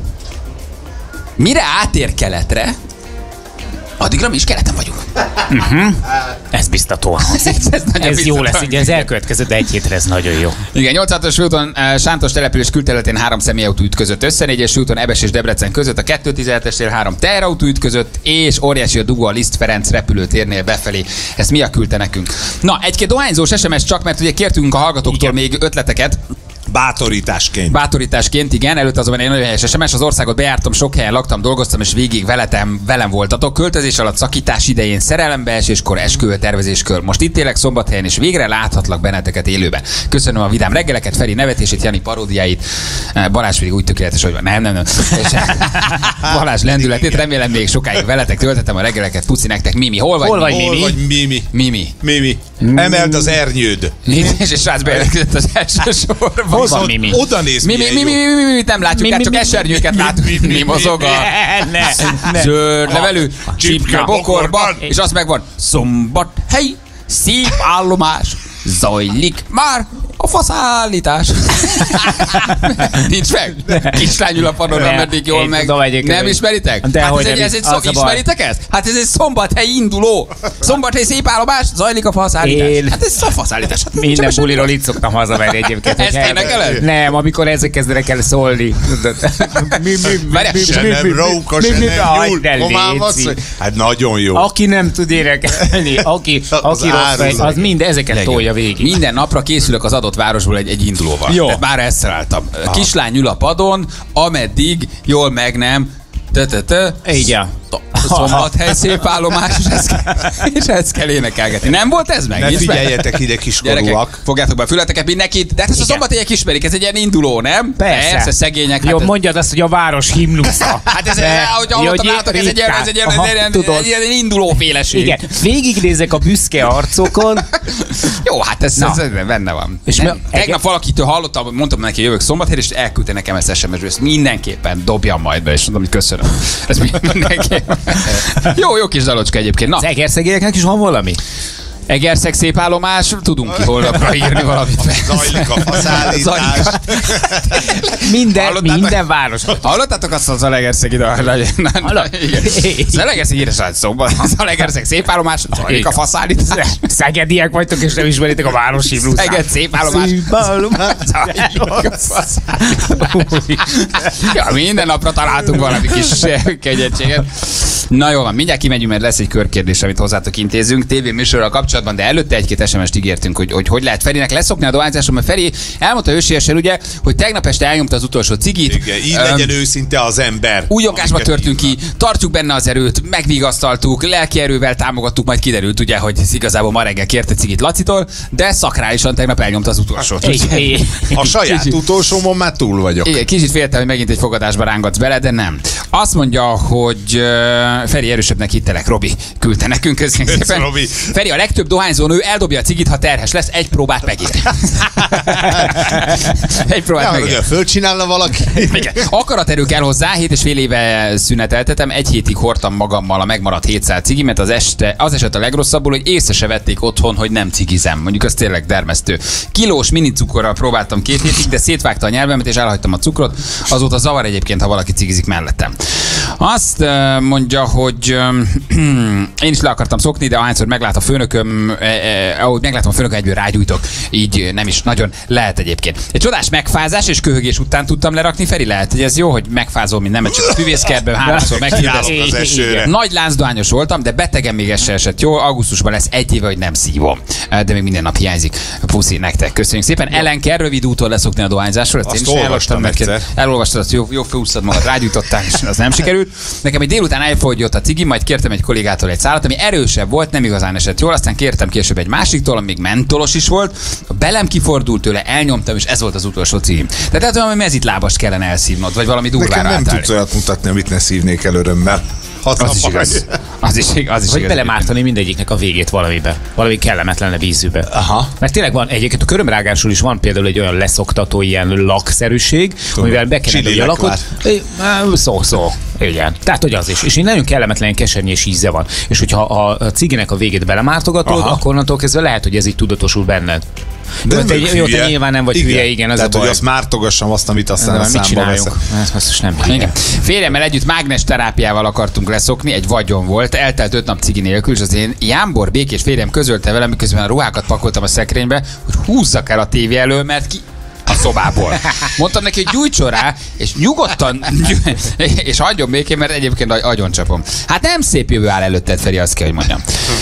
mire átér keletre, addigra mi is keleten vagyunk. Uh-huh. Ez biztató. Ez, ez, ez, ez jó lesz, ugye az elkövetkező egy hétre ez nagyon jó. Igen, nyolcvanhatos főúton uh, Sántos település külterületén három személyautó ütközött össze, négyes főúton Ebes és Debrecen között, a kettőszáztizenhetesnél három teherautó ütközött, és óriási a dugó a Liszt Ferenc repülőtérnél befelé. Ezt mi a küldte nekünk? Na, egy-két dohányzós es em es csak, mert ugye kértünk a hallgatóktól igen. még ötleteket. Bátorításként. Bátorításként, igen. Előtt azonban egy nagyon helyes es em es. Az országot bejártam, sok helyen laktam, dolgoztam, és végig veletem, velem voltatok. Költözés alatt, szakítás idején, szerelembeeséskor, esküvőtervezéskor. Most itt élek Szombathelyen, és végre láthatlak benneteket élőben. Köszönöm a vidám reggeleket, Feri nevetését, Jani paródiáit. Balázs pedig úgy tökéletes, hogy van. Nem, nem, nem. És Balázs lendületét, remélem még sokáig veletek töltetem a reggeleket. Puci nektek, Mimi. Hol vagy? Hol vagy, Mimi? Mimi? Hol vagy, Mimi? Mimi. Mimi. Emeld az ernyőd. És a srác bejelentkezett az első sorban. Hol van Mimi? Oda néz, Mimi, milyen Mimi, jó. Mimi, Mimi, nem látjuk, hát csak esernyőket látunk. Mi mozog a zöld levelű csipke bokorban, és az megvan. Szombathely, szép állomás, zajlik már a faszállítás. Nincs meg? Kislányul a padon, ameddig jól meg. Nem ismeritek? De hát hogy ez egy, nem, ez egy az szó, a baj. ismeritek ezt? Hát ez egy Szombathely induló. Szombathely szép állomás, zajlik a faszállítás. Én- Hát ez a faszállítás. Hát Minden csak buliról itt szoktam hazavenni egyébként. Ezt énekeled? Nem, amikor ezek kezdenek el szólni. Mi, mi, mi, Várjál, mi, Se mi, nem mi, róka, mi, se mi, nem aj, nyúl. de Komám léci. asszony. Hát nagyon jó. Aki nem tud énekelni, aki, aki rossz fej, áruló. az mind ezeket tolja végig. Minden napra készülök az adott városból egy, egy indulóval. Jó. Tehát már ezt szereltem. Kislány ül a padon, ameddig jól meg nem. Te-te-te. Így ja. Szombathely szép állomás, és ezt, kell, és ezt kell énekelgetni. Nem volt ez meg? Ne Nincs meg? figyeljetek ide, Gyerekek, kiskorúak. fogjátok be a fületeket mindenkit, de hát ezt a szombathelyek ismerik, ez egy ilyen induló, nem? Persze. Persze, szegények. Jó, hát ez- mondjad azt, hogy a város himnusza. Hát ez, De- ahogy Jó, hallottam, hogy látok, ez egy ilyen, ez egy ilyen, Aha, ez egy ilyen, tudod. egy ilyen indulóféleség. Igen, végignézek a büszke arcokon. Jó, hát ez, Na. ez, ez benne van. És És mi- tegnap valakitől hallottam, mondtam neki, jövök Szombathelyre, és elküldte nekem ezt es em es-ből, ezt mindenképpen dobjam majd be, és mondom, hogy köszönöm. Ez mindenképpen. Jó, jó kis dalocska egyébként. Na, Az egerszegieknek is van valami? Egerszeg szép állomás, tudunk ki holnapra írni valamit. Zajlik a faszállítás. Zajlik. Minden, Hallottátok? minden város. Hallottátok azt az Zalaegerszegi dal? Hallott? Zalaegerszegi édes szombat. A Zalaegerszeg szép állomás, zajlik a faszállítás. Szegediek vagytok, és nem ismeritek a város himnuszát. Szeged szép állomás. Szép állomás. Zajlik a faszállítás. Ja, minden napra találtunk valami kis kegyetséget. Na jó van, mindjárt kimegyünk, mert lesz egy körkérdés, amit hozzátok intézünk. Tévéműsorral kapcsolatban kapcsolatban, de előtte egy-két es em est ígértünk, hogy, hogy hogy lehet Ferinek leszokni a dohányzáson, mert Feri elmondta ősiesen ugye, hogy tegnap este elnyomta az utolsó cigit. Igen, így legyen um, őszinte az ember. Újongásba törtünk ki, tartjuk benne az erőt, megvigasztaltuk, lelki erővel támogattuk, majd kiderült ugye, hogy igazából ma reggel kérte cigit Lacitól, de szakrálisan tegnap elnyomta az utolsót. A saját kicsit, utolsómon már túl vagyok. Igen, kicsit féltem, hogy megint egy fogadásba rángatsz bele, de nem. Azt mondja, hogy uh, Feri erősebbnek hittelek, Robi küldte nekünk, köszönjük szépen. Robi. Feri, a legtöbb dohányzó nő eldobja a cigit, ha terhes lesz, egy próbát megér. egy próbát ja, megér. Fölcsinálna valaki. Igen. Akaraterő kell hozzá, hét és fél éve szüneteltetem, egy hétig hordtam magammal a megmaradt hétszáz cigimet, az, este, az eset a legrosszabbul, hogy észre se vették otthon, hogy nem cigizem. Mondjuk az tényleg dermesztő. Kilós mini cukorral próbáltam két hétig, de szétvágta a nyelvemet és elhagytam a cukrot. Azóta zavar egyébként, ha valaki cigizik mellettem. Azt uh, mondja, hogy um, én is le akartam szokni, de ahányszor meglát a főnököm, eh, eh, ahogy meglátom a főnököm, egyből rágyújtok. Így nem is nagyon lehet egyébként. Egy csodás megfázás és köhögés után tudtam lerakni. Feri, lehet, hogy ez jó, hogy megfázol, mint nem csak a füvészkertben, háromszor meghirdesz. Nagy láncdohányos voltam, de betegen még ez se esett jó. Augusztusban lesz egy éve, hogy nem szívom. De még minden nap hiányzik. Puszi nektek. Köszönjük szépen. Ellenker rövid úton leszokni a dohányzásról. Ezt azt én is olvastam egyszer. Elolvastad, azt jó, jó főúsztad magad, rágyújtottál, és az nem sikerült. Nekem egy délután elfogyott a cigi, majd kértem egy kollégától egy szállat, ami erősebb volt, nem igazán esett jól, aztán kértem később egy másiktól, amíg mentolos is volt. A belem kifordult tőle, elnyomtam, és ez volt az utolsó cigi. Tehát lehet, hogy valami mezitlábast kellene elszívnod, vagy valami durvára. Nekem nem tudsz olyat mutatni, amit ne szívnék el örömmel. Az is igaz. Az is, az is hogy igaz. belemártani mindegyiknek a végét valamibe. Valami kellemetlen vízűbe. Aha. Mert tényleg van, egyébként a körömrágásról is van például egy olyan leszoktató ilyen lakszerűség, amivel bekened a alakot. Szó, szó. Igen. Tehát, hogy az is. És így nagyon kellemetlen kesernyés íze van. És hogyha a ciginek a végét belemártogatod, aha, akkor onnantól kezdve lehet, hogy ez így tudatosul benned. De te, jó, te nyilván nem vagy igen. hülye, igen, az tehát, a baj. hogy azt mártogassam azt, amit aztán a számba veszek. Ezt most nem hülye. Férjemmel együtt mágnes terápiával akartunk leszokni, egy vagyon volt, eltelt öt nap cigi nélkül, és az én jámbor békés férjem közölte velem, miközben a ruhákat pakoltam a szekrénybe, hogy húzzak el a tévé elől, mert ki a szobából. Mondtam neki, hogy gyújtson rá, és nyugodtan, és hagyjon békén, mert egyébként agyoncsapom. Hát nem szép jövő áll előtted, Feri, azt kell, hogy mondjam.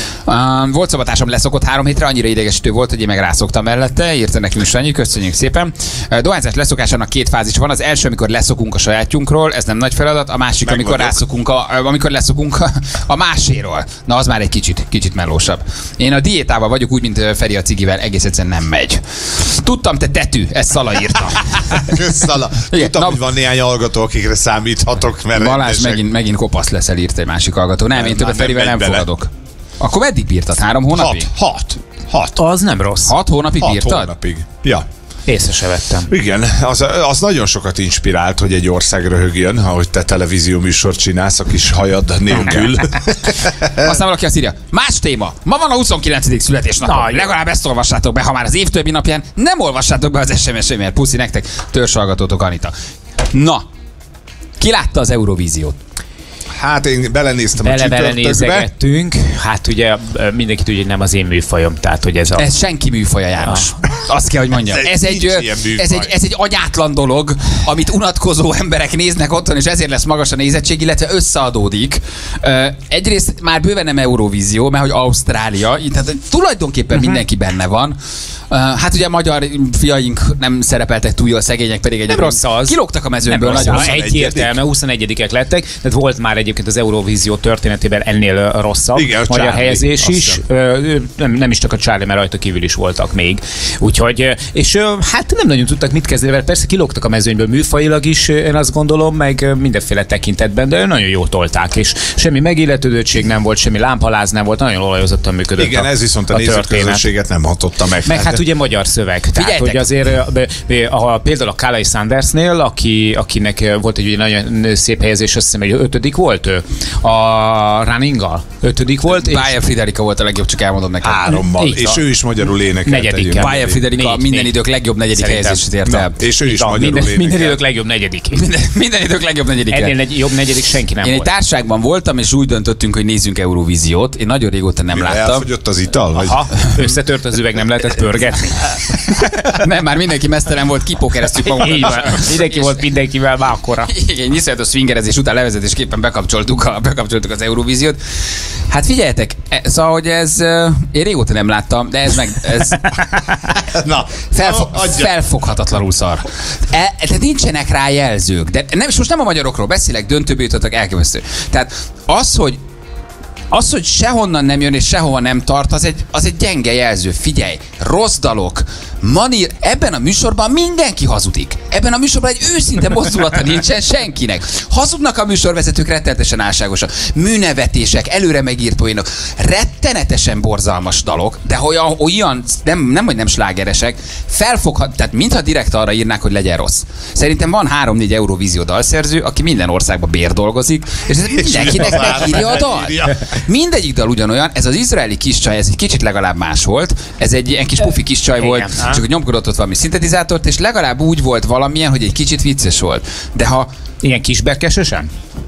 Uh, volt szobatásom leszokott három hétre, annyira idegesítő volt, hogy én meg rászoktam mellette, írta nekünk Sanyi, köszönjük szépen. Uh, dohányzás leszokásának két fázis van, az első, amikor leszokunk a sajátjunkról, ez nem nagy feladat, a másik, meg amikor rászokunk, a, amikor leszokunk a, a máséról. Na, az már egy kicsit, kicsit melósabb. Én a diétával vagyok úgy, mint Feri a cigivel, egész egyszerűen nem megy. Tudtam, te tetű, ezt Szala írta. Szala. Tudtam, na, hogy van néhány hallgató, akikre számíthatok, mert Balázs megint, megint kopasz leszel, írt egy másik hallgató. Nem, nem én többet Ferivel nem, nem fogadok. Akkor meddig bírtad? Három hónapig? Hat. Hat. Hat. Az nem rossz. Hat hónapig hat bírtad? hónapig. Ja. Észre se vettem. Igen, az, az nagyon sokat inspirált, hogy egy ország röhögjön, ahogy te televízió műsort csinálsz a kis hajad nélkül. Aztán valaki azt írja, más téma, ma van a huszonkilencedik születésnapom. Legalább ezt olvassátok be, ha már az év többi napján nem olvassátok be az es em es-émet. Puszi nektek, törzshallgatótok, Anita. Na, ki látta az Eurovíziót? Hát én belenéztem Bele, a csütörtökbe. Belenézegettünk. Hát ugye mindenki tudja, hogy nem az én műfajom, tehát hogy ez a... Ez senki műfaja, János. Ah. Azt kell, hogy mondjam. Ez, ez, egy, ez, egy, ez egy agyátlan dolog, amit unatkozó emberek néznek otthon, és ezért lesz magas a nézettség, illetve összeadódik. Uh, egyrészt már bőven nem Eurovízió, mert hogy Ausztrália, tehát tulajdonképpen uh-huh. mindenki benne van. Uh, hát ugye a magyar fiaink nem szerepeltek túl jól, szegények pedig egy rossz az. Kilógtak a mezőnből. Nagyon egyértelmű, huszonegyedikek lettek, tehát volt már egyébként az Eurovízió történetében ennél rosszabb. Igen, magyar Charlie, helyezés is. Ö, nem, nem is csak a Charlie, mert rajta kívül is voltak még. Úgyhogy, és hát nem nagyon tudtak mit kezdeni, mert persze kilógtak a mezőnyből műfajilag is, én azt gondolom, meg mindenféle tekintetben, de nagyon jól tolták, és semmi megilletődöttség nem volt, semmi lámpaláz nem volt, nagyon olajozottan működött. Igen, a, ez viszont a, a nézőközönséget nem hatotta meg. Meg hát ugye magyar szöveg. Tehát, hogy azért a, például a Kálai Sandersnél, aki, akinek volt egy nagyon szép helyezés, azt hiszem, hogy ötödik volt ő. A Running-gal. Ötödik volt. Bayer Friderika volt a legjobb, csak elmondom nekem. Hárommal. És ő is magyarul énekelt. Negyedik. Bayer Friderika minden idők legjobb negyedik helyezését ért el. És ő is magyarul énekelt. Minden idők legjobb negyedik. Minden idők legjobb negyedik. Ennél jobb negyedik senki nem volt. Én egy társaságban voltam, és úgy döntöttünk, hogy nézzünk Eurovíziót. Én nagyon régóta nem láttam. Elfogyott az ital? Aha, összetört az üveg, nem lehetett pörgetni. pörgetni. Nem, már mindenki mesztelen volt, kipókereztük magunkat. Így van. Mindenki volt mindenkivel már akkora. Igen, iszonyatos swingerezés után levezetésképpen bekapcsoltuk, a, bekapcsoltuk az Eurovíziót. Hát figyeljetek, e, szóval, hogy ez, én régóta nem láttam, de ez meg, ez Na, felfo- felfoghatatlanul szar. E, de nincsenek rá jelzők. De nem, és most nem a magyarokról beszélek, döntőbe jutottak, elképesztő. Tehát az, hogy Az, hogy sehonnan nem jön és sehova nem tart, az egy, az egy gyenge jelző. Figyelj, rossz dalok, manír, ebben a műsorban mindenki hazudik. Ebben a műsorban egy őszinte mozdulata nincsen senkinek. Hazudnak a műsorvezetők rettenetesen álságosak. Műnevetések, előre megírt poénok, rettenetesen borzalmas dalok, de olyan, olyan nem, nem, hogy nem slágeresek, felfoghat, tehát mintha direkt arra írnák, hogy legyen rossz. Szerintem van három-négy Eurovízió dalszerző, aki minden országban bérdolgozik, és ez mindenkinek megírja a dalt. Mindegyik dal ugyanolyan, ez az izraeli kis csaj, ez egy kicsit legalább más volt, ez egy ilyen kis pufi kis csaj volt, csak hogy nyomkodott ott valami szintetizátort, és legalább úgy volt valamilyen, hogy egy kicsit vicces volt. De ha... Ilyen kisberkesősen?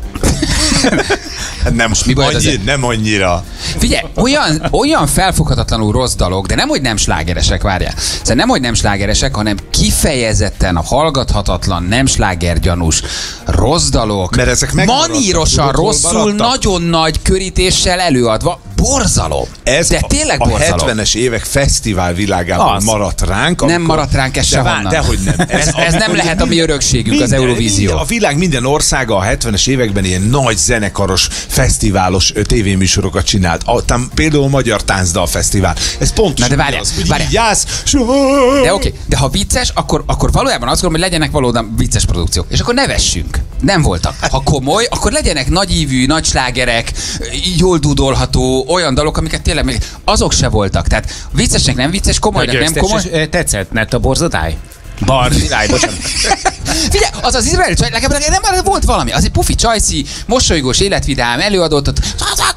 Nem, annyi, nem annyira. Figyelj, olyan, olyan felfoghatatlanul rossz dalok, de nem, hogy nem slágeresek, várjál. Szóval nem, hogy nem slágeresek, hanem kifejezetten a hallgathatatlan, nem slágergyanús, rossz dalok, mert ezek manírosan rosszul, nagyon nagy körítéssel előadva, borzalom. Ez de tényleg a, borzalom. a hetvenes évek fesztivál világában az maradt ránk. Nem maradt ránk ez sehonnan. Dehogy nem. Ez, ez, ez nem lehet a mi örökségünk, minden, az Eurovízió. Minden, a világ minden országa a hetvenes években ilyen nagy zenekaros, fesztiválos tévéműsorokat csinált. A, tam, például a Magyar Táncdal Fesztivál. Ez pontosan de várjál, az, hogy várjál. így jársz, de oké, de ha vicces, akkor, akkor valójában azt gondolom, hogy legyenek valóban vicces produkciók. És akkor nevessünk. Nem voltak. Ha komoly, akkor legyenek nagyívű, nagy slágerek, jól dúdolható, olyan dalok, amiket tényleg még azok se voltak. Tehát viccesnek nem vicces, komolynak nem komoly. Tetszett net a borzadály? Barzidály, bocsánat. Figyelj, az az izraeli csaj, legalább nem már volt valami. Az egy pufi csajszi, mosolygós, életvidám, előadott ott.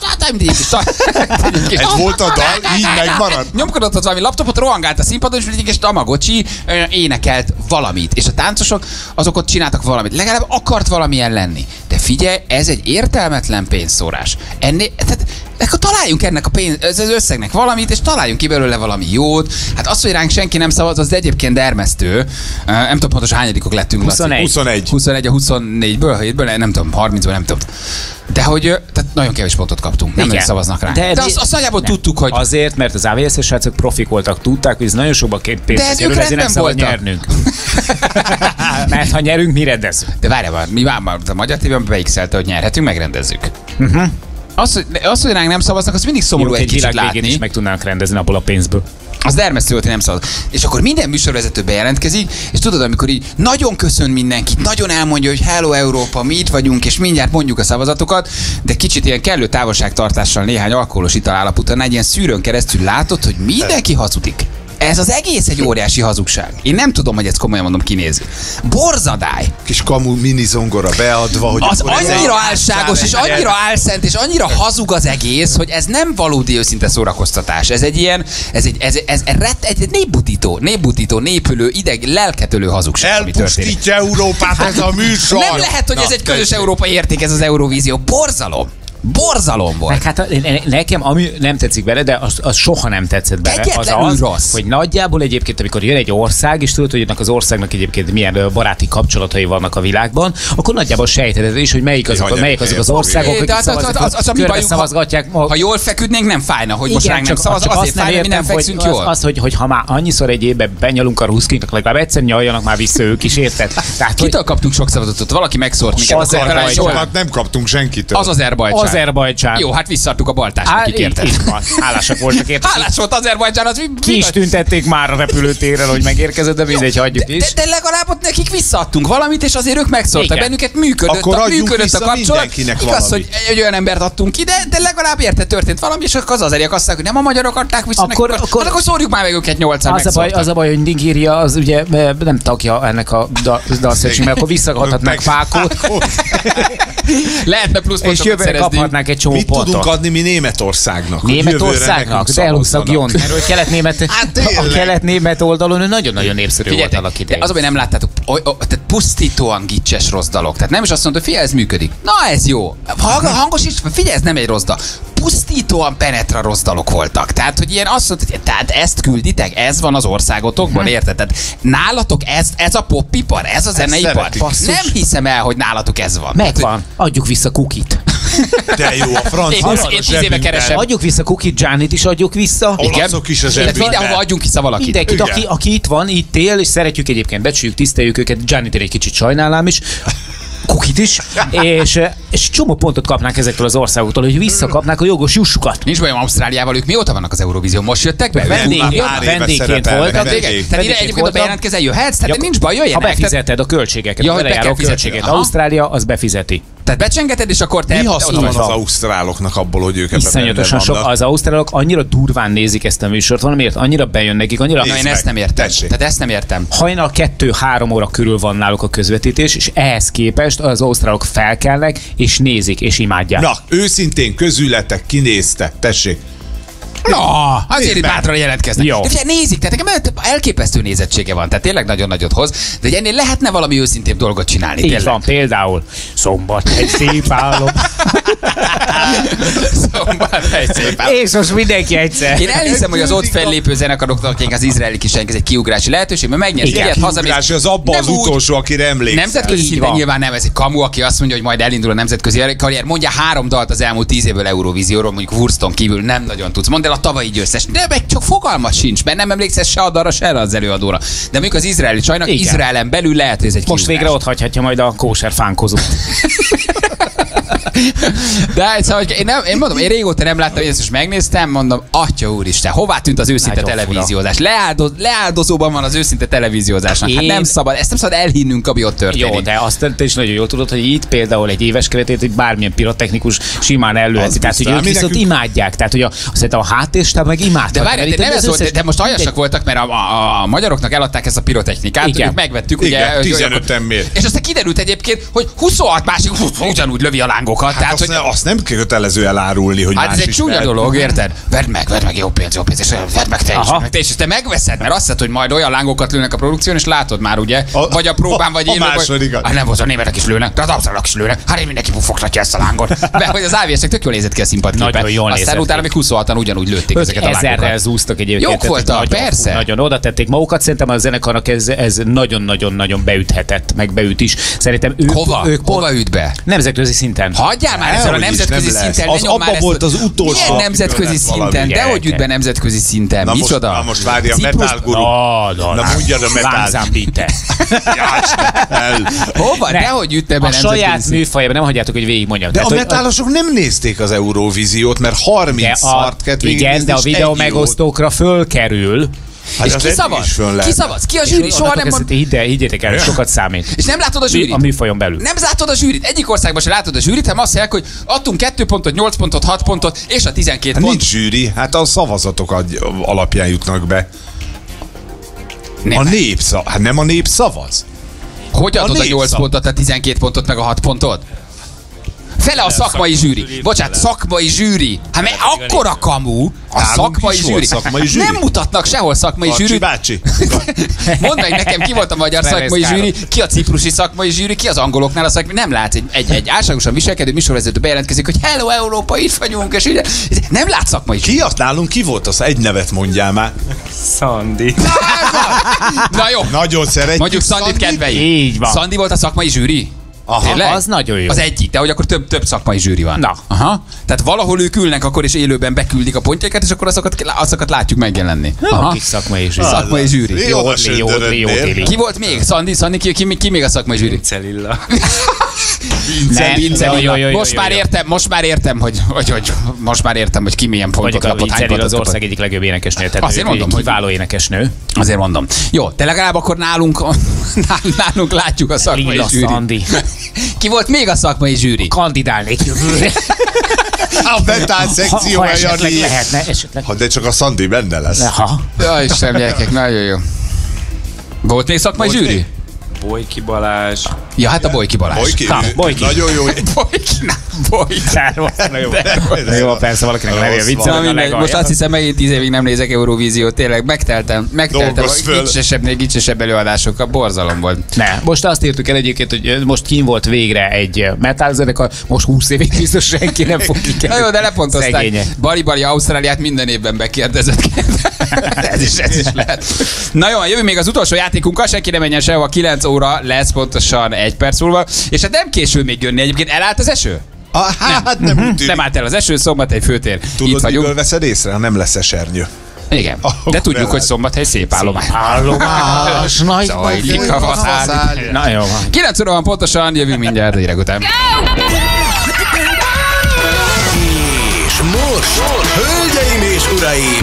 Ez volt a dal, így megmaradt. Nyomkodott ott valami laptopot, rohangált a színpadon, és mindig egy Tamagocsi énekelt valamit. És a táncosok azok ott csináltak valamit. Legalább akart valamilyen lenni. De figyelj, ez egy értelmetlen pénzszórás. Ennél, tehát, akkor találjunk ennek a pénz, az összegnek valamit, és találjunk ki belőle valami jót. Hát az, hogy ránk senki nem szavaz, az egyébként dermesztő. Nem tudom pontosan hányadikok lettünk. huszonegy. huszonegy. huszonegy a huszonnégyből, hétből, nem tudom, harmincból, nem tudom. De hogy tehát nagyon kevés pontot kaptunk, nem nagyon szavaznak ránk. De, de azt, azt nagyjából nem. tudtuk, hogy... Azért, mert az á vé es-es srácok profik voltak, tudták, hogy ez nagyon sokba pénzt kerül, ezért nem szabad nyernünk. Mert ha nyerünk, mi rendezzük. De várjál, mi már a Magyar tévében beixelte, hogy nyerhetünk, megrendezzük. Uh-huh. Az, hogy, az, hogy ránk nem szavaznak, az mindig szomorú egy kicsit látni. Is meg tudnánk rendezni abból a pénzből. Az dermesztő volt, hogy nem szavaz. És akkor minden műsorvezető bejelentkezik, és tudod, amikor így nagyon köszön mindenkit, nagyon elmondja, hogy hello Európa, mi itt vagyunk, és mindjárt mondjuk a szavazatokat, de kicsit ilyen kellő távolságtartással néhány alkoholos ital állap után egy ilyen szűrőn keresztül látod, hogy mindenki hazudik. Ez az egész egy óriási hazugság. Én nem tudom, hogy ezt komolyan mondom, kinézi. Borzadály! Kis kamu mini zongora beadva, hogy... Az annyira álságos, és annyira álszent, és annyira hazug az egész, hogy ez nem valódi őszinte szórakoztatás. Ez egy ilyen, ez egy, ez, ez, ez rett, egy népbutító, népbutító, népülő, ideg, lelketölő hazugság, ami történik. Elpusztítja Európát ez a műsor! Nem lehet, hogy Na, ez egy közös európai érték, ez az Eurovízió. Borzalom! Borzalom volt. Meg hát nekem, ami nem tetszik vele, de az, az soha nem tetszett bele, az az, rossz. hogy nagyjából egyébként, amikor jön egy ország, és tudod, hogy ennek az országnak egyébként milyen baráti kapcsolatai vannak a világban, akkor nagyjából sejtheted is, hogy melyik azok, Jaj, melyik azok az országok, akik szavazgatják. Ha jól feküdnénk, nem fájna, hogy most ránk nem szavaz, azért fájna, mi nem fekszünk jól. Az, hogy, hogy ha már annyiszor egy évben benyalunk a ruszkinknak, legalább egyszer nyaljanak már vissza ők is, érted? Kitől kaptunk sok szavazatot? Valaki megszórt minket. Sokat nem kaptunk senkitől. Az Azerbajdzsán. Azerbajdzsán. Jó, hát visszadtuk a baltásnak, ki kérted. Hálásak voltak érte. Hálás volt Azerbajdzsán, az ki is tüntették már a repülőtéren, hogy megérkezett, de mindegy, hagyjuk is. De, de legalább ott nekik visszaadtunk valamit, és azért ők megszóltak bennünket, működött a, működött a kapcsolat. Igaz, hogy egy olyan embert adtunk ki, de, de legalább érte történt valami, és akkor az azeriek azt mondják, hogy nem a magyarok adták vissza akkor, nekik, akkor, hát akkor szórjuk már meg őket nyolcszor. Az a baj, az a baj, hogy Nigéria az ugye nem tagja ennek a dalszerűségnek, mert akkor visszaadhatnák Fákót. Lehetne plusz és jövőre kaphatnánk egy csomó Mit pontot. tudunk adni mi Németországnak? Németországnak? De elhúztak Jon. Erről kelet-német, hát a kelet-német oldalon nagyon-nagyon népszerű volt annak idején. Az, hogy nem láttátok, tehát pusztítóan gicses rossz dalok. Tehát nem is azt mondta, hogy figyelj, ez működik. Na ez jó. Hangos is, figyelj, ez nem egy rossz dal. pusztítóan penetra rossz dalok voltak. Tehát, hogy ilyen azt mondta, hogy tehát ezt külditek, ez van az országotokban, Mhm. érted? Tehát nálatok ez, ez a popipar, ez a zeneipar. szeretik. Basszus. Nem hiszem el, hogy nálatok ez van. Megvan. Adjuk vissza Kukit. De jó, a francia. Én- én tíz éve keresem. Adjuk vissza Kukit, Giannit is adjuk vissza. Olaszok is a Tehát zsebünkben. mindenhova adjunk vissza valakit. Mindenkit, Igen. aki, aki itt van, itt él, és szeretjük egyébként, becsüljük, tiszteljük őket, Giannit egy kicsit sajnálám is, Kukit is, és, és csomó pontot kapnánk ezektől az országoktól, hogy visszakapnák a jogos jussukat. Nincs bajom Ausztráliával, ők mióta vannak az Eurovízión? Most jöttek be? Vendégként, vendégként voltak. Tehát ide egyébként a bejelentkezel, jöhetsz? Tehát Ja, nincs baj, jöjjenek. Ha befizeted a költségeket, Ja, a hogy be belejáró kell fizetni. költséget. Aha. Ausztrália az befizeti. Tehát becsengeted, és akkor te... Mi haszna ott van vagy. az ausztráloknak abból, hogy ők ebben Iszonyatosan benne sok. vannak? Az ausztrálok annyira durván nézik ezt a műsort, valamiért annyira bejön nekik, annyira... Na, én ezt nem értem. Tehát ezt nem értem. Hajnal kettő-három óra körül van náluk a közvetítés, és ehhez képest az ausztrálok felkelnek, és nézik, és imádják. Na, őszintén közületek, kinézte, tessék. Na, azért Nézd itt meg. bátran jelentkeznek. Jó. De figyelj, nézik, tehát nekem elképesztő nézettsége van, tehát tényleg nagyon nagyot hoz, de hogy ennél lehetne valami őszintébb dolgot csinálni. Így tényleg. van, például szombat egy szép álom. Szombat egy szép álom. És most mindenki egyszer. Én elhiszem, hogy az ott fellépő zenekaroknak, akik az izraeli kiseink, ez egy kiugrási lehetőség, mert megnyersz Igen. egyet, hazamész. Kiugrás, az abba Nem az úgy. utolsó, akire emlékszel. Nemzetközi Így szinten van. nyilván nem, ez egy kamu, aki azt mondja, hogy majd elindul a nemzetközi karrier. Mondja három dalt az elmúlt tíz évből Eurovízióról, mondjuk Wurston kívül nem nagyon tudsz. Mondd el a tavalyi győztes. De meg csak fogalmat sincs, mert nem emlékszel se a dalra, se az előadóra. De mondjuk az izraeli csajnak Igen. Izraelen belül lehet, hogy ez egy Most kiugrás. végre ott hagyhatja majd a kóser fánkozót. De szóval, hogy én, nem, én mondom, én régóta nem láttam, én ezt most megnéztem, mondom, atya úristen, hová tűnt az őszinte Nagyon televíziózás? Leáldoz, leáldozóban van az őszinte televíziózásnak. Hát Én- nem szabad, ezt nem szabad elhinnünk, ami ott történik. Jó, de azt te is nagyon jól tudod, hogy itt például egy éves keretét, hogy bármilyen pirotechnikus simán Az előheti. Tehát, hogy biztos. ők Mi viszont nekünk- imádják. Tehát, hogy a, szerintem a háttérstám meg imádták. De várj, Mert de, itt nem az ez volt, összes- de most aljasak mindegy- voltak, mert a, a, a magyaroknak eladták ezt a pirotechnikát, Igen. ők megvettük, Igen, ugye, hogy- tizenöten miért? és aztán kiderült egyébként, hogy huszonhat másik ugyanúgy lövi a lángokat. Hát tehát, azt, hogy, ne, azt nem kötelező elárulni, hogy hát más ez egy is csúnya vehet. dolog, érted? Vedd meg, vedd meg, jó pénz, jó pénz, és vedd meg te is, Aha. vedd meg te is, és te megveszed, mert azt hiszed, hogy majd olyan lángokat lőnek a produkción, és látod már, ugye? A- vagy a próbán, vagy a én. vagy- másodikat. Hát nem volt, a németek is lőnek, de az ausztrálok is lőnek. Hát én mindenki fogtatja ezt a lángot. De hogy az á vé es-nek tök jól nézett ki a színpadképen. Nagyon jól nézett Aztán utána ki. még huszonhatan ugyanúgy lőtték Ők ezeket a ezerrel lángokat. zúztak egyébként. Jók tehát voltak, nagyon, persze. Nagyon oda tették magukat, szerintem a zenekarnak ez, ez nagyon-nagyon-nagyon beüthetett, meg beüt is. Szerintem ők, Hova? ők pont Hova üt be? nemzetközi szinten. Hagyjál már ezzel a Dehogy is, nemzetközi nem lesz. szinten, Az ne nyom már abba ezt volt a- az utolsó, Milyen akiből nemzetközi lett valami. szinten? De hogy üt be Gyerekek. nemzetközi szinten? Na most, Micsoda? na most várja, Ciprus- Metal Guru. Na, na, Na, mondjad a metal. Langsam bitte. El. Hova? Ne. De hogy üt be A nemzetközi saját szinten? műfajában nem hagyjátok, hogy végigmondjam. De Tehát, a hogy- metálosok nem nézték az Eurovíziót, mert de harminc a, szart kellett igen, végignézni, de a és videó egy jót. megosztókra fölkerül. Hát És az ki eddig szavaz? is fönn lehet. Ki szavaz? Ki a zsűri? Soha nem mond... Hidd, higgyétek el, sokat számít. És nem látod a zsűrit? A műfajon belül. Nem látod a zsűrit. Egyik országban se látod a zsűrit, hanem azt mondják, hogy adtunk kettő pontot, nyolc pontot, hat pontot, és a tizenkét Hát pont. nincs zsűri, hát a szavazatok ad- alapján jutnak be. Nem. A nép szavaz. Hát nem a nép szavaz? Hogy A adod a nép nyolc szab- pontot, a tizenkét pontot, meg a hat pontot? Fele a szakmai zsűri. Bocsánat, szakmai zsűri. Hát mert akkora kamu a Nálunk szakmai is volt zsűri. szakmai Hát zsűri. nem mutatnak sehol szakmai Karcsi zsűri. bácsi. Mondd meg nekem, ki volt a magyar Ferenc szakmai Károly. zsűri, ki a ciprusi szakmai zsűri, ki az angoloknál a szakmai. Nem látsz, egy, egy, egy álságosan viselkedő műsorvezető bejelentkezik, hogy hello Európa, itt vagyunk, és így. Nem látsz szakmai zsűri. Ki az nálunk ki volt az? Egy nevet mondjál már. Szandi. Na jó. Nagyon szeretjük. Mondjuk Szandit kedveljük. Így van. Szandi volt a szakmai zsűri? Aha, Tényleg? az nagyon jó. Az egyik, de hogy akkor több, több szakmai zsűri van. Na. Aha. Tehát valahol ők ülnek akkor és élőben beküldik a pontjaikat, és akkor azokat, azokat látjuk megjelenni. Aha. Kis szakmai zsűri. Szakmai zsűri. Mi Jó, oda jó, jó, söndörödnél? téli. Ki volt még? Szandi, Szandi, ki, ki, ki még a szakmai zsűri? Celilla. Nem, Vince jó, Lilla. jó, jó, jó, Most jó, már jó. értem, most már értem, hogy, hogy, hogy most már értem, hogy ki milyen pontot Mondjuk a kapott, hány Vince Lilla pontot az ország kapott. egyik legjobb énekesnő. Tehát Azért ő mondom, egy hogy- kiváló énekesnő. Azért mondom. Jó, te legalább akkor nálunk, nálunk látjuk a szakmai Lilla zsűri. Szandi. Ki volt még a szakmai zsűri? Kandidálnék jövőre. A metál Ha, szekció ha esetleg Jani. lehetne, esetleg. Ha de csak a Szandi benne lesz. Ha. Ja, Istenem, gyerekek, nagyon jó. Volt még szakmai Volt zsűri? még? Bojki Balázs, Ja, hát a Bojki Balázs. Bojki, Na, Bojki. Nagyon jó. Bojki, na, Bojki. Na jó, Na jó, persze valakinek a levél vicce. Na, mindegy, most azt hiszem, megint tíz évig nem nézek Eurovíziót, tényleg megteltem, megteltem Dolgozz föl. gicsesebb, gicsesebb előadásokkal, borzalom volt. Ne, most azt írtuk el egyébként, hogy most kín volt végre egy metal zenekar, most húsz évig biztos senki nem fog kikerülni. Na jó, de lepontozták. Szegények. Bali-Bali Ausztráliát minden évben bekérdezett. ez, is, ez is lehet. Na jó, jövő még az utolsó játékunkkal, senki nem menjen sehova, kilenc óra lesz pontosan egy perc múlva. És hát nem késül még jönni egyébként. Elállt az eső? Ah, hát nem, nem, nem állt el az eső, Szombathely főtér. Tudod, itt vagyunk. miből veszed észre, ha nem lesz esernyő? Igen, Ah, de tudjuk, elállt. hogy Szombathely szép állomás. Állomás, nagy Zajlik a vaszáll. Na jó van. kilenc óra van pontosan, jövünk mindjárt a hírek után. És most, hölgyeim és uraim,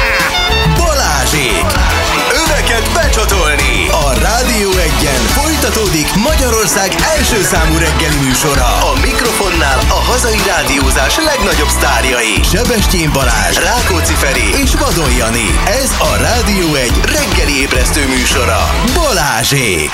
Balázsék! Öveket becsatolni! A Rádió egyen folytatódik Magyarország első számú reggeli műsora. A mikrofonnál a hazai rádiózás legnagyobb sztárjai. Sebestyén Balázs, Rákóczi Feri és Vadon Jani. Ez a Rádió egy reggeli ébresztő műsora. Balázsék!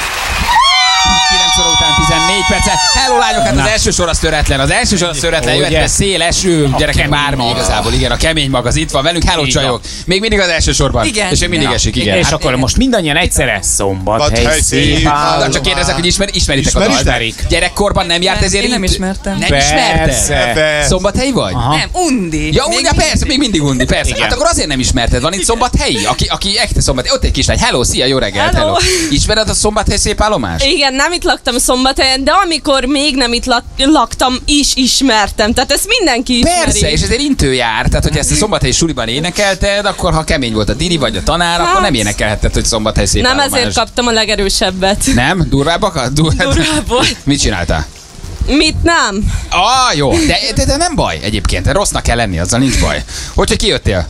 kilenc óra után tizennégy perce. Hello lányok, hát az első sor az töretlen. Az első sor az töretlen. Ugye? Jöhet szél, eső, gyerekek, bármi mag. igazából. Igen, a kemény mag az itt van velünk. Hello Így csajok. Még mindig az első sorban. Igen. És még mindig Na, esik, igen. És Hát, akkor most mindannyian egyszerre Szombathely Szombathely szép szép állomás. csak kérdezek, hogy ismer, ismeritek a Ismerik? dalt? Gyerekkorban nem járt ezért Én nem itt? ismertem. Nem Persze. ismerted? Persze. Szombathelyi vagy? Aha. Nem, undi. Ja, Még ugye persze, még mindig undi, persze. Igen. Hát akkor azért nem ismerted. Van itt Szombathelyi, aki, aki ekte Szombathely. Ott egy kislány. Hello, szia, jó reggelt, hello. Hello. Ismered a Szombathely szép állomás? Igen, nem itt laktam Szombathelyen, de amikor még nem itt lak- laktam, is ismertem. Tehát ezt mindenki ismeri. Persze, és ezért intő jár. Tehát, hogy ezt a Szombathelyi suliban énekelted, akkor ha kemény volt a diri vagy a tanár, akkor nem énekelhetted, hogy Szombathely szép Nem állomás. ezért kaptam a legerősebbet. Nem? Durvábbakat? Dur- Durvább volt. Mit csináltál? Mit nem? Ah, jó. De, de, de nem baj egyébként. Rossznak kell lenni, azzal nincs baj. Hogy, hogy kijöttél?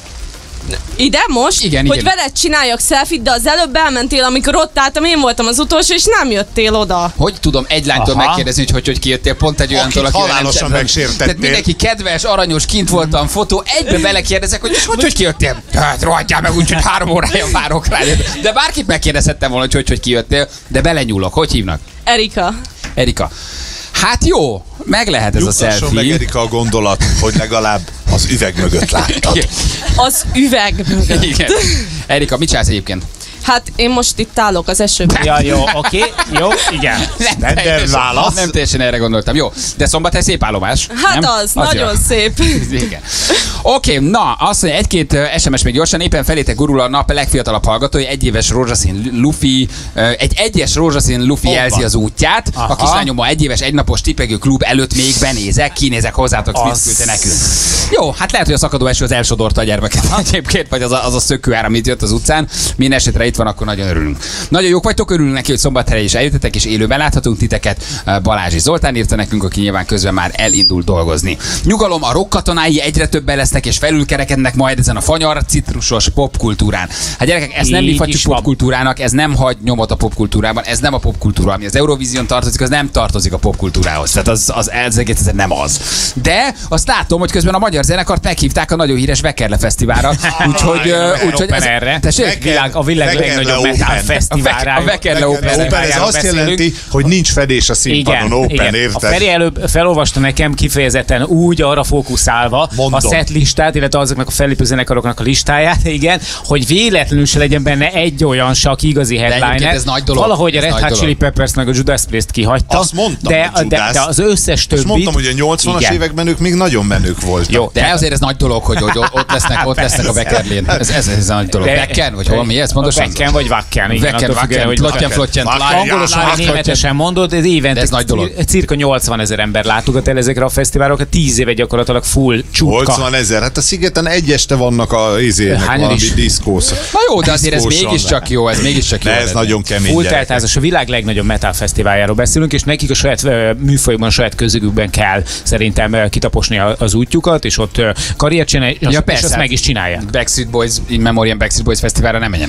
Ide most? Igen, hogy igen. veled csináljak selfie, de az előbb elmentél, amikor ott álltam, én voltam az utolsó, és nem jöttél oda. Hogy tudom egy lánytól Aha. megkérdezni, hogy, hogy hogy kijöttél, pont egy olyantól, Akit akivel nem halálosan sem- megsértettél. Tehát mindenki kedves, aranyos, kint voltam, fotó, egyben belekérdezek, hogy hogy, hogy kijöttél. Hát rohadjál meg, úgyhogy három órája várok rá. De bárkit megkérdezhettem volna, hogy hogy, hogy kijöttél, de belenyúlok. Hogy hívnak? Erika. Erika. Hát jó, meg lehet ez a Nyugtasson meg selfie. Erika a gondolat, hogy legalább az üveg mögött láttad. Az üveg mögött. Igen. Erika, mit csinálsz egyébként? Hát én most itt állok az esőben. Ja, jó, oké, jó, igen. Nem, teljesen- válasz. Nem teljesen erre gondoltam. Jó, de Szombathely szép állomás. Hát nem? az, nagyon jó. szép. Igen. Oké, okay, na, azt mondja, egy-két ö, es em es még gyorsan, éppen felétek gurul a nap legfiatalabb hallgatói, egy éves rózsaszín lufi, ö, egy egyes rózsaszín lufi Hol jelzi van? az útját. Aha. A kislányom ma egynapos egynapos tipegő klub előtt még benézek, kinézek hozzátok, Smith Az- küldte nekünk. Jó, hát lehet, hogy a szakadó eső az elsodorta a gyermeket egyébként, vagy az a, az a szökőár, amit jött az utcán. Minden esetre itt van, akkor nagyon örülünk. Nagyon jók vagytok, örülünk neki, hogy Szombathelyre is eljöttetek, és élőben láthatunk titeket. Balázsi Zoltán írta nekünk, aki nyilván közben már elindul dolgozni. Nyugalom, a rock katonái egyre többen lesznek, és felülkerekednek majd ezen a fanyar, citrusos popkultúrán. Hát gyerekek, ezt nem mi Így fagyjuk is van. popkultúrának, ez nem hagy nyomot a popkultúrában, ez nem a popkultúra, ami az Eurovízión tartozik, az nem tartozik a popkultúrához. Tehát az, az, az egész ez nem az. De azt látom, hogy közben a magyar zenekart meghívták a nagyon híres Vekerle Fesztiválra. Úgyhogy, ö, úgyhogy Open Airre. tessék? Világ, a világ Vekerle legnagyobb Open. metal fesztiválra. A Vekerle Open. Open, ez Fesztiváljáról azt beszélünk. jelenti, hogy nincs fedés a színpadon, open, igen. A érted? Feri előbb felolvasta nekem kifejezetten úgy arra fókuszálva Mondom. a set listát, illetve azoknak a fellépő zenekaroknak a listáját, igen, hogy véletlenül se legyen benne egy olyan se, aki igazi egyébként headliner. ez nagy dolog. Valahogy a Ez Red nagy Hot dolog. Chili Peppers meg a Judas Priest kihagyta. Azt mondtam, de, hogy de, Judas. de az összes többit... És mondtam, hogy a nyolcvanas igen. években ők még nagyon menők voltak. Jó, De azért ez nagy dolog, hogy, hogy ott lesznek, ott lesznek a Vekerlén. Ez, ez, ez a nagy dolog. De- Vekken, vagy hol mi ez pontosan? Vekken vagy Vakken. igen, Vekken, attól függően, Vakken, hogy Plottyen, Flottyen, Angolosan vagy németesen mondod, ez évente De ez nagy dolog. cir- cirka nyolcvan ezer ember látogat el ezekre a fesztiválokra, tíz éve gyakorlatilag full csutka. nyolcvan ezer. Hát a szigeten egy este vannak a izének, Hányan valami is? diszkósz. Na jó, de azért ez Diszkósan. mégiscsak jó, ez mégiscsak jó. De ez nagyon kemény Full gyerekek. teltházas, a világ legnagyobb metal fesztiváljáról beszélünk, és nekik a saját ö, műfajukban, a saját közögükben kell szerintem ö, kitaposni a- az útjukat, és ott ö, karriert csinálni, és, Ja, azt- és persze. azt meg is csinálják. Backstreet Boys, In Memoriam Backstreet Boys Fesztiválra nem menjenek azért.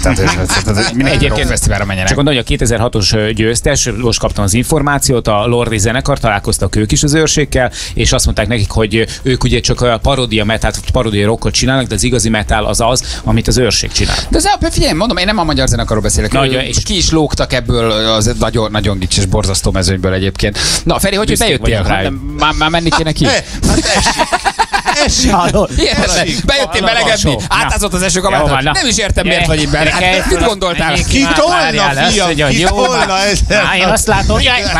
Tehát ez, ez, ez, ez mindenki rockfesztiválra menjenek. Csak gondolj, a kétezer-hatos győztes, most kaptam az információt, a Lordi zenekar, találkoztak ők is az őrségkel, és azt mondták nekik, hogy ők ugye csak a paródia metal, paródia rockot csinálnak, de az igazi metal az az, amit az őrség csinál. De az, figyelj, mondom, én nem a magyar zenekarról beszélek. Nagyon, és ki is lógtak ebből az nagyon, nagyon gicses, borzasztó mezőnyből egyébként. Na, Feri, hogy bejöttél? Már, már menni kéne ki? Bejöttél melegedni, átázott az esőkabátot. Nem is értem, miért vagy itt benne. Hát, mit gondoltál? Ki tolna, fiam? Ki tolna ezzel? Én azt látom,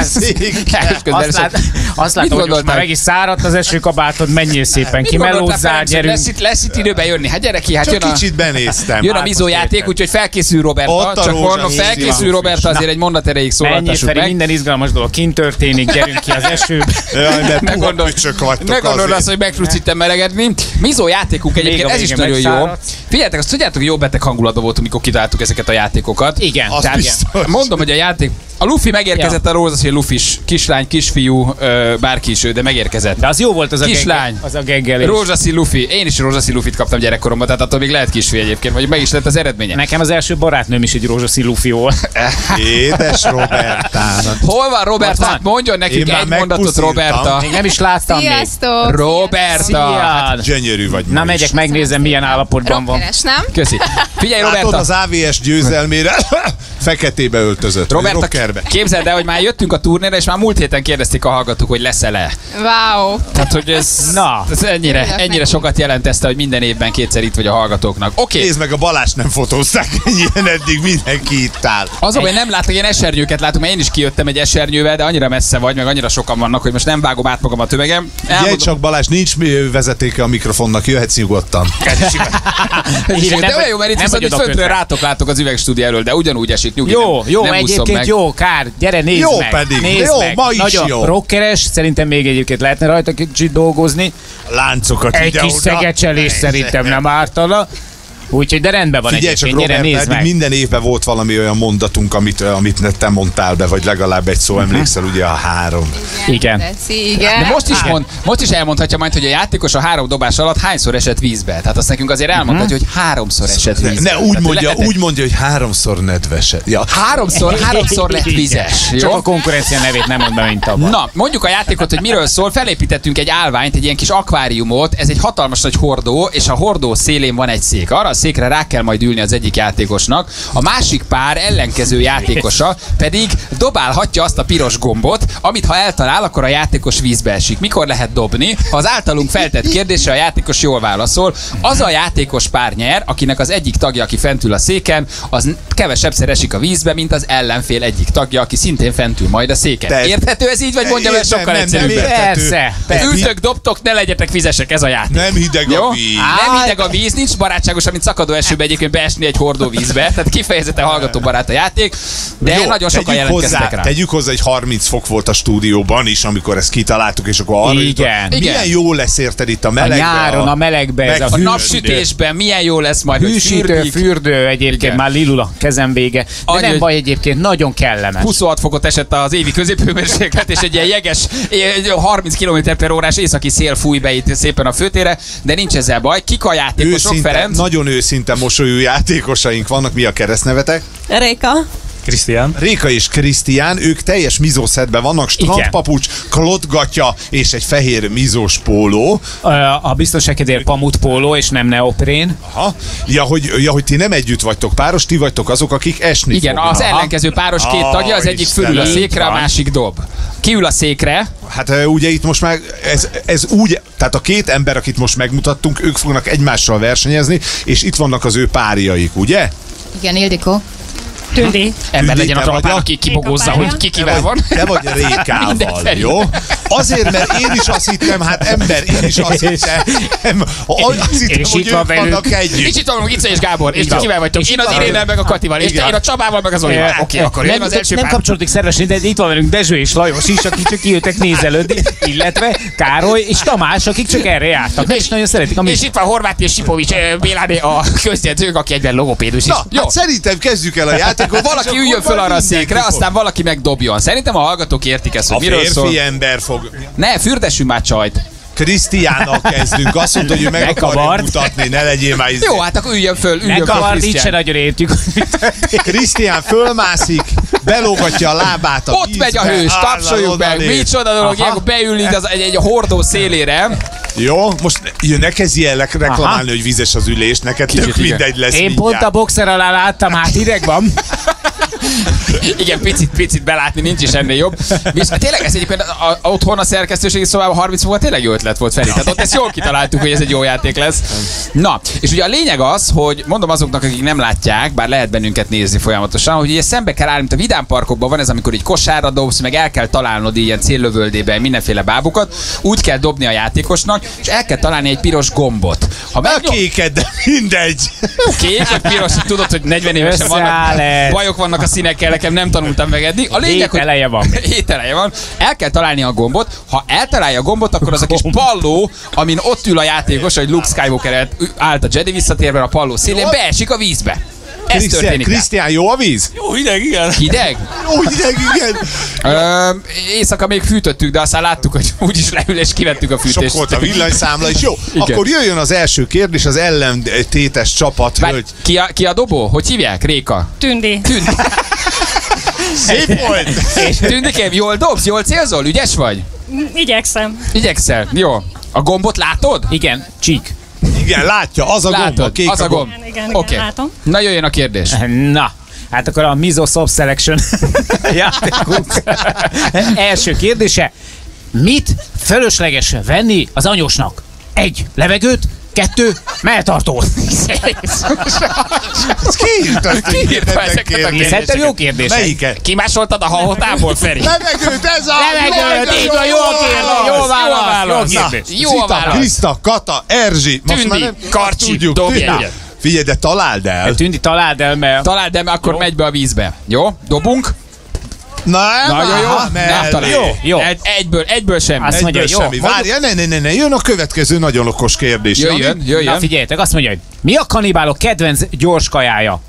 azt látom, hogy most már meg is száradt az esőkabátod, menjél szépen ki, melózzál, gyerünk. Lesz itt idő bejönni. Hát gyere ki, hát jön a... kicsit benéztem. Jön a mizójáték, úgyhogy felkészül Roberta. Csak mondom, felkészül Roberta, azért egy mondat erejéig szólaltassuk meg. Minden izgalmas dolog kint történik, gyerünk ki az esőbe. Ne gondold azt, hogy megtudsz itt melegedni. Mizó játékunk egyébként, ez is nagyon jó. Figyeljetek, azt tudjátok, hogy jó beteg hangulatban voltunk, mikor kitaláltuk ezeket a játékokat. Igen. Mondom, hogy a játék... A Luffy megérkezett, ja. A rózsaszín Lufis, kislány, kisfiú, ö, bárki is ő, de megérkezett. De az jó volt az kislány, a, az a geggelés. Rózsaszín Lufi. Én is rózsaszín Lufit kaptam gyerekkoromban, tehát attól még lehet kisfiú egyébként, vagy meg is lett az eredménye. Nekem az első barátnőm is egy rózsaszín Lufi volt. Édes Robertának. Hol van Roberta? Hát mondjon nekünk egy mondatot, Roberta. Még nem is láttam. Sziasztok. Még. Roberta. Hát, gyönyörű vagy. Na megyek, megnézem, milyen állapotban van. Nem? Köszi. Figyelj, Roberta. Látod az á vé es győzelmére feketébe öltözött. Roberta, képzeld el, hogy már jöttünk a turnéra, és már múlt héten kérdezték a hallgatók, hogy lesz-e le. Wow. Tehát, hogy ez, Na. ez ennyire, ennyire sokat jelent ezt, hogy minden évben kétszer itt vagy a hallgatóknak. Oké. Okay. Nézd meg, a Balást nem fotózták ennyien, eddig mindenki itt áll. Azon, hogy nem látok, ilyen esernyőket látok, mert én is kijöttem egy esernyővel, de annyira messze vagy, meg annyira sokan vannak, hogy most nem vágom át magam a tömegem. Elmondom... csak Balázs, nincs vezetéke a mikrofonnak, jöhetsz nyugodtan. De olyan jó, mert itt viszont föntről rátok látok az üvegstúdió elől, de ugyanúgy esik nyugi. Jó, jó, nem egyébként meg. Jó, kár, gyere, nézd jó meg. Pedig. Nézd jó, meg. ma is nagyon jó. Rockeres, szerintem még egyébként lehetne rajta kicsit dolgozni. Láncokat egy ide kis oda. szegecselés szerintem nem ártana. Úgyhogy de rendben van. Figyelj csak, Robert, nézd meg. Minden évben volt valami olyan mondatunk, amit, amit te mondtál be, vagy legalább egy szó, uh-huh. emlékszel, ugye a három. Igen. Igen. De most is, mond, most is elmondhatja majd, hogy a játékos a három dobás alatt hányszor esett vízbe. Tehát azt nekünk azért elmondhatja, uh-huh. hogy háromszor esett vízbe. Ne, ne úgy, mondja, úgy mondja, hogy háromszor nedves. Ja. Háromszor, háromszor lett vizes. Jó? Csak a konkurencia nevét nem mondom, mint abban. Na, mondjuk a játékot, hogy miről szól. Felépítettünk egy állványt, egy ilyen kis akváriumot. Ez egy hatalmas nagy hordó, és a hordó szélén van egy szék. Arra a székre rá kell majd ülni az egyik játékosnak, a másik pár ellenkező játékosa pedig dobálhatja azt a piros gombot, amit ha eltalál, akkor a játékos vízbe esik. Mikor lehet dobni? Ha az általunk feltett kérdésre a játékos jól válaszol, az a játékos pár nyer, akinek az egyik tagja, aki fent ül a széken, az kevesebbszer esik a vízbe, mint az ellenfél egyik tagja, aki szintén fent ül majd a széken. Te... Érthető ez így, vagy mondjam, ez sokkal egyszerűbb? Persze. Ültök, dobtok, ne legyetek vizesek, ez a játék. Nem hideg a víz. Nem hideg a víz, nincs barátságosan, mint szakadó esőbe egyébként beesni egy hordóvízbe, tehát kifejezetten hallgatóbarát a játék, de jó, nagyon sokan jelentkeztek hozzá, rá. Tegyük hozzá, hogy harminc fok volt a stúdióban is, amikor ezt kitaláltuk, és akkor arra igen. Jutott, milyen jó lesz érted itt a melegben. A nyáron, a, a melegben, ez a, a napsütésben, milyen jó lesz majd. Hűsítő, fürdő, egyébként igen. Már lilul a kezem vége. De annyi, nem baj, egyébként nagyon kellemes. huszonhat fokot esett az évi középhőmérséklet, és egy ilyen jeges, harminc kilométer per órás északi szél fúj be itt szépen a főtérre, de nincs ezzel baj. Kik a játékosok, őszinte, Ferenc? Nagyon őszinte mosolyú játékosaink vannak. Mi a keresztnevetek? Réka. Krisztián. Réka és Krisztián, ők teljes mizószedben vannak, strandpapucs, klotgatya és egy fehér mizós póló. A biztonság kedvéért pamut póló és nem neoprén. Aha. Ja hogy, ja, hogy ti nem együtt vagytok páros, ti vagytok azok, akik esni igen, fognak. az ellenkező páros két ah, tagja, az egyik fölül a székre, a másik dob. Kiül a székre. Hát ugye itt most már ez, ez úgy, tehát a két ember, akit most megmutattunk, ők fognak egymással versenyezni, és itt vannak az ő párjaik, ugye? Igen, Ildikó. Tündi. Ember legyen a talpán, aki kibogozza, hogy ki kivel van. Te vagy Rékával, jó? Azért, mert én is azt hittem, hát ember, én is azt hittem, azt hittem, hogy ők vannak együtt. És itt vannak Ica és Gábor, és kivel vagytok? Én az Irénnel meg a Katival, és én a Csabával meg az Olival. Oké, akkor jön az első pár. Nem kapcsolódik szervesen, de itt van velünk Dezső és Lajos is, akik csak kijöttek nézelődni, illetve Károly és Tamás, akik csak erre jártak. És nagyon szeretik. És itt van Horváth és Sipovics Béláné, a közjegyzők, aki egyben logopédus is. Na, hát szerintem kezdjük el a játékot. Valaki üljön föl arra a székre, aztán valaki megdobjon. Szerintem a hallgatók értik ezt, hogy miről szól. A férfi ember fog. Ne, fürdessünk már csajt. Krisztiánnal kezdünk. Azt mondta, hogy ő meg akarja mutatni, ne legyél már izé. Jó, hát akkor üljön föl, üljön föl, Megkavard, így se Krisztián. nagyon értjük. Krisztián fölmászik, belógatja a lábát a Ott vízbe, megy a hős, áll, tapsoljuk meg. odalép. Micsoda dolog, ilyenkor beül így az, egy, egy hordó szélére. Jó, most jön, ne kezdj el reklamálni, hogy vízes az ülés, neked Kicsit tök igen. mindegy lesz. Én mindjárt. pont a boxer alá láttam, hát hideg van. Igen, picit, picit belátni, nincs is ennél jobb. Viszont tényleg ez egyébként a, a, otthon a szerkesztőségi szobában harminc fokban tényleg jó ötlet volt, Feri. Tehát ott ezt jól kitaláltuk, hogy ez egy jó játék lesz. Na, és ugye a lényeg az, hogy mondom azoknak, akik nem látják, bár lehet bennünket nézni folyamatosan, hogy ugye szembe kell állni, mint a vidámparkokban van ez, amikor így kosárra dobsz, meg el kell találnod ilyen céllövöldében mindenféle bábukat, úgy kell dobni a játékosnak, és el kell találni egy piros gombot. Ha A kéked, de mindegy. Kék vagy piros, tudod, hogy negyven évesen Összeáll vannak, ez. bajok vannak a színekkel, nekem nem tanultam meg eddig. A lényeg, Hét hogy eleje van. Hét eleje van. El kell találni a gombot. Ha eltalálja a gombot, akkor az a kis palló, amin ott ül a játékos, hogy Luke Skywalker állt a Jedi visszatérben a palló szélén, beesik a vízbe. Ez Krisztián, történik. Krisztián, jó a víz? Jó hideg, igen. Hideg? Jó hideg, igen. Ö, éjszaka még fűtöttük, de aztán láttuk, hogy úgyis leül és kivettük a fűtést. Sok volt a villanyszámla is. Jó, Igen. akkor jöjjön az első kérdés, az ellentétes csapat. Várj, Hölgy. ki, a, ki a dobó? Hogy hívják? Réka? Tündi. Tündi. Szép volt. Tündikém, jól dobsz? Jól célzol? Ügyes vagy? Igyekszem. Igyekszel? Jó. A gombot látod? Igen, csík. Igen, látja, az a gomb, a Látod, kék az a gomb. Igen, igen, Oké. látom. Na jöjjön a kérdés. Na, hát akkor a Mizo Soft Selection játékunk első kérdése. Mit fölösleges venni az anyósnak? Egy, levegőt, kettő, melltartót. Ez ki írta ezt a Ki írta ezeket a kérdéseket? Szerintem jó kérdés. Melyiket? Kimásoltad a hahotából, Feri? Levegőt, ez a... Levegőt, így van, jó kérdés, jó válasz, jó kérdés. Jó a Zita, válasz. Kriszta, Kata, Erzsi. Most Tündi, már nem- Karcsi, tudjuk, dobj Tündi. egyet. Figyelj, de találd el. Tündi, találd el, mert... Találd, de akkor megy be a vízbe. Jó? Dobunk? Na, Nagyon jó. aha, Nem mellé. talál. Jó, jó. Egy, egyből, egyből sem. Azt mondja, Egyből jó. semmi. Várja, ne, ne, ne, ne, jön a következő nagyon okos kérdés. Jöjjön, Jani. jöjjön. Na figyeljetek, azt mondja, hogy mi a kanibálok kedvenc gyors kajája?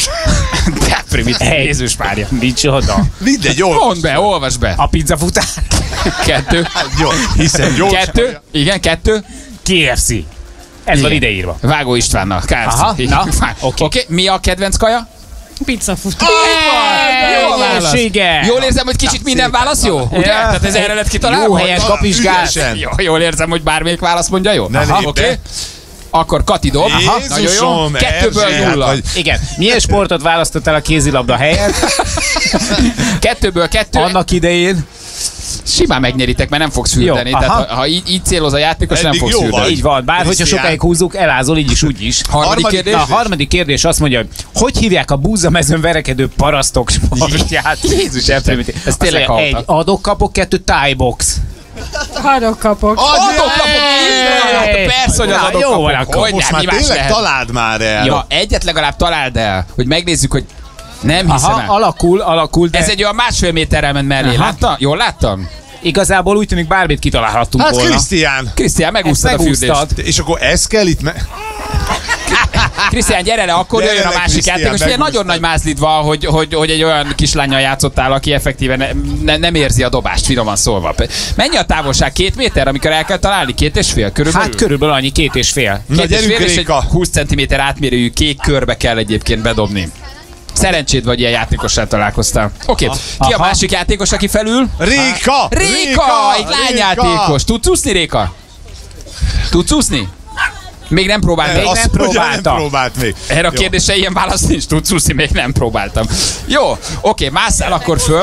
De primitív. Jézus Mária. Micsoda. Mindegy, jó. Mondd be, olvasd be. A pizzafutár. Kettő. Jó, hiszen gyors. Kettő. Igen, kettő. K F C. Ez van Igen. ideírva. Vágó Istvánnal. K F C. Aha, Igen. na, Oké. oké. Okay. Mi a kedvenc kaja? Pizzafutár. Jó válasz. Egészsége. Jól érzem, hogy kicsit minden válasz jó? Ugye? Ja. Tehát ez erre lett kitalálva? Jó helyes kapizsgás. Ügyesen. Jó, jól érzem, hogy bármelyik válasz mondja jó? Ne Aha, lépj oké. be. Akkor Kati dob. Aha, nagyon jó. Jézusom, Kettőből Erzsé, hát nulla. vagy- Igen. Milyen sportot választottál a kézilabda helyett? Kettőből kettő. Annak idején. Simán megnyeritek, mert nem fogsz fürdeni. Jó, Tehát aha. ha, ha így, így céloz a játékos, nem Eddig fogsz jó fürdeni. vagy. Így van. Bár hogyha Krisztián. sokáig húzzuk, elázol így is, úgy is. Harmadik Harmadik- kérdés. Na, a harmadik kérdés azt mondja, hogy hogy hívják a búzamezőn verekedő parasztok sportját? Jézus, Isten, ez tényleg Azt mondja, halta. egy adok, kapok, kettő tájbox. Adok kapok. Adok, kapok! Hey! Persze, hogy az Na, adok, jó van, kapok. akkor Hogy Most nem, már mi más tényleg lehet? találd már el. Ja, egyet legalább találd el, hogy megnézzük, hogy nem hiszem Aha, el. alakul, alakul, de Ez egy olyan másfél méterrel ment mellé, Aha. látta? Jól láttam? igazából úgy tűnik bármit kitalálhattunk Hát volna. Krisztián. Krisztián, megúsztad a megúsztad. fürdést. És akkor ez kell itt me- Krisztián, gyere le, akkor Gyere jöjjön a le, másik Krisztián, játékos. Ugye megúsztad. nagyon nagy mázlid van, hogy, hogy, hogy egy olyan kislánnyal játszottál, aki effektíven ne, ne, nem érzi a dobást, finoman szólva. Mennyi a távolság? Két méter, amikor el kell találni? Két és fél körülbelül? Hát körülbelül annyi, két és fél. Na, Két és gyerünk, fél, és egy Réka. húsz centiméter átmérőjű kék körbe kell egyébként bedobni. Szerencséd vagy, ilyen játékossal találkoztál. Oké, okay. Ki a Aha. másik játékos, aki felül? Réka! Réka! Egy lányjátékos. Tudsz úszni, Réka? Tudsz úszni? Még nem próbált. Még Azt nem mondja, próbáltam. Nem próbált még. Erre a Jó. kérdésre ilyen válasz nincs. Tudsz úszni? Még nem próbáltam. Jó, oké, másszál akkor föl.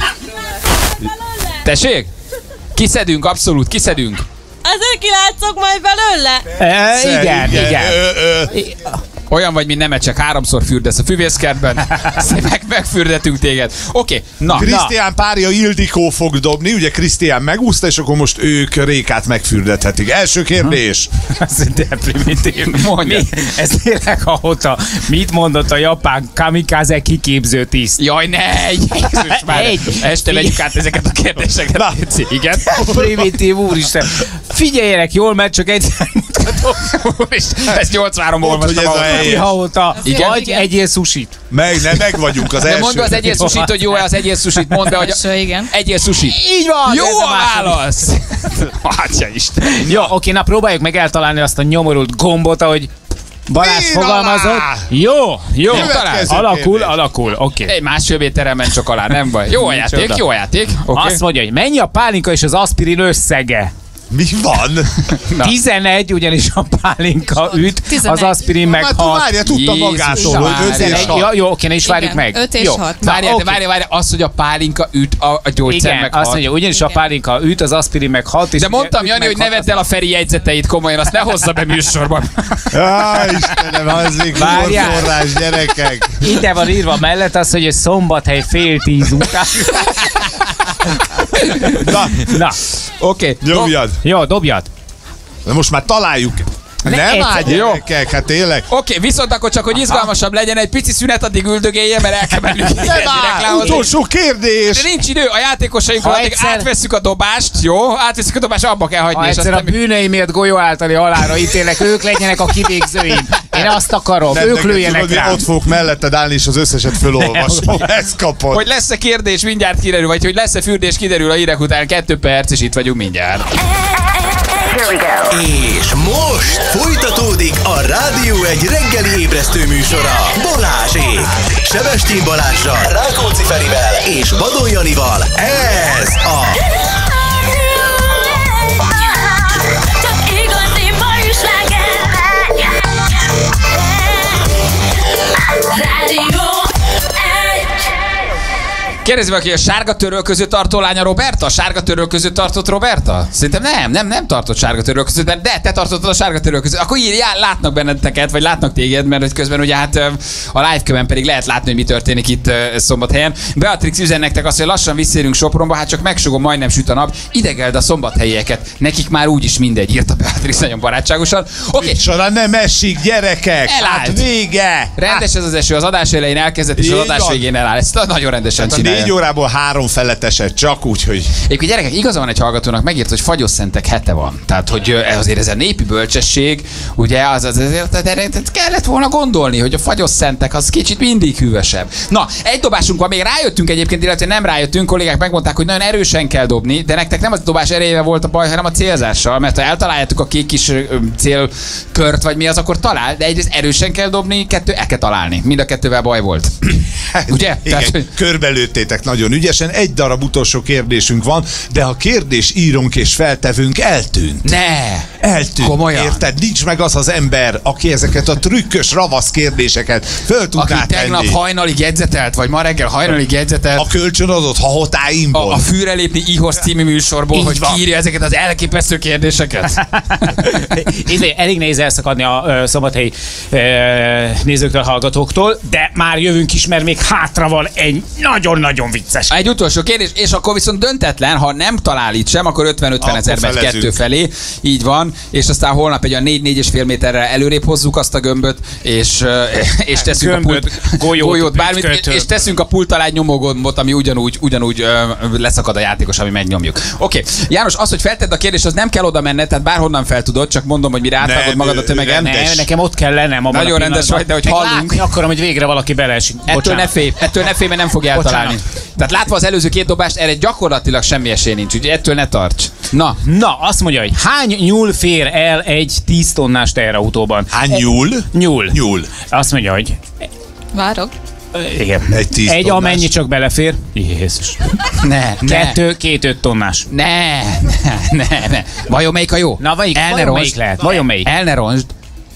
Tessék? Kiszedünk, abszolút, kiszedünk. Azért kilátszok majd belőle? E, igen, Szerintem. igen. Ö, ö. Olyan vagy, mint Nemecsek, háromszor fürdesz a füvészkertben. Meg, megfürdetünk téged. Oké, na. Krisztián párja Ildikó fog dobni, ugye Krisztián megúszta, és akkor most ők Rékát megfürdethetik. Első kérdés. Ez de primitív. Mondja. Mi? Ez tényleg ahota. Mit mondott a japán kamikaze kiképző tiszt? Jaj, ne! Jézus már! Egy. Este vegyük át ezeket a kérdéseket. Na. Léci. Igen? Primitív, úristen. Figyeljenek jól, mert csak egyszer mutatom. És ezt nyolcvanhárom Mondd, hogy olvastam. ez a ahol- Haóta. Igen. Vagy egyél sushit. Meg, ne, meg vagyunk az De első. mondd be az egyél sushit, hogy jó-e az egyél sushit, mondd be, hogy Első, igen. egyél sushit. Így van! Jó ez a második. válasz! Atya Isten. Jó, oké, na próbáljuk meg eltalálni azt a nyomorult gombot, ahogy Balázs Mír fogalmazott. alá! Jó, jó. Következő Alakul, kérdés. alakul, oké. Egy másfél méterrel ment csak alá, nem baj. Jó a játék, Micsoda. jó a játék. Okay. Azt mondja, hogy mennyi a pálinka és az aspirin összege? Mi van? tizenegy, ugyanis a pálinka üt, az tizenegy. aspirin meg Hát hat. várja, tudta Jézus, magától, várj. hogy öt és tizenegy. hat. Ja, jó, oké, ne is várjuk Igen, meg. öt és Jó. hat. Na, Várjál, de oké. várjál, várjál, az, hogy a pálinka üt, a, a gyógyszer Igen, meg azt hat. mondja, ugyanis a pálinka üt, az aspirin meg hat. És De mondtam, üt Jani, meg hogy hat, ne vedd el a Feri jegyzeteit komolyan, azt ne hozza be műsorban. Á, Istenem, az még Várjál. humorforrás, gyerekek. Ide van írva mellett az, hogy Szombathely fél tíz után. Na, Na, Oké. nyomjad. jó, dobjad. De most már találjuk. Ne, Nem egyszer- áll, gyerekek, hát tényleg. Oké, viszont akkor csak, hogy izgalmasabb legyen, egy pici szünet, addig üldögélje, mert el kell mennünk Nem érezni áll, reklámot. utolsó kérdés. De nincs idő, a játékosainkról Ha addig egyszer- átvesszük a dobást, jó? Átvesszük a dobást, abba kell hagyni. Ha és egyszer a aztán... bűnei miatt golyó általi halára ítélek, ők legyenek a kivégzőim. Én azt akarom, Nem, ők neked lőjenek tudod, rám. Ott fogok melletted állni, és az összeset fölolvasom. Ezt kapod. Hogy lesz-e kérdés, mindjárt kiderül, vagy hogy lesz-e fürdés, kiderül a hírek után. Kettő perc, és itt vagyunk mindjárt. És most folytatódik a Rádió egy reggeli ébresztő műsora. Balázsék! Sebestyen Balázsral, Rákóczi Ferivel és Vadon Janival. Ez a Kérdezi valaki, a sárga töröl között tartó lánya Roberta? A sárga töröl között tartott Roberta? Szerintem nem, nem, nem tartott sárga töröl között, de, de te tartottad a sárga töröl között. Akkor így já, látnak benneteket, vagy látnak téged, mert hogy közben ugye hát ö, a live-köven pedig lehet látni, hogy mi történik itt ö, Szombathelyen. Beatrix üzen nektek azt, hogy lassan visszérünk Sopronba, hát csak megsugom, majdnem süt a nap. Idegeld a szombathelyieket, nekik már úgyis mindegy, írta Beatrix nagyon barátságosan. Oké, okay. Micsoda nem esik, gyerekek! Elállt. Hát vége! Rendes ez az eső, az adás elején elkezdett, és az Így adás van. végén eláll. Ezt nagyon rendesen Hát a csinálja. négy órából három felett esett, csak úgy, hogy... Egyébként gyerekek, igaza van egy hallgatónak, megírt, hogy fagyosszentek hete van. Tehát, hogy ö, azért ez a népi bölcsesség, ugye, az, az azért erre kellett volna gondolni, hogy a fagyosszentek az kicsit mindig hűvösebb. Na, egy dobásunk van, még rájöttünk egyébként, illetve nem rájöttünk, kollégák megmondták, hogy nagyon erősen kell dobni, de nektek nem a dobás erejével volt a baj, hanem a célzással, mert ha eltaláljátok a kék kis ö, célkört, vagy mi az, akkor talál, de egyrészt erősen kell dobni, kettő el kell találni. Mind a kettővel baj volt. Ugye? Igen, Tehát, hogy... körbelőttétek nagyon ügyesen. Egy darab utolsó kérdésünk van, de a kérdés írónk és feltevőnk eltűnt. Ne! Eltűnt. Komolyan? Érted? Nincs meg az az ember, aki ezeket a trükkös, ravasz kérdéseket föl tudná Aki tegnap tenni. hajnalig jegyzetelt, vagy ma reggel hajnalig jegyzetelt. A kölcsönadott hahotáimból. A, a Fűre lépni Ihos című műsorból, Így hogy van. kiírja ezeket az elképesztő kérdéseket. Izé, elég nehéz elszakadni a ö, szombathelyi ö, nézőktől, hallgatóktól, de már jövünk is, mert még hátra van egy nagyon-nagyon vicces. Egy utolsó kérdés, és akkor viszont döntetlen, ha nem talál itt sem, akkor ötven-ötven Akkor ezer megy felezünk. kettő felé. Így van, és aztán holnap egy a négy-négy és fél méterrel előrébb hozzuk azt a gömböt, és, ö, és teszünk Gömböt, a pult, golyót, golyót bármit, pütköt. és teszünk a pult alá egy nyomógombot, ami ugyanúgy, ugyanúgy ö, leszakad a játékos, ami megnyomjuk. Oké, okay. János, az, hogy feltedd a kérdést, az nem kell oda menned, tehát bárhonnan fel tudod, csak mondom, hogy mire átvágod Nem, magad a tömegen. rendes. Ne, nekem ott kell lennem abban Nagyon a rendes pillanatban. vagy, de hogy Meg hallunk. látni akarom, hogy végre valaki beleesik. Ettől Bocsánat. ne félj, ettől ne félj, mert nem fogja eltalálni. Bocsánat. Tehát látva az előző két dobást, erre gyakorlatilag semmi esély nincs, úgyhogy ettől ne tarts. Na, Na, azt mondja, hogy hány nyúl fér el egy tíz tonnás teherautóban? Hány nyúl? Nyúl. Nyúl. Azt mondja, hogy Várok. igen. Egy tíz Egy tonnás. amennyi csak belefér. Jézus. ne, ne. Kettő, két öt tonnás. Ne, ne, ne, ne. Vajon melyik a jó? Na, melyik, El ne vajon roncsd. melyik lehet? Vajon melyik? El ne roncsd.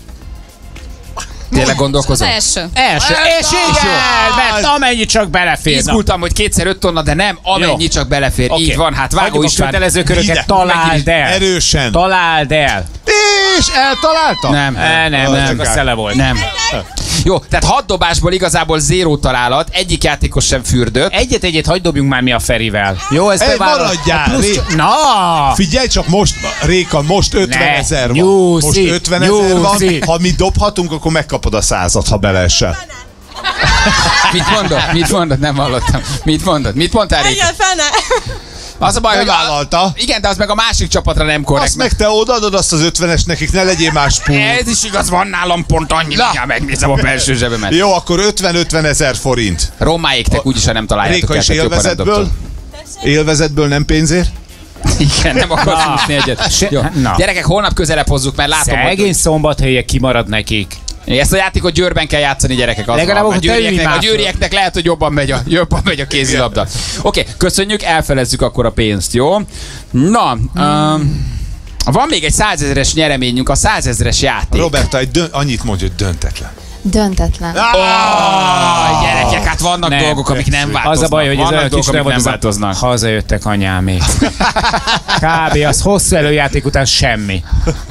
Tényleg Az gondolkozom? első. Első. És igen, mert amennyi csak belefér. Na. Izgultam, hogy kétszer öt tonna, de nem, amennyi Jó. csak belefér. Oké. Így van, hát Vágó Hagyjuk a István. kötelező köröket, Ide, találd el. Erősen. Találd el. És eltalálta? Nem, Nem, nem, nem, csak a szele volt. nem. Jó, tehát hat dobásból igazából zéró találat, egyik játékos sem fürdött. Egyet-egyet hagyd dobjunk már mi a Ferivel. Jó, ez Egy bevállalom. maradjál, A plusz Ré- csak- Na! Figyelj csak most, Réka, most ötven Ne, ezer van. nyúszi, Most ötven ezer van. nyúszi. Ha mi dobhatunk, akkor megkapod a százat, ha beleesel. Mit mondod? Mit mondod? Nem hallottam. Mit mondod? Mit mondtál, Réka? Egyen fene! Az a baj, hogy vállalta. Igen, de az meg a másik csapatra nem korrekt. Azt meg te odaadod azt az ötvenes nekik, ne legyél más pult. Ez is igaz, van nálam pont annyi, mindjárt megnézem a belső zsebemet. Jó, akkor ötven-ötven ezer forint. Romáéktek úgyis, ha nem találjátok. Réka is élvezetből? Élvezetből, nem pénzért? Igen, nem akarsz úszni egyet. Jó. Gyerekek, holnap közelebb hozzuk, mert látom, Szegény hogy... szombathelye kimarad nekik. Ezt a játékot Győrben kell játszani, gyerekek. Legalább a, győrieknek, a győrieknek lehet, hogy jobban megy a, jobban megy a kézilabda. Oké, okay, köszönjük, elfelezzük akkor a pénzt, jó? Na, um, van még egy százezeres nyereményünk, a százezres játék. Roberta, egy dön- annyit mondja, hogy döntetlen. Döntetlen. Oh, gyerekek, hát vannak nem. dolgok, amik nem változnak. Az a baj, hogy ez olyan kis nem változnak. Hazajöttek anyámék. Kb. Az hosszú előjáték után semmi.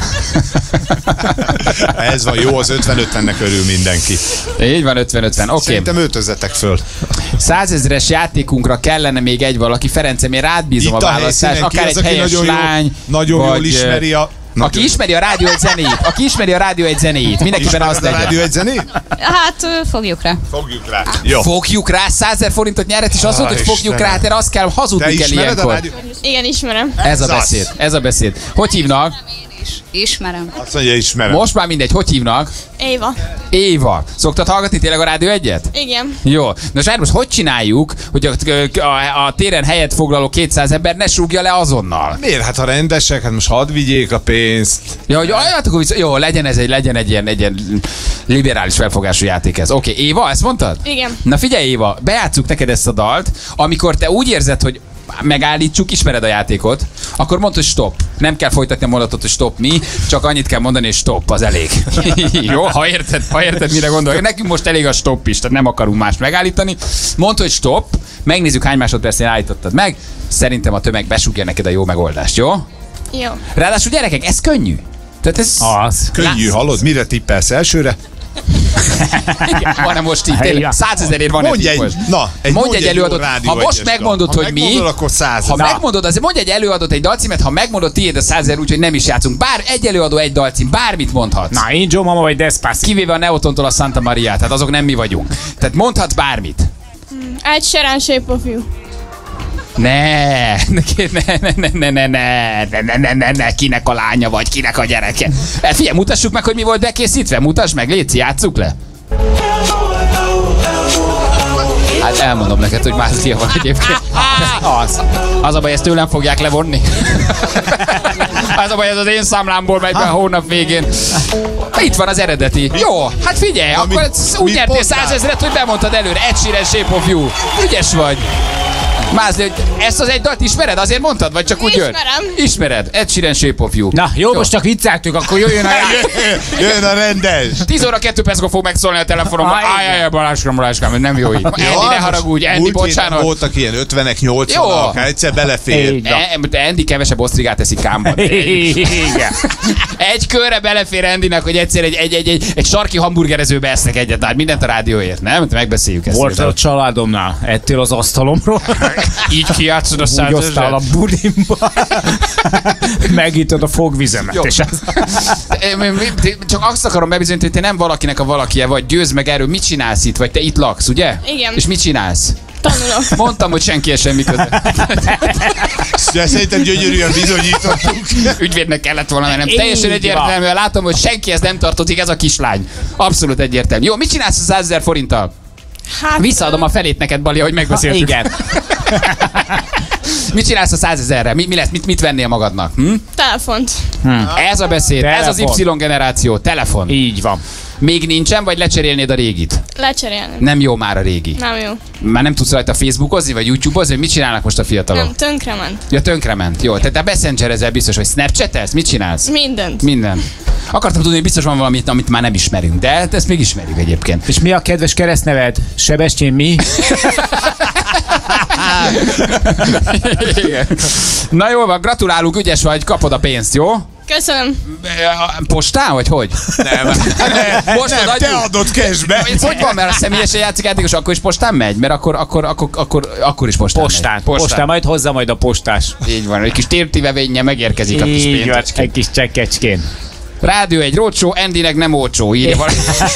Ez van, jó, az ötven-ötvennek örül mindenki. Így van, ötven-ötven, oké. Okay. Szerintem öltözzetek föl. Százezres játékunkra kellene még egy valaki. Ferencem, én rád bízom itt a választást. Akár az, egy helyes nagyon lány. Jó, nagyon jól ismeri a... Nagyon. Aki ismeri a rádió egy zenéjét, aki ismeri a rádió egy zenéjét, mindenkiben azt a rádió egy zenét? Hát, fogjuk rá. Fogjuk rá. Jó. Fogjuk rá, százezer forintot nyeret, és azt mondod, hogy fogjuk rá, te azt kell, hazudni kell ilyenkor. Igen, ismerem. Ez a beszéd, ez a beszéd. Hogy hívnak? Ismerem. Azt mondja, ismerem. Most már mindegy, hogy hívnak? Éva. Éva. Szoktad hallgatni tényleg a rádió egyet? Igen. Jó. Na Zsár, most hogy csináljuk, hogy a, a, a téren helyet foglaló kétszáz ember ne súgja le azonnal? Miért? Hát ha rendesek, hát most hadd vigyék a pénzt. Ja, hogy olyat, akkor visz... Jó, legyen ez egy, legyen egy ilyen, egy ilyen liberális felfogású játék ez. Oké, okay. Éva, ezt mondtad? Igen. Na figyelj Éva, bejátsszuk neked ezt a dalt, amikor te úgy érzed, hogy megállítsuk, ismered a játékot, akkor mondd, hogy stop. Nem kell folytatni a mondatot, hogy stop mi, csak annyit kell mondani, hogy stop, az elég. Jó, ha érted, ha érted, mire gondolok. Nekünk most elég a stop is, tehát nem akarunk mást megállítani. Mondd, hogy stop, megnézzük, hány másodpercnél állítottad meg. Szerintem a tömeg besúgja neked a jó megoldást, jó? Jó. Ráadásul gyerekek, ez könnyű. Tehát ez... Az. Könnyű, hallod? Mire tippelsz elsőre? Igen, van-e most így? Tényleg, százezerért van mondj egy, egy, na, egy mondj egy előadót. Ha most megmondod, hogy mi, akkor ha megmondod, azért mondj egy előadót, egy dalcímet, ha megmondod, tiéd a százezer, úgyhogy nem is játszunk. Bár egy előadó, egy dalcím, bármit mondhatsz. Na, én Joe Mama vagy Despacito. Kivéve a Neotontól a Santa Maria, tehát azok nem mi vagyunk. Tehát mondhatsz bármit. Egy Sheeran Shape of You. Ne, ne, ne, ne, ne, ne, ne, ne, ne, ne, ne, ne, kinek a lánya vagy, kinek a gyereke. Hát figyelj, mutassuk meg, hogy mi volt bekészítve, mutasd meg, léci, játsszuk le. Hát elmondom neked, hogy Mázlia van egyébként. Az. Az a baj, ezt tőlem fogják levonni. Az a baj, ez az én számlámból megy be a hónap végén. Itt van az eredeti. Jó, hát figyelj, Na, akkor mi, úgy nyertél százezret, hogy bemondtad előre. Ed Sheeran Shape of You. Ügyes vagy. Mázli, hogy ezt az egy dalt ismered? Azért mondtad? Vagy csak úgy jön? Ismerem. Ismered. Ed Sheeran Shape of You. Na, jó, jó. Most csak vicceltük, akkor jöjjön a Jöjjön a rendes. tíz óra kettő perckor fog megszólni a telefonomban. Ajajaj, Balázskám, Balázskám, ez nem jó így. Endi, ne haragudj, Endi, bocsánat. Voltak ilyen ötvenek, nyolcvanak, hát egyszer belefér. Endi kevesebb osztrigát eszik kámban. Egy körre belefér Endinek, hogy egyszer egy, egy, egy, egy, egy sarki hamburgerezőbe esznek egyet, tehát mindent a rádióért, nem? Megbeszéljük ezt. Volt a családomnál, ettél az asztalomról. Így kijátszod a százezret. Úgy osztál a budimba. Megítod a fogvizemet. Jó. És ez... Csak azt akarom bebizonyítani, hogy te nem valakinek a valakije vagy. Győzd meg erről, mit csinálsz itt? Vagy te itt laksz, ugye? Igen. És mit csinálsz? Tanulok. Mondtam, hogy senkihez semmi köze. De szerintem gyönyörűen bizonyítottuk. Ügyvédnek kellett volna, mert nem teljesen egyértelműen látom, hogy senkihez nem tartozik ez a kislány. Abszolút egyértelmű. Jó, mit csinálsz a százezer forinttal? Hát, Visszaadom a felét neked, Bali, hogy megbeszéltük. Igen. Mit csinálsz a százezerre? Mi, mi lesz? Mit, mit vennél magadnak? Hm? Telefont. Hm. Ez a beszéd, Telefon. Ez az Y generáció. Telefon. Így van. Még nincsen, vagy lecserélnéd a régit? Lecserélni. Nem jó már a régi. Nem jó. Már nem tudsz rajta Facebookozni, vagy YouTube-ozni? Mit csinálnak most a fiatalok? Nem, tönkrement. Ja, tönkrement. Jó, tehát te bessengerezel biztos, hogy Snapchat-elsz? Mit csinálsz? Mindent. Minden. Akartam tudni, hogy biztos van valamit, amit már nem ismerünk, de ezt még ismerjük egyébként. És mi a kedves keresztneved? Sebestyén mi? Na jól van, gratulálunk, ügyes vagy, kapod a pénzt, jó? Köszönöm. Postán, vagy hogy? Nem, Most nem te adod cashbe. Ez hogy van, mert a személyesen játszik játékos, akkor is postán megy? Mert akkor, akkor, akkor, akkor, akkor is postán Postán. megy. Postán. Postán, majd hozza majd a postás. Így van, egy kis tértivevénnyel megérkezik a kis pénzecskén. pénzecskén. Egy kis csekkecskén. Rádió egy roadshow, Andynek nem olcsó, írja valami.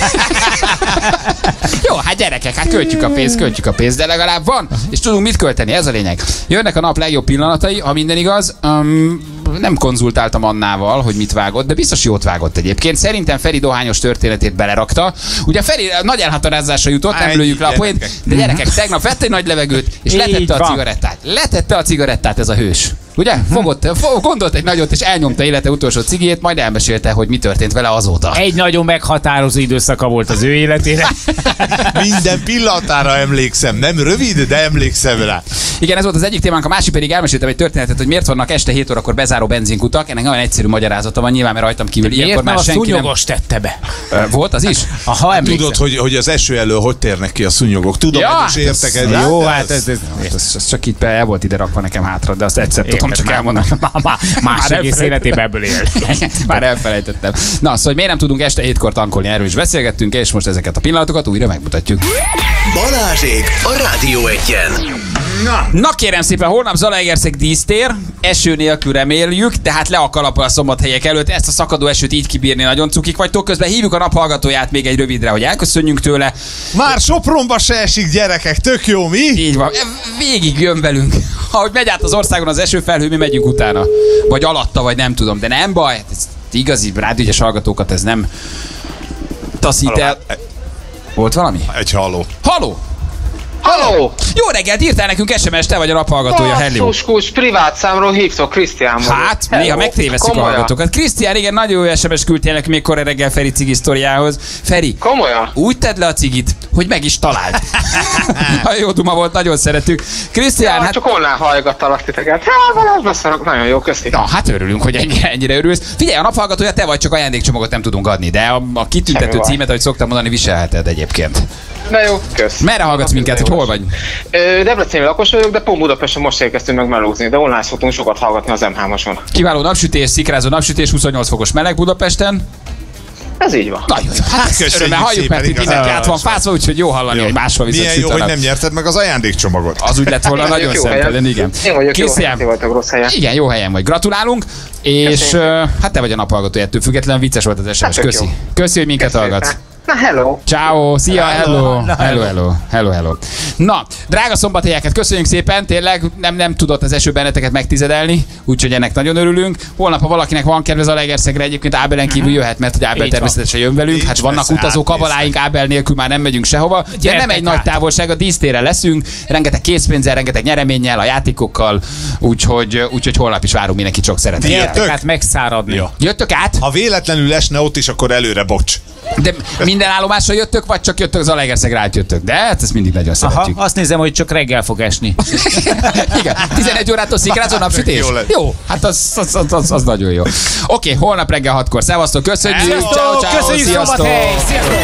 Jó, hát gyerekek, hát költjük a pénzt, költjük a pénzt, de legalább van, és tudunk mit költeni, ez a lényeg. Jönnek a nap legjobb pillanatai, ha minden igaz. Um, nem konzultáltam Annával, hogy mit vágott, de biztos jót vágott egyébként. Szerintem Feri dohányos történetét belerakta. Ugye Feri nagy elhatározásra jutott, nem lőjük le a poént, de gyerekek, tegnap vett egy nagy levegőt, és letette a cigarettát. Letette a cigarettát ez a hős. Ugye? Fogott, gondolt egy nagyot, és elnyomta élete utolsó cigét, majd elmesélte, hogy mi történt vele azóta. Egy nagyon meghatározó időszaka volt az ő életére. Minden pillanatára emlékszem. Nem rövid, de emlékszem rá. Igen, ez volt az egyik témánk, a másik pedig elmeséltem egy történetet, hogy miért vannak este hét órakor bezáró benzinkutak. Ennek nagyon egyszerű magyarázata van, nyilván mert rajtam kívül ilyenkor már a senki szúnyogos nem... tette be? Volt az is? Aha, emlékszem. Tudod, hogy, hogy az eső elől hogy térnek ki a szúnyogok? Tudományos ja, értek egy. Jó, hát ez, ez, ez, ez, ez csak itt el volt ide rakva nekem hátra, de azt egyszer tudom csak elmondani. Más egész életében ebből él. Már elfelejtettem. Na, szóval, hogy miért nem tudunk este hétkor tankolni, erről is beszélgettünk, és most ezeket a pillanatokat újra megmutatjuk. Balázsék a Rádió Egyen. Na. Na kérem szépen, holnap Zalaegerszeg dísztér, eső nélkül reméljük, tehát le a kalapra a Szombathelyek előtt, ezt a szakadó esőt így kibírni nagyon cukik vagytok, közben hívjuk a naphallgatóját még egy rövidre, hogy elköszönjünk tőle. Már Sopronba se esik, gyerekek, tök jó, mi? Így van, végig jön velünk. Ahogy megy át az országon az esőfelhő, mi megyünk utána. Vagy alatta, vagy nem tudom, de nem baj, ez igazi rádiógyes hallgatókat ez nem taszít el. Volt valami? Egy halló. Halló! Halló! Jó reggelt, írtál nekünk es em es, te vagy a naphallgatója, hello. Basszus, privát számról hívtok, Krisztián vagyok. Hát, hello. Néha megtévesztjük a hallgatókat. Krisztián, igen, nagyon jó es em es küldtél nekünk még korai reggel Feri cigi sztoriához. Feri, komolyan? Úgy tedd le a cigit, hogy meg is találd. A jó duma volt, nagyon szeretük. Krisztián, ja, hát... csak onnan hallgattalak titeket. Hát, Balázs beszarok, nagyon jó, köszi. Na, hát örülünk, hogy ennyire, ennyire örülsz. Figyelj, a naphallgatója te vagy, csak ajándékcsomagot nem tudunk adni, de a, a kitüntető címet, ahogy szoktam mondani, viselheted egyébként. Na jó, kösz. Merre hallgatsz minket, hogy hol vagy? Debreceni lakos vagyok, de pont Budapesten most érkeztünk meg melózni, de online szoktunk sokat hallgatni az em hármason. Kiváló napsütés, szikrázó napsütés, huszonnyolc fokos meleg Budapesten. Ez így van. Nagyon jó. Hát köszönöm, halljuk, mert itt mindenki át van fázva, úgyhogy jó hallani, jó. Hogy máshol viszont milyen jó, hogy nem nyerted meg az ajándékcsomagot. Az úgy lett volna nagyon szempelen, igen. Én vagyok jó helyen, ti voltak rossz helyen. Igen, jó helyen vagy. Gratulálunk, és uh, hát te vagy a naphallgató, ettől függetlenül vicces volt az es em es. Köszi. Köszi, hogy minket hallgatsz. Na, hello! Ciao, szia, hello, hello, hello, hello, hello. Na, drága szombathelyeket, köszönjük szépen, tényleg nem, nem tudott az eső benneteket megtizedelni, úgyhogy ennek nagyon örülünk. Holnap, ha valakinek van kedve Zalaegerszegre, egyébként Ábelen kívül jöhet, mert hogy Ábel természetesen jön velünk. Hát vannak utazó kabaláink, Ábel nélkül már nem megyünk sehova. De nem egy nagy távolság, a dísztérre leszünk, rengeteg készpénzzel, rengeteg nyereménnyel, a játékokkal, úgyhogy, úgyhogy holnap is várunk mindenkit sok szeretettel. Jöttök át megszáradni. Jó. Jöttök át? Ha véletlenül esne ott is, akkor előre bocs. De minden állomásra jöttök, vagy csak jöttök Zalaegerszegre átjöttök? De hát ezt mindig nagyon szeretjük. Aha, azt nézem, hogy csak reggel fog esni. Igen, tizenegy órától szikrázó napsütés? Jó, jó, hát az, az, az, az, az nagyon jó. Oké, okay, holnap reggel hatkor. Szevasztok, köszönjük! Sziasztok, ciao, ciao, köszönjük, sziasztok! Sziasztok!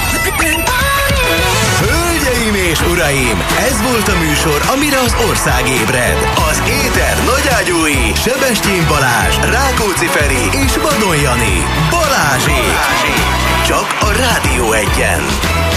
Hölgyeim és uraim, ez volt a műsor, amire az ország ébred. Az éter nagyágyúi Sebestyén Balázs, Rákóczi Feri és Vadon Jani. Balázsék! Csak a Rádió Egyen.